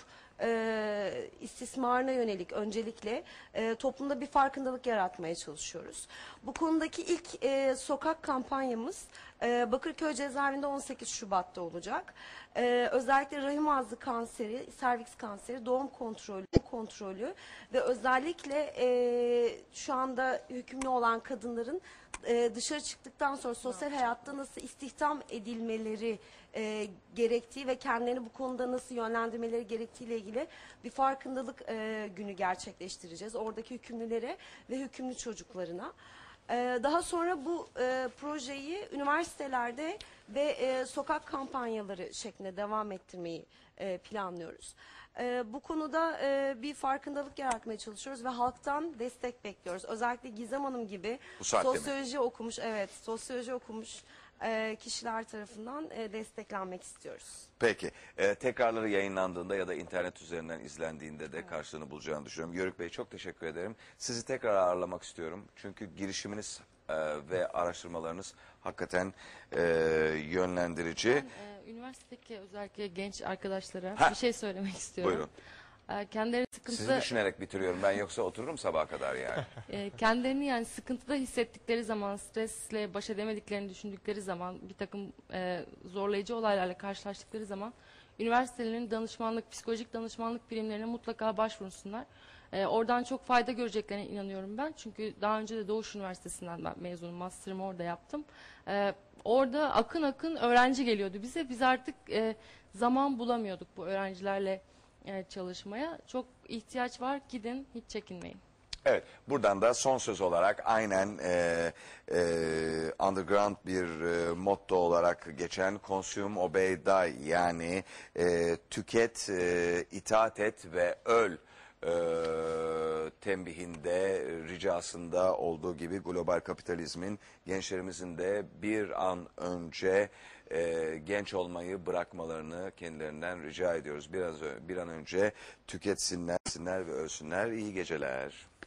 istismarına yönelik öncelikle toplumda bir farkındalık yaratmaya çalışıyoruz. Bu konudaki ilk sokak kampanyamız Bakırköy Cezaevinde 18 Şubat'ta olacak. Özellikle rahim ağzı kanseri, serviks kanseri, doğum kontrolü ve özellikle şu anda hükümlü olan kadınların dışarı çıktıktan sonra sosyal hayatta nasıl istihdam edilmeleri gerektiği ve kendilerini bu konuda nasıl yönlendirmeleri gerektiğiyle ilgili bir farkındalık günü gerçekleştireceğiz. Oradaki hükümlülere ve hükümlü çocuklarına. Daha sonra bu projeyi üniversitelerde ve sokak kampanyaları şeklinde devam ettirmeyi planlıyoruz. Bu konuda bir farkındalık yaratmaya çalışıyoruz ve halktan destek bekliyoruz. Özellikle Gizem Hanım gibi sosyoloji okumuş kişiler tarafından desteklenmek istiyoruz. Peki. Tekrarları yayınlandığında ya da internet üzerinden izlendiğinde de karşılığını bulacağını düşünüyorum. Yörük Bey çok teşekkür ederim. Sizi tekrar ağırlamak istiyorum. Çünkü girişiminiz ve araştırmalarınız hakikaten yönlendirici. Ben üniversitedeki özellikle genç arkadaşlara bir şey söylemek istiyorum. Buyurun. Kendileri sıkıntıda... Sizi düşünerek bitiriyorum. Ben yoksa otururum sabaha kadar yani. Kendilerini yani sıkıntıda hissettikleri zaman, stresle baş edemediklerini düşündükleri zaman, bir takım zorlayıcı olaylarla karşılaştıkları zaman üniversitelerin danışmanlık, psikolojik danışmanlık birimlerine mutlaka başvursunlar. Oradan çok fayda göreceklerine inanıyorum ben. Çünkü daha önce de Doğuş Üniversitesi'nden ben mezunum, master'ımı orada yaptım. Orada akın akın öğrenci geliyordu bize. Biz artık zaman bulamıyorduk bu öğrencilerle çalışmaya. Çok ihtiyaç var, gidin, hiç çekinmeyin. Evet, buradan da son söz olarak aynen underground bir motto olarak geçen Consume, Obey, Die, yani tüket, itaat et ve öl tembihinde, ricasında olduğu gibi global kapitalizmin gençlerimizin de bir an önce genç olmayı bırakmalarını kendilerinden rica ediyoruz. Bir an önce tüketsinler ve ölsünler. İyi geceler.